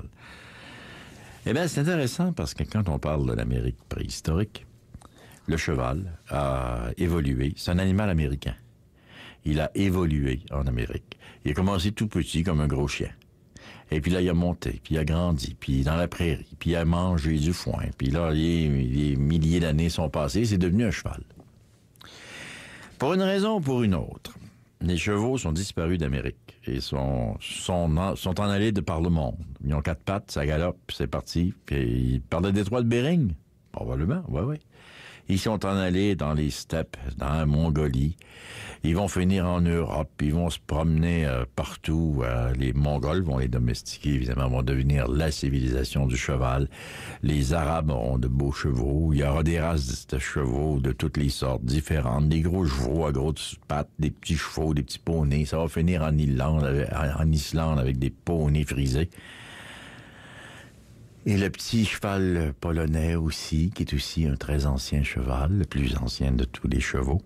Eh bien, c'est intéressant parce que quand on parle de l'Amérique préhistorique, le cheval a évolué. C'est un animal américain. Il a évolué en Amérique. Il a commencé tout petit comme un gros chien. Et puis là, il a monté, puis il a grandi, puis dans la prairie, puis il a mangé du foin. Puis là, les milliers d'années sont passées, c'est devenu un cheval. Pour une raison ou pour une autre, les chevaux sont disparus d'Amérique et sont en allés de par le monde. Ils ont 4 pattes, ça galope, c'est parti. Puis par le détroit de Bering, probablement, oui. Ils sont en allés dans les steppes, dans la Mongolie. Ils vont finir en Europe, ils vont se promener partout. Les Mongols vont les domestiquer, évidemment, vont devenir la civilisation du cheval. Les Arabes auront de beaux chevaux. Il y aura des races de chevaux de toutes les sortes différentes. Des gros chevaux à grosses pattes, des petits chevaux, des petits poneys. Ça va finir en Islande avec des poneys frisés. Et le petit cheval polonais aussi, qui est aussi un très ancien cheval, le plus ancien de tous les chevaux.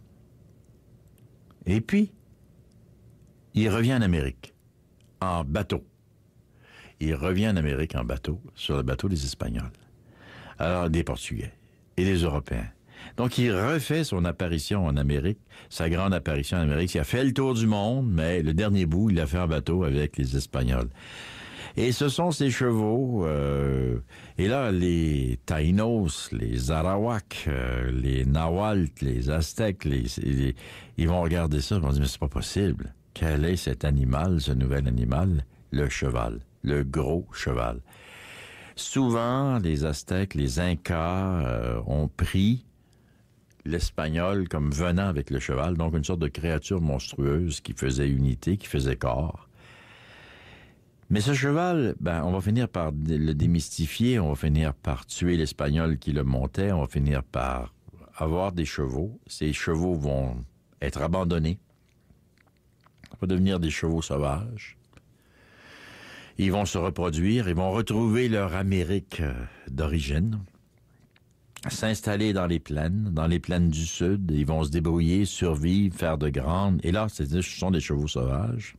Et puis, il revient en Amérique, en bateau. Il revient en Amérique en bateau, sur le bateau des Espagnols. Alors, des Portugais et des Européens. Donc, il refait son apparition en Amérique, sa grande apparition en Amérique. Il a fait le tour du monde, mais le dernier bout, il l'a fait en bateau avec les Espagnols. Et ce sont ces chevaux, et là, les Taïnos, les Arawaks, les Nahuatl, les Aztèques, ils vont regarder ça, ils vont dire, mais c'est pas possible. Quel est cet animal, ce nouvel animal? Le cheval, le gros cheval. Souvent, les Aztèques, les Incas ont pris l'Espagnol comme venant avec le cheval, donc une sorte de créature monstrueuse qui faisait unité, qui faisait corps. Mais ce cheval, on va finir par le démystifier, on va finir par tuer l'Espagnol qui le montait, on va finir par avoir des chevaux. Ces chevaux vont être abandonnés, vont devenir des chevaux sauvages. Ils vont se reproduire, ils vont retrouver leur Amérique d'origine, s'installer dans les plaines du Sud, ils vont se débrouiller, survivre, faire de grandes... Et là, ce sont des chevaux sauvages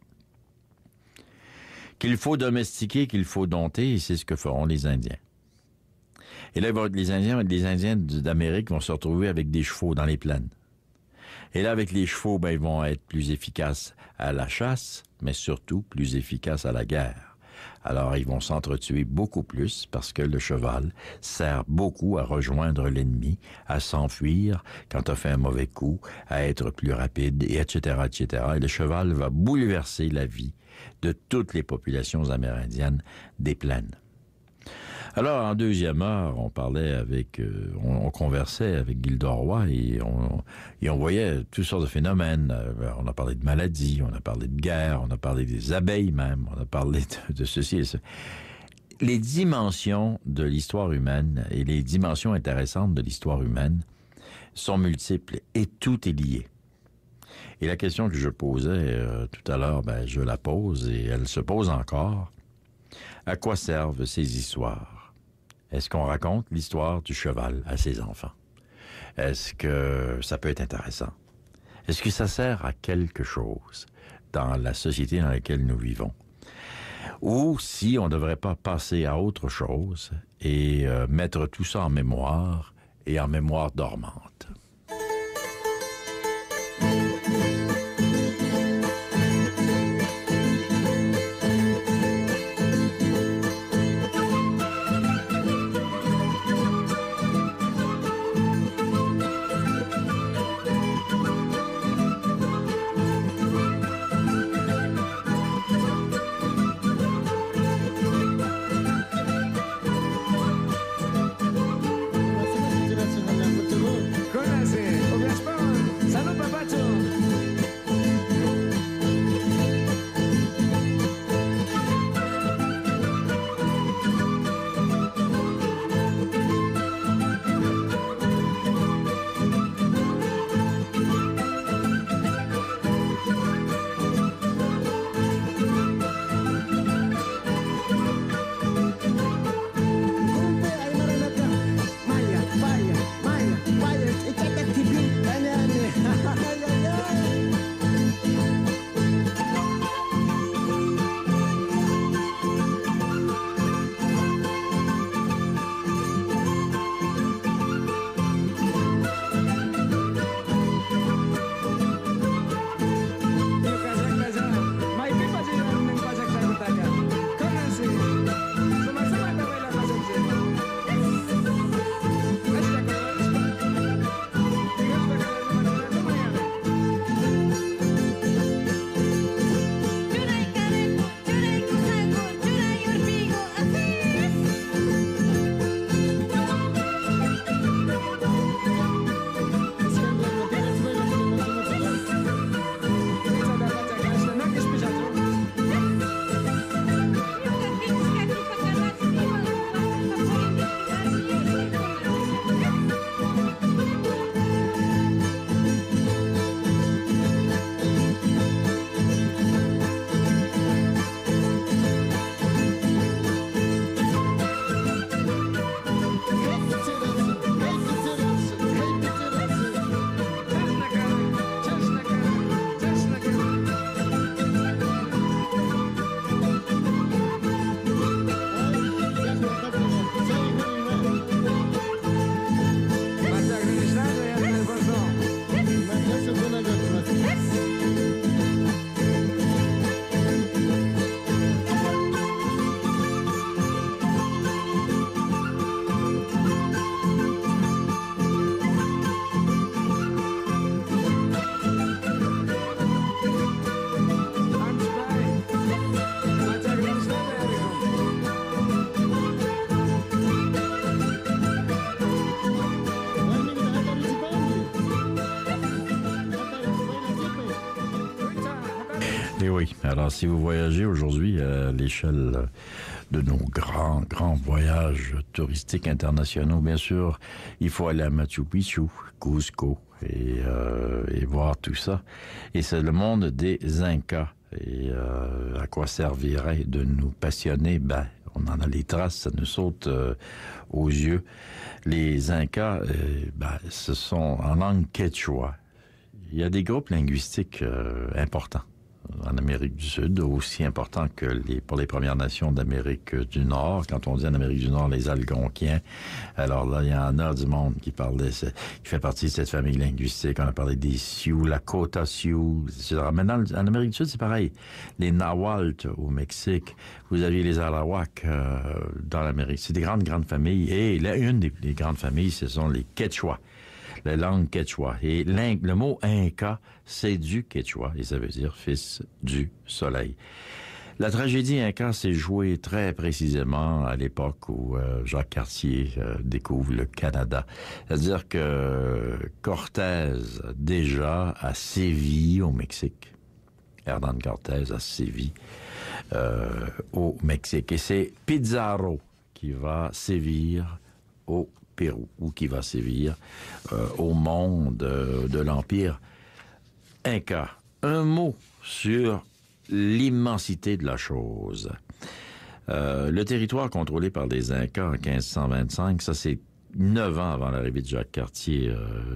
qu'il faut domestiquer, qu'il faut dompter, et c'est ce que feront les Indiens. Et là, les Indiens d'Amérique vont se retrouver avec des chevaux dans les plaines. Et là, avec les chevaux, ils vont être plus efficaces à la chasse, mais surtout plus efficaces à la guerre. Alors, ils vont s'entretuer beaucoup plus parce que le cheval sert beaucoup à rejoindre l'ennemi, à s'enfuir quand on fait un mauvais coup, à être plus rapide, et etc., etc. Et le cheval va bouleverser la vie de toutes les populations amérindiennes des plaines. Alors, en deuxième heure, on parlait on conversait avec Gilda Roy et on voyait toutes sortes de phénomènes. On a parlé de maladies, on a parlé de guerre, on a parlé des abeilles même, on a parlé de ceci et cela. Les dimensions de l'histoire humaine et les dimensions intéressantes de l'histoire humaine sont multiples et tout est lié. Et la question que je posais tout à l'heure, je la pose et elle se pose encore. À quoi servent ces histoires? Est-ce qu'on raconte l'histoire du cheval à ses enfants? Est-ce que ça peut être intéressant? Est-ce que ça sert à quelque chose dans la société dans laquelle nous vivons? Ou si on ne devrait pas passer à autre chose et mettre tout ça en mémoire et en mémoire dormante? Con Et oui. Alors, si vous voyagez aujourd'hui à l'échelle de nos grands voyages touristiques internationaux, bien sûr, il faut aller à Machu Picchu, Cusco, et voir tout ça. Et c'est le monde des Incas. Et à quoi servirait de nous passionner? Ben, on en a les traces, ça nous saute aux yeux. Les Incas, ce sont en langue quechua. Il y a des groupes linguistiques importants en Amérique du Sud, aussi importants que pour les Premières Nations d'Amérique du Nord. Quand on dit en Amérique du Nord, les Algonquiens, alors là, il y en a du monde qui fait partie de cette famille linguistique. On a parlé des Sioux, Lakota Sioux, etc. Maintenant, en Amérique du Sud, c'est pareil. Les Nahuatl au Mexique, vous aviez les Arawaks dans l'Amérique. C'est des grandes familles. Et une des grandes familles, ce sont les Quechua. La langue quechua. Et le mot Inca, c'est du quechua, et ça veut dire fils du soleil. La tragédie Inca s'est jouée très précisément à l'époque où Jacques Cartier découvre le Canada. C'est-à-dire que Cortés, déjà, a sévi au Mexique. Hernán Cortés a sévi au Mexique. Et c'est Pizarro qui va sévir au Pérou, ou qui va sévir au monde de l'Empire Inca. Un mot sur l'immensité de la chose. Le territoire contrôlé par les Incas en 1525, ça c'est 9 ans avant l'arrivée de Jacques Cartier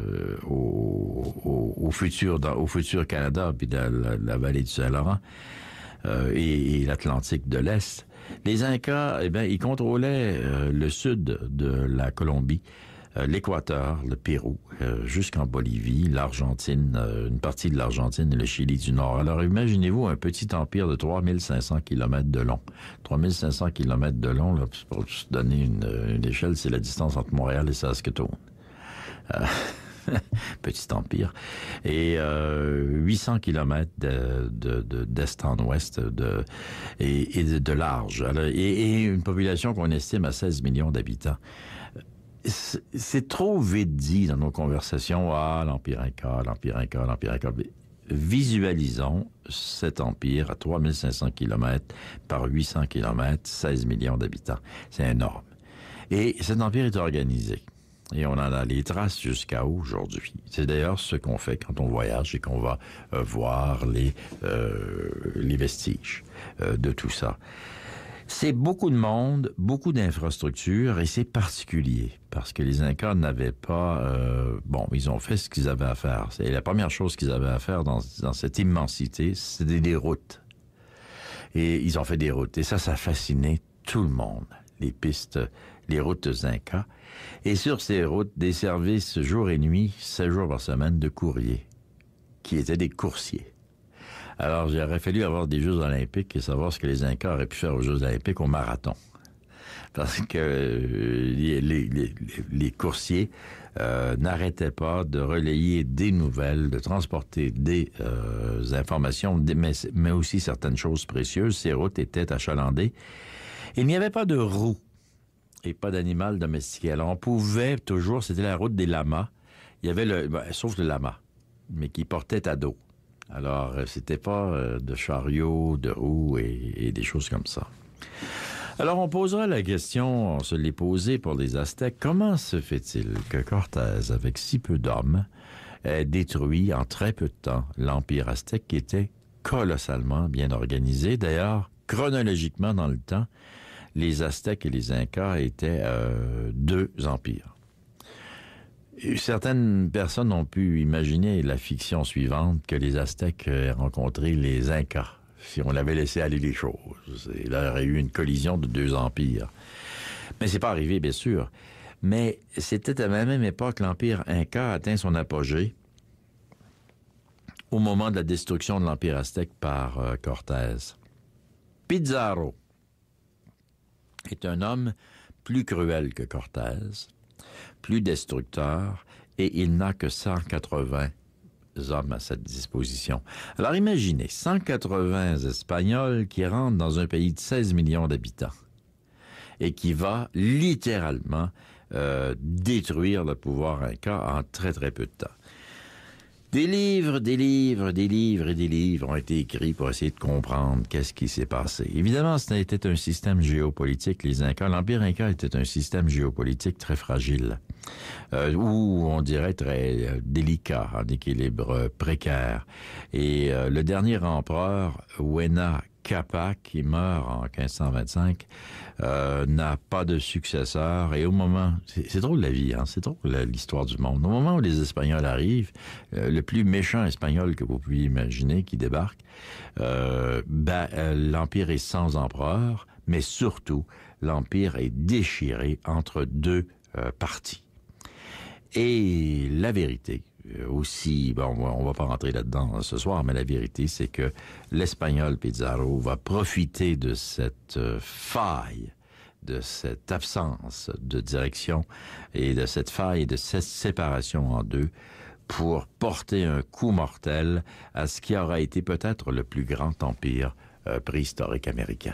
au futur Canada, puis dans la vallée du Saint-Laurent et l'Atlantique de l'Est. Les Incas, ils contrôlaient le sud de la Colombie, l'Équateur, le Pérou, jusqu'en Bolivie, l'Argentine, une partie de l'Argentine et le Chili du Nord. Alors imaginez-vous un petit empire de 3500 km de long. 3500 km de long, là, pour se donner une échelle, c'est la distance entre Montréal et Saskatoon. Petit empire. Et 800 km d'est en ouest et de large. Alors, et une population qu'on estime à 16 millions d'habitants. C'est trop vite dit dans nos conversations. Ah, l'Empire Inca. Visualisons cet empire à 3500 km par 800 km, 16 millions d'habitants. C'est énorme. Et cet empire est organisé. Et on en a les traces jusqu'à aujourd'hui. C'est d'ailleurs ce qu'on fait quand on voyage et qu'on va voir les vestiges de tout ça. C'est beaucoup de monde, beaucoup d'infrastructures, et c'est particulier, parce que les Incas n'avaient pas... ils ont fait ce qu'ils avaient à faire. C'est la première chose qu'ils avaient à faire dans cette immensité, c'était des routes. Et ils ont fait des routes, et ça fascinait tout le monde. Les pistes, les routes Incas. Et sur ces routes, des services jour et nuit, 7 jours par semaine de courriers, qui étaient des coursiers. Alors, il aurait fallu avoir des Jeux olympiques et savoir ce que les Incas auraient pu faire aux Jeux olympiques au marathon. Parce que les coursiers n'arrêtaient pas de relayer des nouvelles, de transporter des informations, mais aussi certaines choses précieuses. Ces routes étaient achalandées. Il n'y avait pas de roues et pas d'animal domestiqué. Alors, on pouvait toujours... C'était la route des lamas. Il y avait sauf le lama, mais qui portait à dos. Alors, c'était pas de chariots, de roues et des choses comme ça. Alors, on posera la question, on se l'est posée pour les Aztèques. Comment se fait-il que Cortés, avec si peu d'hommes, ait détruit en très peu de temps l'Empire aztèque qui était colossalement bien organisé? D'ailleurs, chronologiquement dans le temps, les Aztèques et les Incas étaient 2 empires. Certaines personnes ont pu imaginer la fiction suivante, que les Aztèques aient rencontré les Incas, si on avait laissé aller les choses. Il y aurait eu une collision de 2 empires. Mais c'est pas arrivé, bien sûr. Mais c'était à la même époque, l'Empire Inca atteint son apogée au moment de la destruction de l'Empire aztèque par Cortés. Pizarro est un homme plus cruel que Cortés, plus destructeur, et il n'a que 180 hommes à cette disposition. Alors imaginez, 180 Espagnols qui rentrent dans un pays de 16 millions d'habitants et qui va littéralement détruire le pouvoir Inca en très très peu de temps. Des livres ont été écrits pour essayer de comprendre qu'est-ce qui s'est passé. Évidemment, c'était un système géopolitique, les Incas. L'Empire Inca était un système géopolitique très fragile, ou on dirait très délicat, en équilibre précaire. Et le dernier empereur, Huayna Capac, qui meurt en 1525, n'a pas de successeur. Et au moment... C'est drôle la vie, hein? C'est drôle l'histoire du monde. Au moment où les Espagnols arrivent, le plus méchant Espagnol que vous pouvez imaginer qui débarque, l'Empire est sans empereur, mais surtout, l'Empire est déchiré entre deux parties. Et la vérité... aussi, on va pas rentrer là-dedans ce soir, mais la vérité, c'est que l'Espagnol Pizarro va profiter de cette faille, de cette absence de direction et de cette faille, de cette séparation en deux pour porter un coup mortel à ce qui aura été peut-être le plus grand empire préhistorique américain.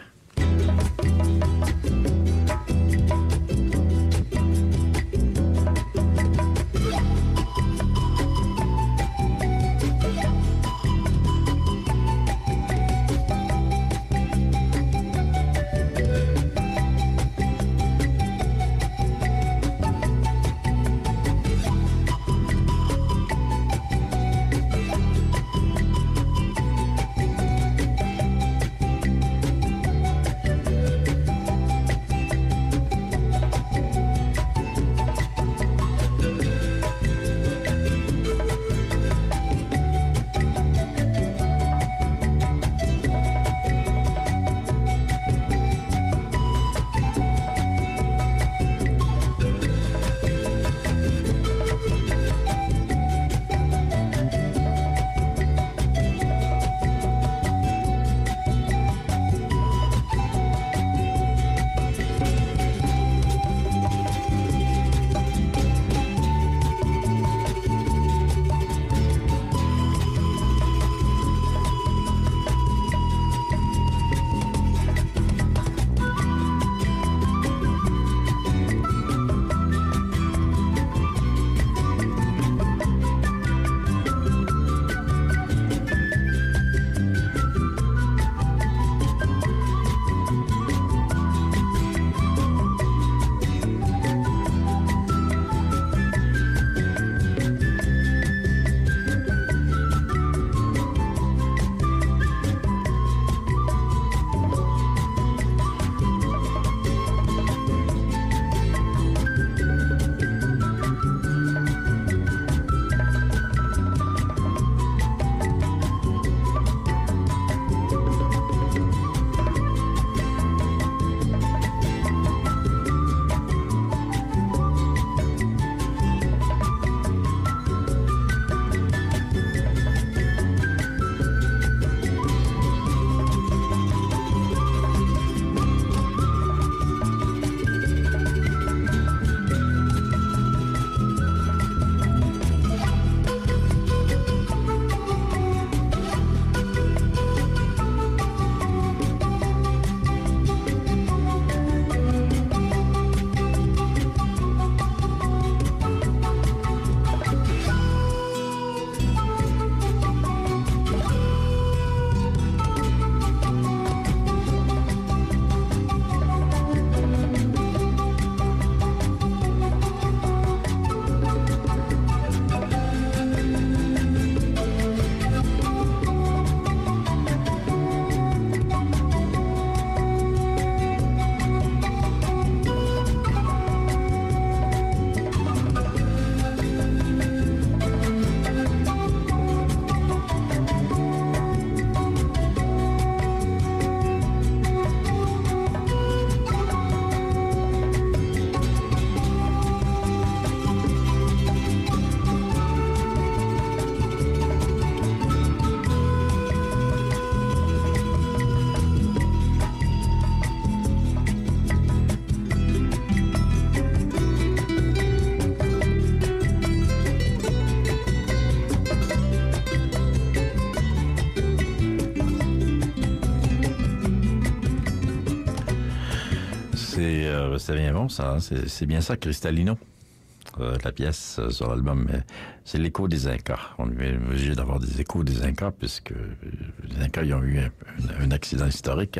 C'est bien bon, ça. C'est bien ça, Cristalino. la pièce sur l'album, c'est l'écho des Incas. On est obligé d'avoir des échos des Incas, puisque les Incas ils ont eu un accident historique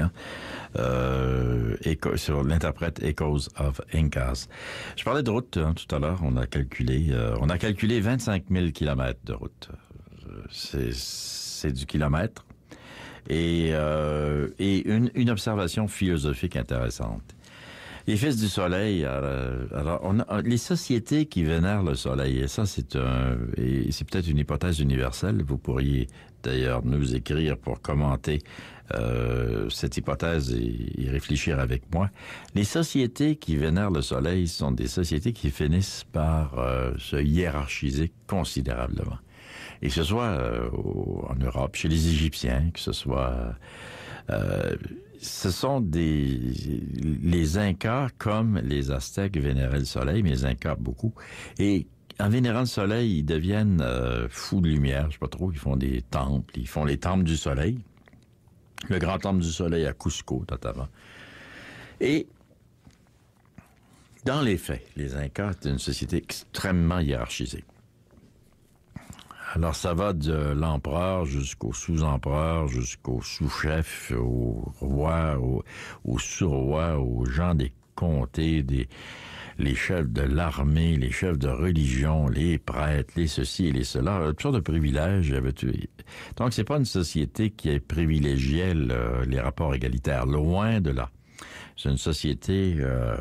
sur l'interprète Echoes of Incas. Je parlais de route tout à l'heure. On a calculé 25 000 kilomètres de route. C'est du kilomètre. Et une observation philosophique intéressante. Les fils du soleil, alors les sociétés qui vénèrent le soleil, et ça c'est peut-être une hypothèse universelle, vous pourriez d'ailleurs nous écrire pour commenter cette hypothèse et réfléchir avec moi. Les sociétés qui vénèrent le soleil sont des sociétés qui finissent par se hiérarchiser considérablement. Et que ce soit en Europe, chez les Égyptiens, que ce soit... ce sont les Incas, comme les Aztèques, vénéraient le soleil, mais les Incas beaucoup. Et en vénérant le soleil, ils deviennent fous de lumière, je sais pas trop, ils font des temples, ils font les temples du soleil. Le grand temple du soleil à Cusco, notamment. Et dans les faits, les Incas étaient une société extrêmement hiérarchisée. Alors, ça va de l'empereur jusqu'au sous-empereur, jusqu'au sous-chef, au roi, au sous-roi, aux gens des comtés, les chefs de l'armée, les chefs de religion, les prêtres, les ceci et les cela, toutes sortes de privilèges. Donc, c'est pas une société qui privilégiait les rapports égalitaires, loin de là. C'est une société...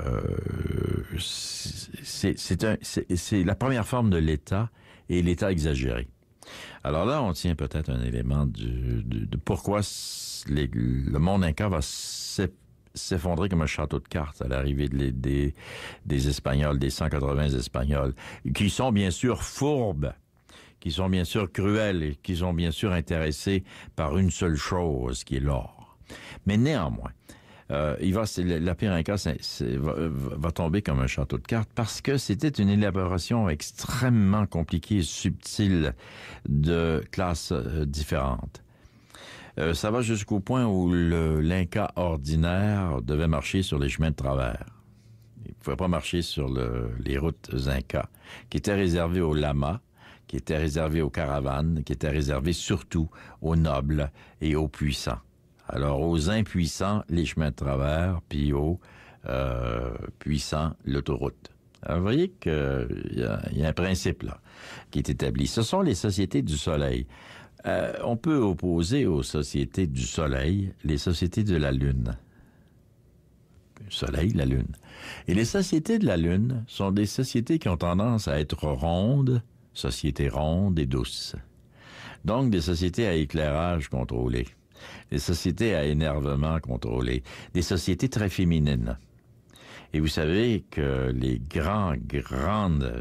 c'est la première forme de l'État et l'État exagéré. Alors là, on tient peut-être un élément de pourquoi le monde inca va s'effondrer comme un château de cartes à l'arrivée des Espagnols, des 180 Espagnols, qui sont bien sûr fourbes, qui sont bien sûr cruels et qui sont bien sûr intéressés par une seule chose, qui est l'or. Mais néanmoins, l'Empire Inca va tomber comme un château de cartes parce que c'était une élaboration extrêmement compliquée et subtile de classes différentes. Ça va jusqu'au point où l'Inca ordinaire devait marcher sur les chemins de travers. Il ne pouvait pas marcher sur les routes Incas, qui étaient réservées aux lamas, qui étaient réservées aux caravanes, qui étaient réservées surtout aux nobles et aux puissants. Alors, aux impuissants, les chemins de travers, puis aux puissants, l'autoroute. Alors, vous voyez qu'il y a un principe là qui est établi. Ce sont les sociétés du soleil. On peut opposer aux sociétés du soleil les sociétés de la lune. Le soleil, la lune. Et les sociétés de la lune sont des sociétés qui ont tendance à être rondes, sociétés rondes et douces. Donc, des sociétés à éclairage contrôlé. Des sociétés à énervement contrôlé, des sociétés très féminines. Et vous savez que les grandes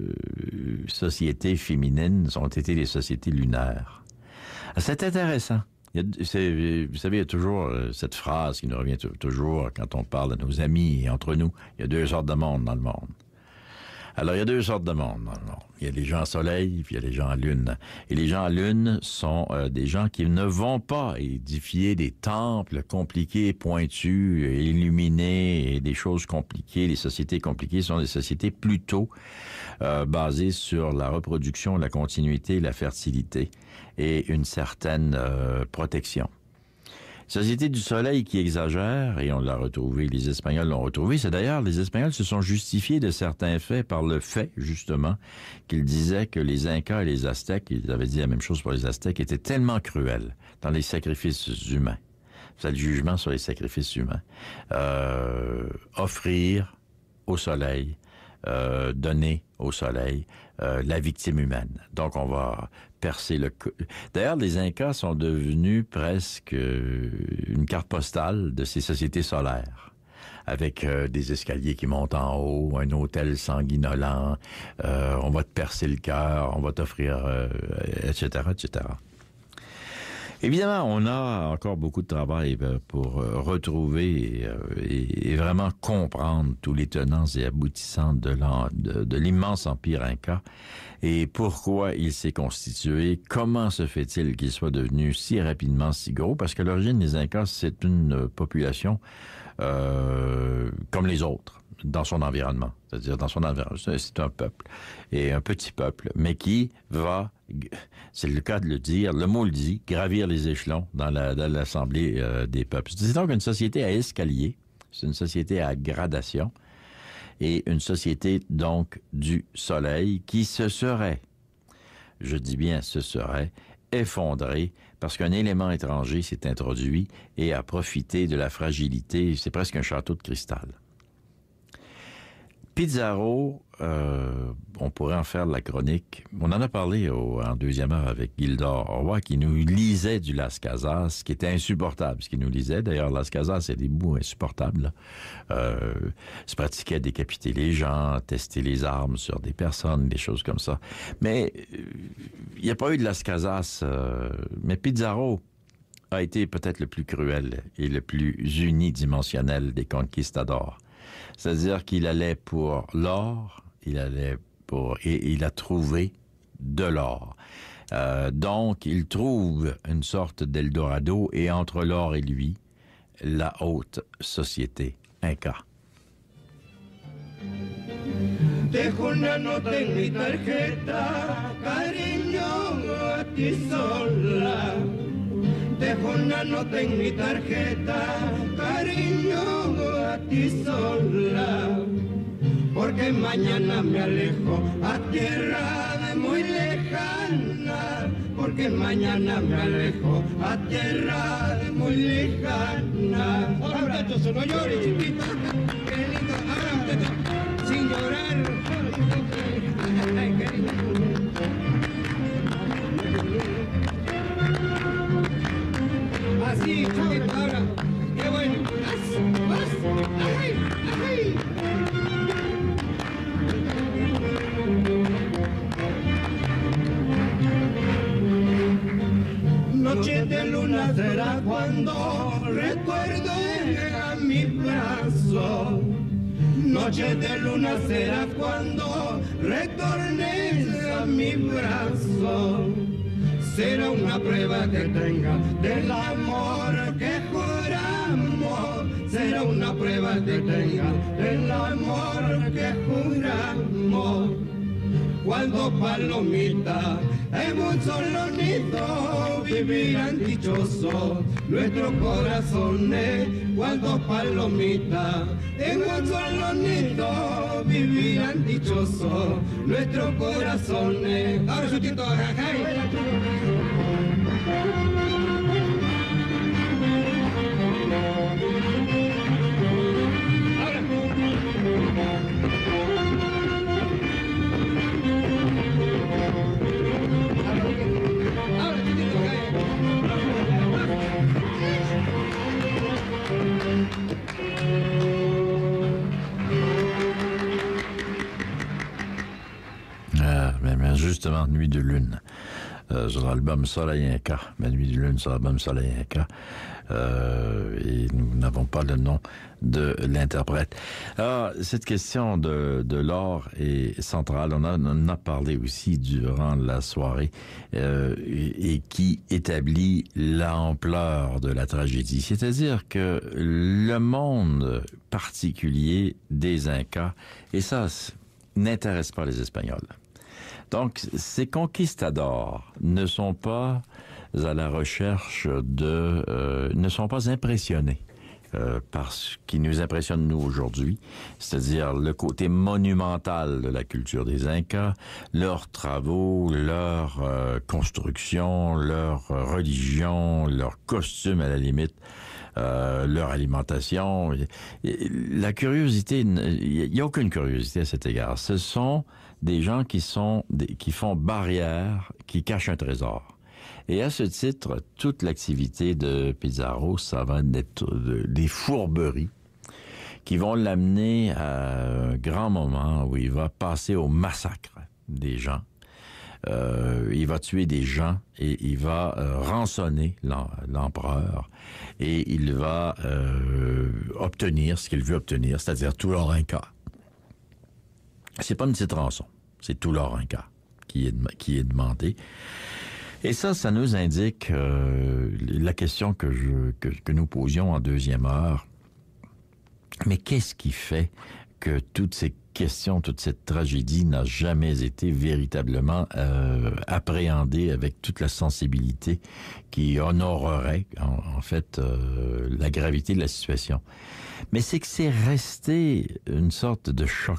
sociétés féminines ont été les sociétés lunaires. C'est intéressant. Vous savez, il y a toujours cette phrase qui nous revient toujours quand on parle de nos amis et entre nous. Il y a deux sortes de monde dans le monde. Alors, il y a deux sortes de monde dans le monde. Il y a les gens à soleil, puis il y a les gens à lune. Et les gens à lune sont des gens qui ne vont pas édifier des temples compliqués, pointus, illuminés, et des choses compliquées. Les sociétés compliquées sont des sociétés plutôt basées sur la reproduction, la continuité, la fertilité et une certaine protection. Société du soleil qui exagère, et on l'a retrouvé, les Espagnols l'ont retrouvé. C'est d'ailleurs, les Espagnols se sont justifiés de certains faits par le fait, justement, qu'ils disaient que les Incas et les Aztèques, ils avaient dit la même chose pour les Aztèques, étaient tellement cruels dans les sacrifices humains. C'est le jugement sur les sacrifices humains. Offrir au soleil, donner au soleil la victime humaine. Donc, on va percer le... D'ailleurs, les Incas sont devenus presque une carte postale de ces sociétés solaires, avec des escaliers qui montent en haut, un hôtel sanguinolent, on va te percer le cœur, on va t'offrir, etc., etc. Évidemment, on a encore beaucoup de travail pour retrouver et vraiment comprendre tous les tenants et aboutissants de l'immense empire Inca et pourquoi il s'est constitué, comment se fait-il qu'il soit devenu si rapidement si gros, parce qu'à l'origine, les Incas, c'est une population comme les autres, dans son environnement. c'est-à-dire dans son environnement. C'est un peuple, et un petit peuple, mais qui va, c'est le cas de le dire, le mot le dit, gravir les échelons dans l'Assemblée des peuples. C'est donc une société à escalier, c'est une société à gradation, et une société donc du soleil qui se serait, je dis bien se serait, effondrée parce qu'un élément étranger s'est introduit et a profité de la fragilité. C'est presque un château de cristal. Pizarro, on pourrait en faire de la chronique. On en a parlé en deuxième heure avec Gildor Roy qui nous lisait du Las Casas, qui était insupportable, ce qu'il nous lisait. D'ailleurs, Las Casas, c'est des bouts insupportables. Se pratiquait à décapiter les gens, tester les armes sur des personnes, des choses comme ça. Mais il n'y a pas eu de Las Casas. Mais Pizarro a été peut-être le plus cruel et le plus unidimensionnel des conquistadors. C'est-à-dire qu'il allait pour l'or, et il a trouvé de l'or. Donc, il trouve une sorte d'Eldorado, et entre l'or et lui, la haute société inca. Dejo una nota en mi tarjeta, cariño, a ti sola. Dejo una nota en mi tarjeta, cariño, a ti sola. Porque mañana me alejo a tierra de muy lejana. Porque mañana me alejo a tierra de muy lejana. Ahora muchachos, no llores, chiquito. Qué lindo, ahora muchachos, sin llorar. Ay, qué lindo. Así, chiquito, ahora. Qué bueno. Ay, ay. Noche de luna será cuando recuerde a mi brazo. Noche de luna será cuando retornes a mi brazo. Será una prueba que tenga del amor que juramos. Será una prueba que tenga del amor que juramos. Cuando palomita en un solo nido vivirán dichosos nuestros corazones. Cuando palomita en un solo nido vivirán dichosos nuestros corazones. Ahora chutito, Justement, Nuit de lune, sur l'album Soleil Inca. Nuit de lune sur l'album Soleil Inca. Et nous n'avons pas le nom de l'interprète. Alors, cette question de l'or est centrale. On en a parlé aussi durant la soirée et qui établit l'ampleur de la tragédie. C'est-à-dire que le monde particulier des Incas, et ça n'intéresse pas les Espagnols. Donc, ces conquistadors ne sont pas à la recherche ne sont pas impressionnés par ce qui nous impressionne, nous, aujourd'hui, c'est-à-dire le côté monumental de la culture des Incas, leurs travaux, leur construction, leur religion, leur costume à la limite, leur alimentation. La curiosité, il n'y a aucune curiosité à cet égard. Ce sont des gens qui font barrière, qui cachent un trésor. Et à ce titre, toute l'activité de Pizarro, ça va être des fourberies qui vont l'amener à un grand moment où il va passer au massacre des gens. Il va tuer des gens et il va rançonner l'empereur et il va obtenir ce qu'il veut obtenir, c'est-à-dire tout l'or inca. C'est pas une petite rançon, c'est tout l'or inca qui est demandé. Et ça nous indique la question que nous posions en deuxième heure. Mais qu'est-ce qui fait que toutes ces questions, toute cette tragédie n'a jamais été véritablement appréhendée avec toute la sensibilité qui honorerait, en fait, la gravité de la situation. Mais c'est que c'est resté une sorte de choc.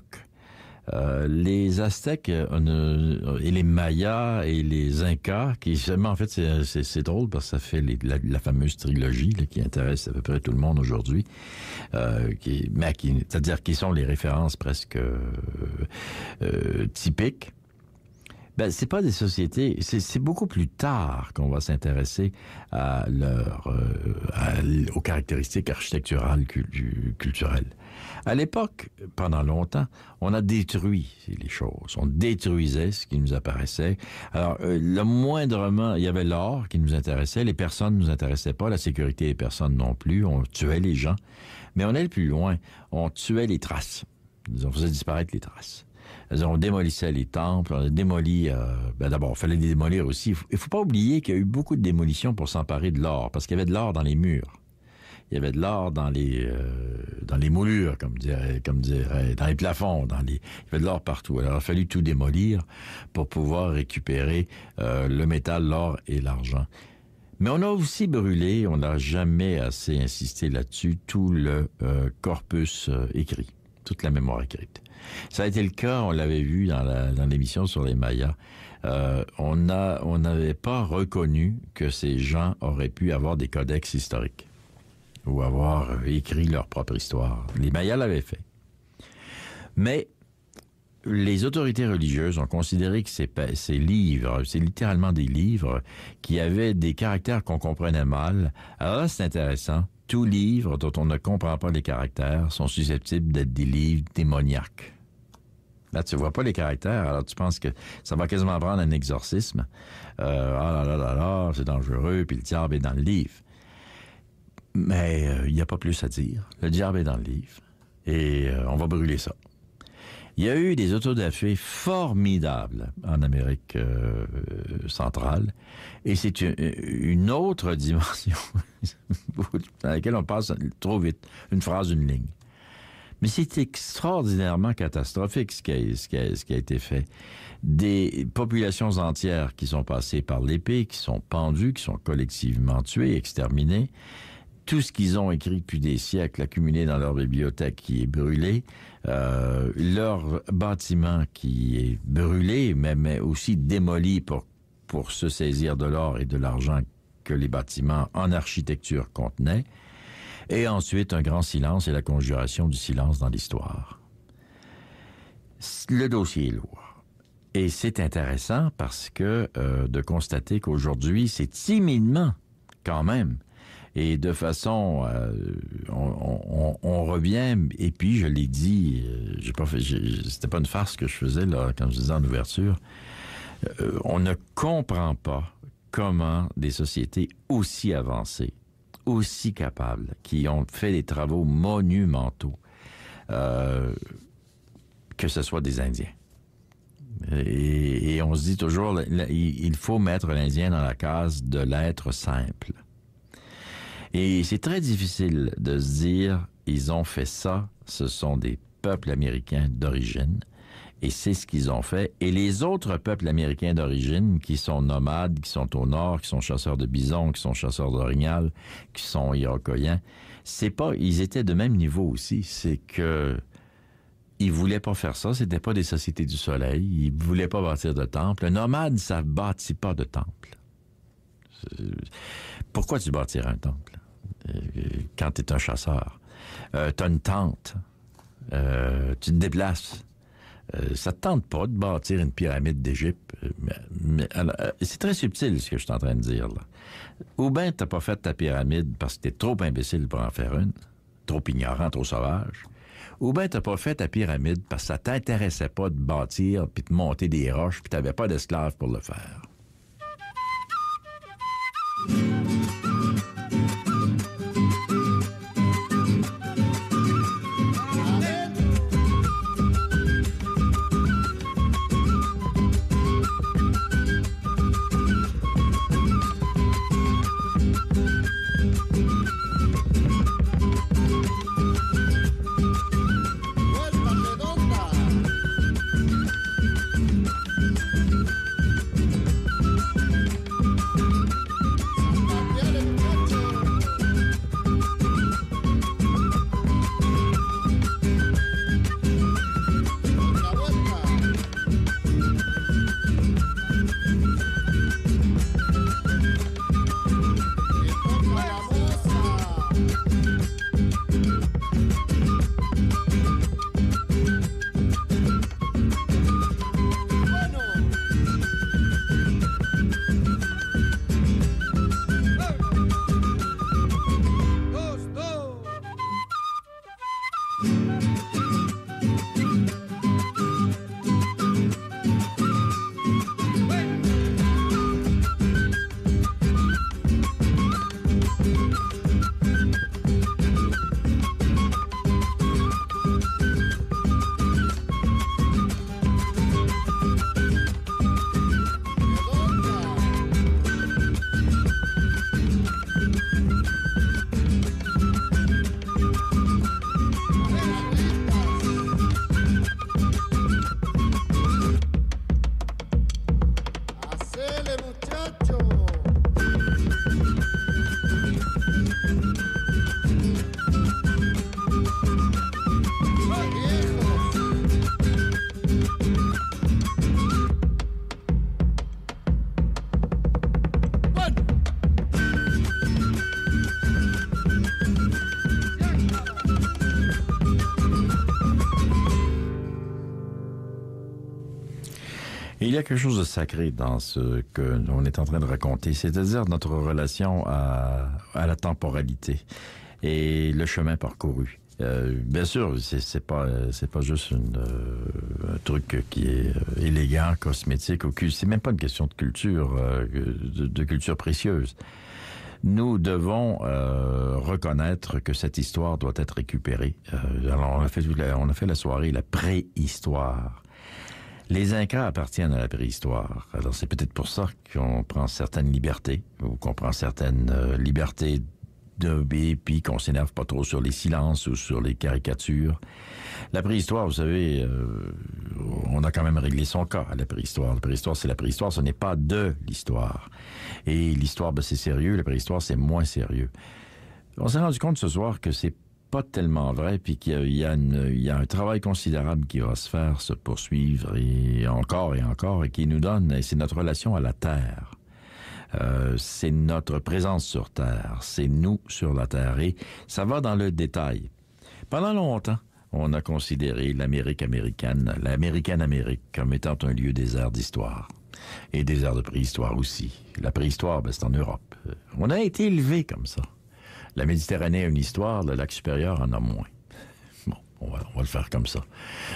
Les Aztèques et les Mayas et les Incas, qui seulement en fait c'est drôle parce que ça fait la fameuse trilogie là, qui intéresse à peu près tout le monde aujourd'hui, c'est-à-dire qui sont les références presque typiques. Ben, c'est pas des sociétés, c'est beaucoup plus tard qu'on va s'intéresser à aux caractéristiques architecturales, culturelles. À l'époque, pendant longtemps, on a détruit les choses. On détruisait ce qui nous apparaissait. Alors, le moindrement, il y avait l'or qui nous intéressait, les personnes ne nous intéressaient pas, la sécurité des personnes non plus, on tuait les gens. Mais on allait plus loin, on tuait les traces. On faisait disparaître les traces. On démolissait les temples, on a démoli... d'abord, il fallait les démolir aussi. Il ne faut pas oublier qu'il y a eu beaucoup de démolitions pour s'emparer de l'or, parce qu'il y avait de l'or dans les murs. Il y avait de l'or dans les moulures, comme dirait, dans les plafonds, il y avait de l'or partout. Alors, il a fallu tout démolir pour pouvoir récupérer le métal, l'or et l'argent. Mais on a aussi brûlé, on n'a jamais assez insisté là-dessus, tout le corpus écrit, toute la mémoire écrite. Ça a été le cas, on l'avait vu dans l'émission sur les Mayas. On n'avait pas reconnu que ces gens auraient pu avoir des codex historiques ou avoir écrit leur propre histoire. Les Mayas l'avaient fait. Mais les autorités religieuses ont considéré que ces livres, c'est littéralement des livres qui avaient des caractères qu'on comprenait mal. Alors là, c'est intéressant. Tous livres dont on ne comprend pas les caractères sont susceptibles d'être des livres démoniaques. Là, tu vois pas les caractères, alors tu penses que ça va quasiment prendre un exorcisme. C'est dangereux, puis le diable est dans le livre. Mais il n'y a pas plus à dire. Le diable est dans le livre, et on va brûler ça. Il y a eu des autodafés formidables en Amérique centrale, et c'est une autre dimension à laquelle on passe trop vite, une phrase, une ligne. Mais c'est extraordinairement catastrophique ce qui a été fait. Des populations entières qui sont passées par l'épée, qui sont pendues, qui sont collectivement tuées, exterminées. Tout ce qu'ils ont écrit depuis des siècles, accumulé dans leur bibliothèque qui est brûlé, leur bâtiment qui est brûlé, mais aussi démoli pour se saisir de l'or et de l'argent que les bâtiments en architecture contenaient. Et ensuite, un grand silence et la conjuration du silence dans l'histoire. Le dossier est lourd. Et c'est intéressant parce que de constater qu'aujourd'hui, c'est timidement, quand même, et de façon... on revient, et puis je l'ai dit, c'était pas une farce que je faisais là, quand je disais en ouverture, on ne comprend pas comment des sociétés aussi avancées, aussi capables, qui ont fait des travaux monumentaux, que ce soit des Indiens. Et on se dit toujours, il faut mettre l'Indien dans la case de l'être simple. Et c'est très difficile de se dire, ils ont fait ça, ce sont des peuples américains d'origine, et c'est ce qu'ils ont fait. Et les autres peuples américains d'origine, qui sont nomades, qui sont au nord, qui sont chasseurs de bisons, qui sont chasseurs d'orignal, qui sont iroquoiens, ils étaient de même niveau aussi. C'est que ils voulaient pas faire ça, c'était pas des sociétés du soleil, ils voulaient pas bâtir de temple. Un nomade, ça bâtit pas de temple. Pourquoi tu bâtirais un temple quand tu es un chasseur? Tu as une tente, tu te déplaces. Ça te tente pas de bâtir une pyramide d'Égypte. C'est très subtil ce que je suis en train de dire, là. Ou bien t'as pas fait ta pyramide parce que t'es trop imbécile pour en faire une, trop ignorant, trop sauvage. Ou bien t'as pas fait ta pyramide parce que ça t'intéressait pas de bâtir puis de monter des roches puis t'avais pas d'esclaves pour le faire. Il y a quelque chose de sacré dans ce que l'on est en train de raconter, c'est-à-dire notre relation à la temporalité et le chemin parcouru. Bien sûr, c'est pas juste un truc qui est élégant, cosmétique, occulte. C'est même pas une question de culture, de culture précieuse. Nous devons reconnaître que cette histoire doit être récupérée. Alors on a fait la soirée, la préhistoire. Les Incas appartiennent à la préhistoire. Alors, c'est peut-être pour ça qu'on prend certaines libertés, ou qu'on prend certaines libertés et puis qu'on s'énerve pas trop sur les silences ou sur les caricatures. La préhistoire, vous savez, on a quand même réglé son cas à la préhistoire. La préhistoire, c'est la préhistoire, ce n'est pas de l'histoire. Et l'histoire, ben, c'est sérieux, la préhistoire, c'est moins sérieux. On s'est rendu compte ce soir que c'est pas tellement vrai, puis qu'il y a un travail considérable qui va se faire, se poursuivre, et encore, et qui nous donne, et c'est notre relation à la Terre. C'est notre présence sur Terre, c'est nous sur la Terre, et ça va dans le détail. Pendant longtemps, on a considéré l'Amérique comme étant un lieu désert d'histoire, et désert de préhistoire aussi. La préhistoire, ben, c'est en Europe. On a été élevés comme ça. La Méditerranée a une histoire, le lac supérieur en a moins. Bon, on va le faire comme ça.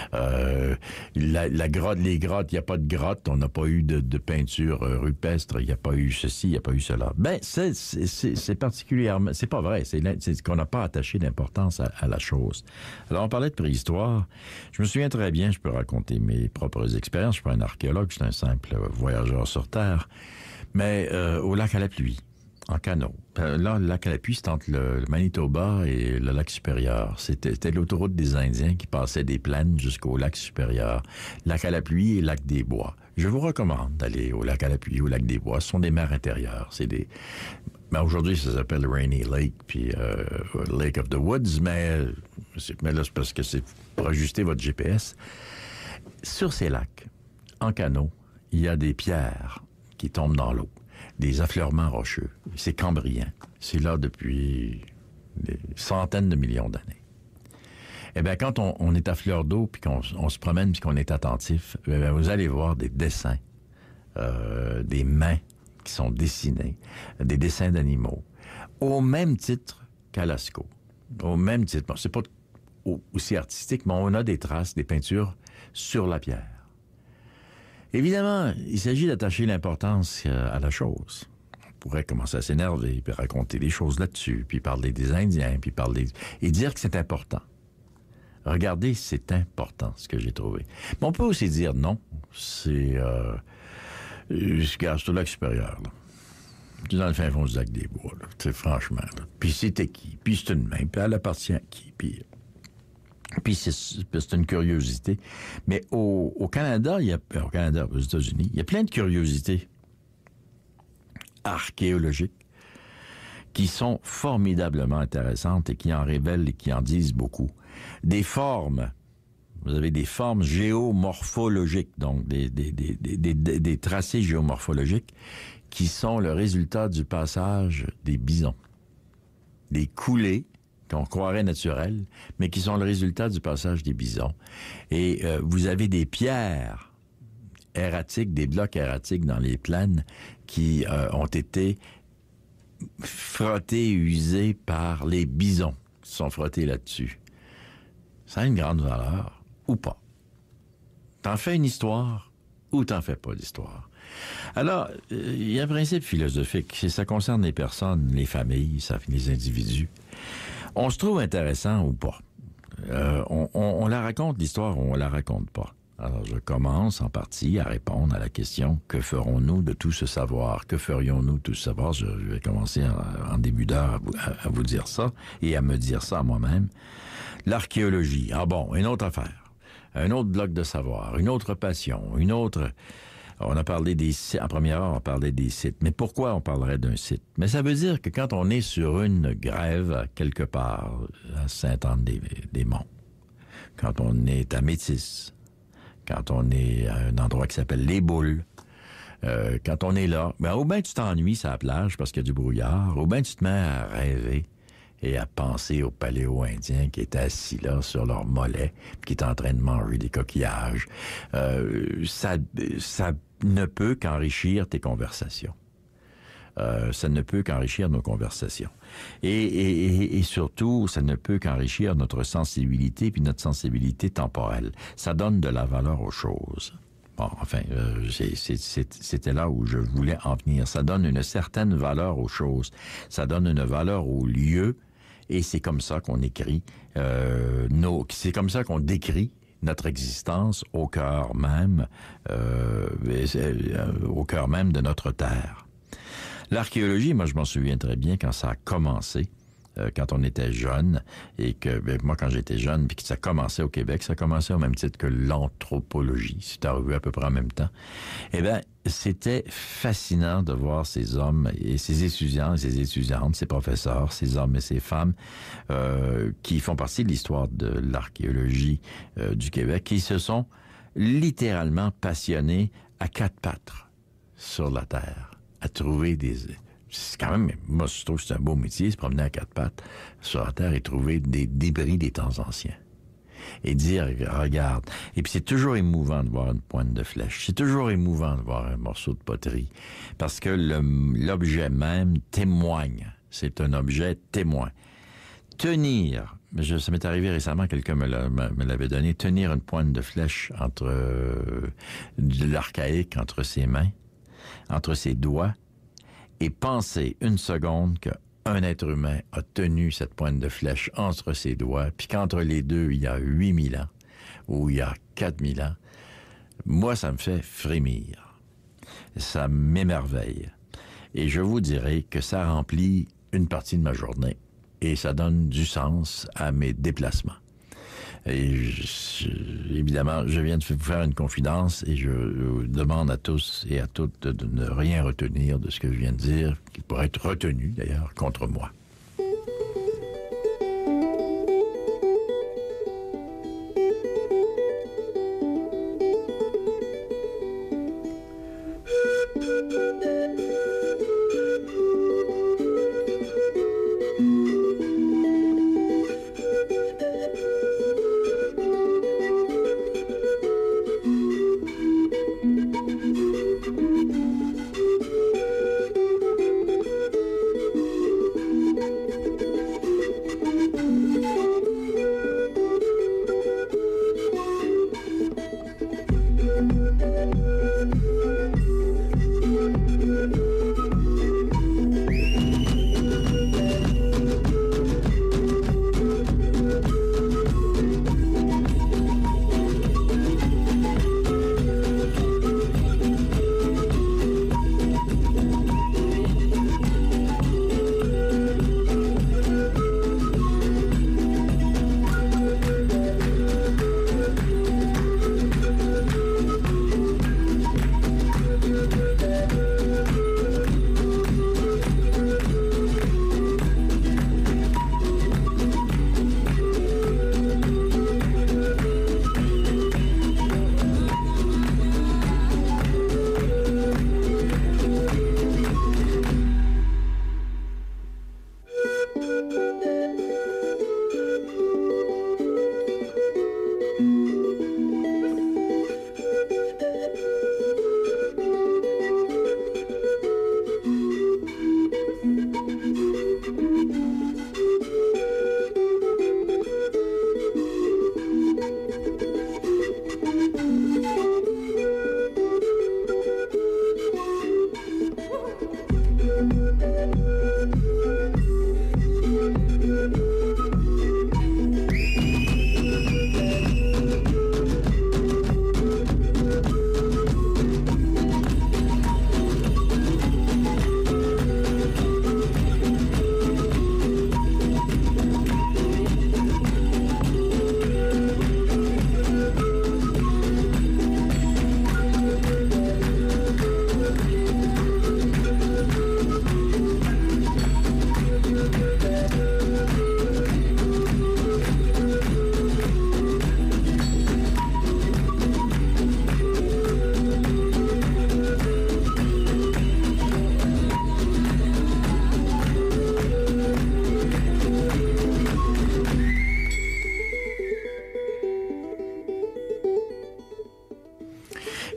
La grotte, les grottes, il n'y a pas de grotte, on n'a pas eu de peinture rupestre, il n'y a pas eu ceci, il n'y a pas eu cela. Ben, c'est particulièrement, c'est pas vrai, c'est qu'on n'a pas attaché d'importance à la chose. Alors, on parlait de préhistoire. Je me souviens très bien, je peux raconter mes propres expériences. Je suis pas un archéologue, je suis un simple voyageur sur Terre. Mais au lac à la pluie, en canot. Là, le lac à la pluie, c'est entre le Manitoba et le lac supérieur. C'était l'autoroute des Indiens qui passait des plaines jusqu'au lac supérieur. Lac à la pluie et lac des Bois. Je vous recommande d'aller au lac à la pluie, au lac des Bois. Ce sont des mers intérieures. Ben, aujourd'hui, ça s'appelle Rainy Lake, puis Lake of the Woods, mais là, c'est parce que c'est pour ajuster votre GPS. Sur ces lacs, en canot, il y a des pierres qui tombent dans l'eau. Des affleurements rocheux. C'est cambrien. C'est là depuis des centaines de millions d'années. Eh bien, quand on est à fleur d'eau, puis qu'on se promène, puis qu'on est attentif, bien, vous allez voir des dessins, des mains qui sont dessinées, des dessins d'animaux, au même titre qu'à Lascaux. Au même titre. Bon, c'est pas aussi artistique, mais on a des traces, des peintures sur la pierre. Évidemment, il s'agit d'attacher l'importance à la chose. On pourrait commencer à s'énerver, puis raconter des choses là-dessus, puis parler des Indiens, puis et dire que c'est important. Regardez, c'est important, ce que j'ai trouvé. Mais on peut aussi dire non, c'est au lac supérieur, là. C'est dans le fin fond du lac des Bois, là. C'est franchement, là. Puis c'était qui? Puis c'est une main, puis elle appartient à qui? Puis c'est une curiosité. Mais au Canada, aux États-Unis, il y a plein de curiosités archéologiques qui sont formidablement intéressantes et qui en révèlent et qui en disent beaucoup. Des formes. Vous avez des formes géomorphologiques, donc des tracés géomorphologiques qui sont le résultat du passage des bisons. Des coulées qu'on croirait naturelles, mais qui sont le résultat du passage des bisons. Et vous avez des pierres erratiques, des blocs erratiques dans les plaines qui ont été frottés, usés par les bisons qui sont frottés là-dessus. Ça a une grande valeur, ou pas. T'en fais une histoire, ou t'en fais pas d'histoire. Alors, il y a un principe philosophique, ça concerne les personnes, les familles, les individus. On se trouve intéressant ou pas. On la raconte, l'histoire, ou on la raconte pas. Alors, je commence en partie à répondre à la question « Que ferons-nous de tout ce savoir? Que ferions-nous de tout ce savoir? » Je vais commencer en début d'heure à vous dire ça et à me dire ça à moi-même. L'archéologie, ah bon, une autre affaire, un autre bloc de savoir, une autre passion, une autre... On a parlé des sites. En première heure, on parlait des sites. Mais pourquoi on parlerait d'un site? Mais ça veut dire que quand on est sur une grève, quelque part, à Sainte-Anne-des-Monts, quand on est à Métis, quand on est à un endroit qui s'appelle Les Boules, quand on est là, ben, ou bien tu t'ennuies sur la plage parce qu'il y a du brouillard, ou bien tu te mets à rêver et à penser aux paléo-indiens qui étaient assis là sur leur mollet, qui étaient en train de manger des coquillages. Ça ne peut qu'enrichir tes conversations. Ça ne peut qu'enrichir nos conversations. Et surtout, ça ne peut qu'enrichir notre sensibilité, puis notre sensibilité temporelle. Ça donne de la valeur aux choses. Bon, enfin, c'était là où je voulais en venir. Ça donne une certaine valeur aux choses. Ça donne une valeur aux lieux. Et c'est comme ça qu'on écrit c'est comme ça qu'on décrit notre existence au cœur même de notre terre. L'archéologie, moi, je m'en souviens très bien quand ça a commencé, quand on était jeune, et que moi, quand j'étais jeune, puis que ça commençait au Québec, ça commençait au même titre que l'anthropologie. C'est arrivé à peu près en même temps. Eh bien, c'était fascinant de voir ces hommes et ces étudiants et ces étudiantes, ces professeurs, ces hommes et ces femmes qui font partie de l'histoire de l'archéologie du Québec, qui se sont littéralement passionnés à quatre pattes sur la terre, à trouver des... C'est quand même, moi, je trouve que c'est un beau métier, se promener à quatre pattes sur la terre et trouver des débris des temps anciens. Et dire, regarde. Et puis c'est toujours émouvant de voir une pointe de flèche. C'est toujours émouvant de voir un morceau de poterie. Parce que l'objet même témoigne. C'est un objet témoin. Tenir, ça m'est arrivé récemment, quelqu'un me l'avait donné, tenir une pointe de flèche de l'archaïque entre ses mains, entre ses doigts, et penser une seconde qu'un être humain a tenu cette pointe de flèche entre ses doigts, puis qu'entre les deux, il y a 8000 ans, ou il y a 4000 ans, moi, ça me fait frémir. Ça m'émerveille. Et je vous dirais que ça remplit une partie de ma journée, et ça donne du sens à mes déplacements. Et évidemment, je viens de vous faire une confidence et je demande à tous et à toutes de ne rien retenir de ce que je viens de dire, qui pourrait être retenu d'ailleurs contre moi.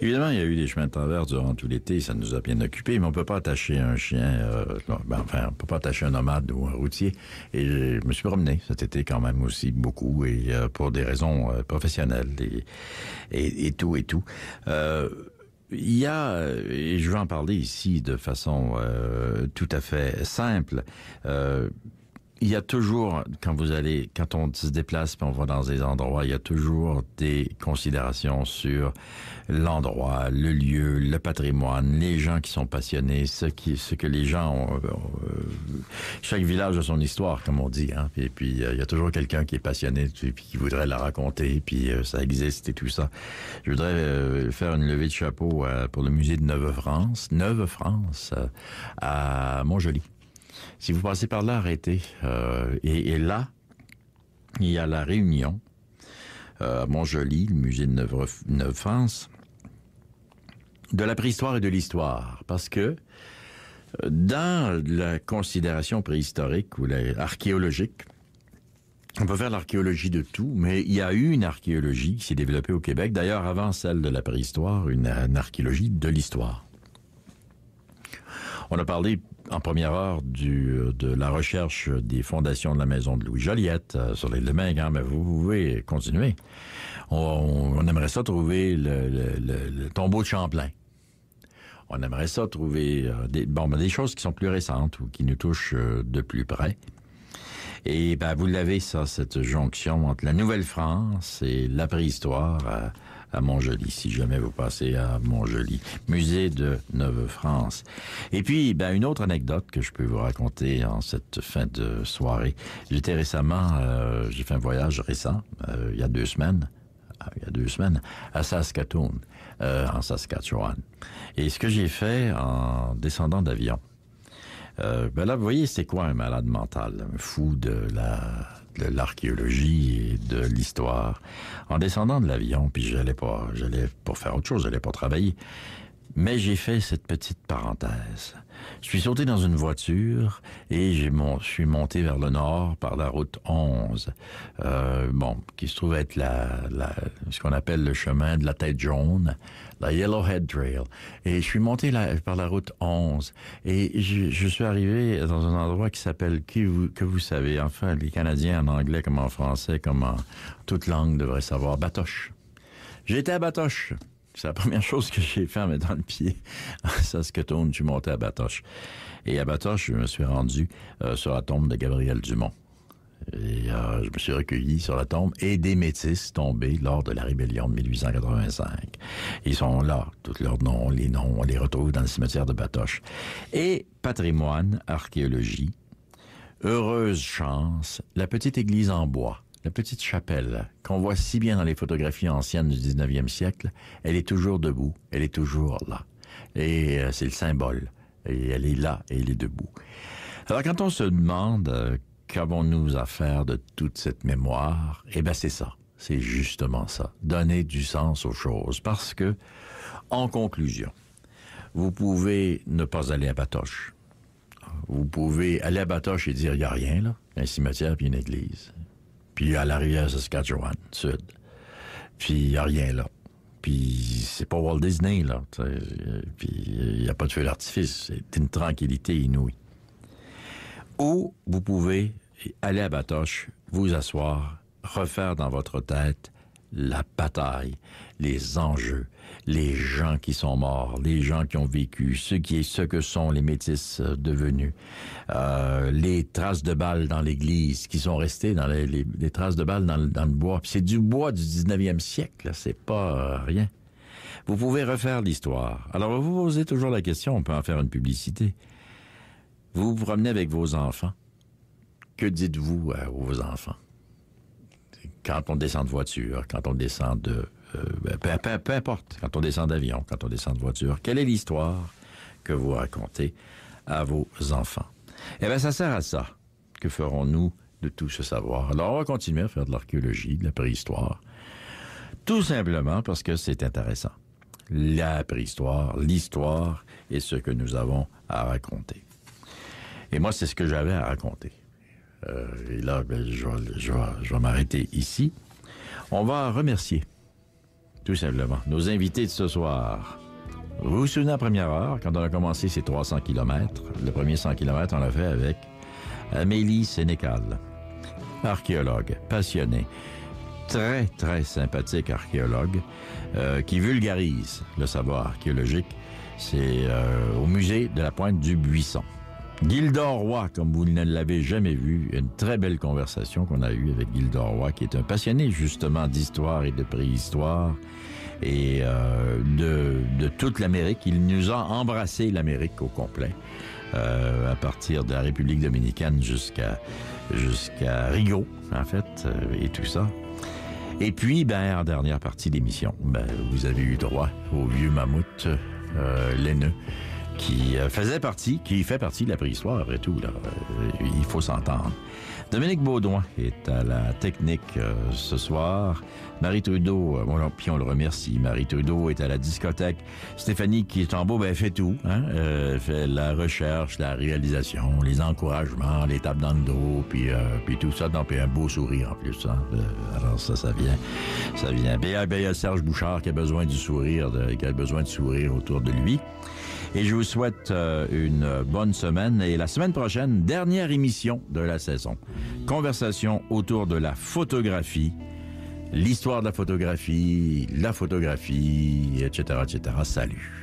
Évidemment, il y a eu des chemins de travers durant tout l'été, ça nous a bien occupés, mais on peut pas attacher un chien, on peut pas attacher un nomade ou un routier. Et je me suis promené cet été quand même aussi beaucoup, et pour des raisons professionnelles et tout. Il y a, et je vais en parler ici de façon tout à fait simple, il y a toujours, quand on se déplace et on va dans des endroits, il y a toujours des considérations sur l'endroit, le lieu, le patrimoine, les gens qui sont passionnés, ce que les gens ont. Chaque village a son histoire, comme on dit, hein. Et puis il y a toujours quelqu'un qui est passionné, puis qui voudrait la raconter, puis ça existe et tout ça. Je voudrais faire une levée de chapeau pour le musée de Neuve-France, à Montjoly. Si vous passez par là, arrêtez. Et là, il y a la réunion à Montjoly, le musée de Neuve-France, de la préhistoire et de l'histoire. Parce que dans la considération préhistorique ou archéologique, on peut faire l'archéologie de tout, mais il y a eu une archéologie qui s'est développée au Québec, d'ailleurs avant celle de la préhistoire, une archéologie de l'histoire. On a parlé en première heure de la recherche des fondations de la maison de Louis Joliette sur l'île de Mingan, mais vous pouvez continuer. On aimerait ça trouver le tombeau de Champlain. On aimerait ça trouver des choses qui sont plus récentes ou qui nous touchent de plus près. Et vous l'avez, ça, cette jonction entre la Nouvelle-France et la préhistoire à Montjoly, si jamais vous passez à Montjoly, musée de Neuve-France. Et puis, une autre anecdote que je peux vous raconter en cette fin de soirée. J'étais récemment, j'ai fait un voyage récent, il y a 2 semaines, à Saskatoon, en Saskatchewan. Et ce que j'ai fait en descendant d'avion, là, vous voyez, c'est quoi un malade mental, un fou de l'archéologie et de l'histoire. En descendant de l'avion, puis j'allais pour faire autre chose, j'allais pas travailler. Mais j'ai fait cette petite parenthèse. Je suis sauté dans une voiture et je suis monté vers le nord par la route 11, qui se trouve être ce qu'on appelle le chemin de la tête jaune, la Yellowhead Trail. Et je suis monté par la route 11 et je suis arrivé dans un endroit qui s'appelle, que vous savez, enfin, les Canadiens en anglais comme en français, comme en toute langue devraient savoir, Batoche. J'étais à Batoche. C'est la première chose que j'ai fait en mettant le pied à Saskatoon. Je suis monté à Batoche. Et à Batoche, je me suis rendu sur la tombe de Gabriel Dumont. Et je me suis recueilli sur la tombe et des métis tombés lors de la rébellion de 1885. Ils sont là, tous leurs noms, on les retrouve dans le cimetière de Batoche. Et patrimoine, archéologie, heureuse chance, la petite église en bois. La petite chapelle, qu'on voit si bien dans les photographies anciennes du 19e siècle, elle est toujours debout, elle est toujours là. Et c'est le symbole. Et elle est là, et elle est debout. Alors, quand on se demande qu'avons-nous à faire de toute cette mémoire, c'est ça. C'est justement ça. Donner du sens aux choses. Parce que, en conclusion, vous pouvez ne pas aller à Batoche. Vous pouvez aller à Batoche et dire, il n'y a rien, là. Un cimetière puis une église. Puis à la rivière Saskatchewan, sud. Puis il n'y a rien là. Puis c'est pas Walt Disney, là. Puis il n'y a pas de feu d'artifice. C'est une tranquillité inouïe. Ou vous pouvez aller à Batoche, vous asseoir, refaire dans votre tête la bataille, les enjeux, les gens qui sont morts, les gens qui ont vécu, ce que sont les métis devenus, les traces de balles dans l'église qui sont restées dans les traces de balles dans le bois. Puis c'est du bois du 19e siècle, là, c'est pas rien. Vous pouvez refaire l'histoire. Alors vous posez toujours la question, on peut en faire une publicité. Vous vous promenez avec vos enfants. Que dites-vous à vos enfants? Quand on descend de voiture, quand on descend de... peu importe, quand on descend d'avion, quand on descend de voiture, quelle est l'histoire que vous racontez à vos enfants? Ça sert à ça. Que ferons-nous de tout ce savoir? Alors, on va continuer à faire de l'archéologie, de la préhistoire. Tout simplement parce que c'est intéressant. La préhistoire, l'histoire est ce que nous avons à raconter. Et moi, c'est ce que j'avais à raconter. Et là, je vais m'arrêter ici. On va remercier tout simplement. Nos invités de ce soir. Vous vous souvenez, en première heure, quand on a commencé ces 300 km, le premier 100 km, on l'a fait avec Amélie Sénécal, archéologue, passionnée, très, très sympathique archéologue, qui vulgarise le savoir archéologique. C'est au musée de la Pointe du Buisson. Gildor Roy, comme vous ne l'avez jamais vu, une très belle conversation qu'on a eue avec Gildor Roy, qui est un passionné justement d'histoire et de préhistoire et de toute l'Amérique. Il nous a embrassé l'Amérique au complet, à partir de la République dominicaine jusqu'à Rigaud, en fait, et tout ça. Et puis, en dernière partie d'émission, vous avez eu droit au vieux mammouth laineux, qui fait partie de la préhistoire, après tout. Là. Il faut s'entendre. Dominique Baudouin est à la technique ce soir. Marie Trudeau, puis on le remercie. Marie Trudeau est à la discothèque. Stéphanie, qui est en beau, fait tout. Elle fait la recherche, la réalisation, les encouragements, les tapes dans le dos, puis tout ça. Donc, puis un beau sourire en plus. Alors ça vient. Puis il y a Serge Bouchard qui a besoin du sourire, qui a besoin de sourire autour de lui. Et je vous souhaite une bonne semaine. Et la semaine prochaine, dernière émission de la saison. Conversation autour de la photographie, l'histoire de la photographie, etc., etc. Salut.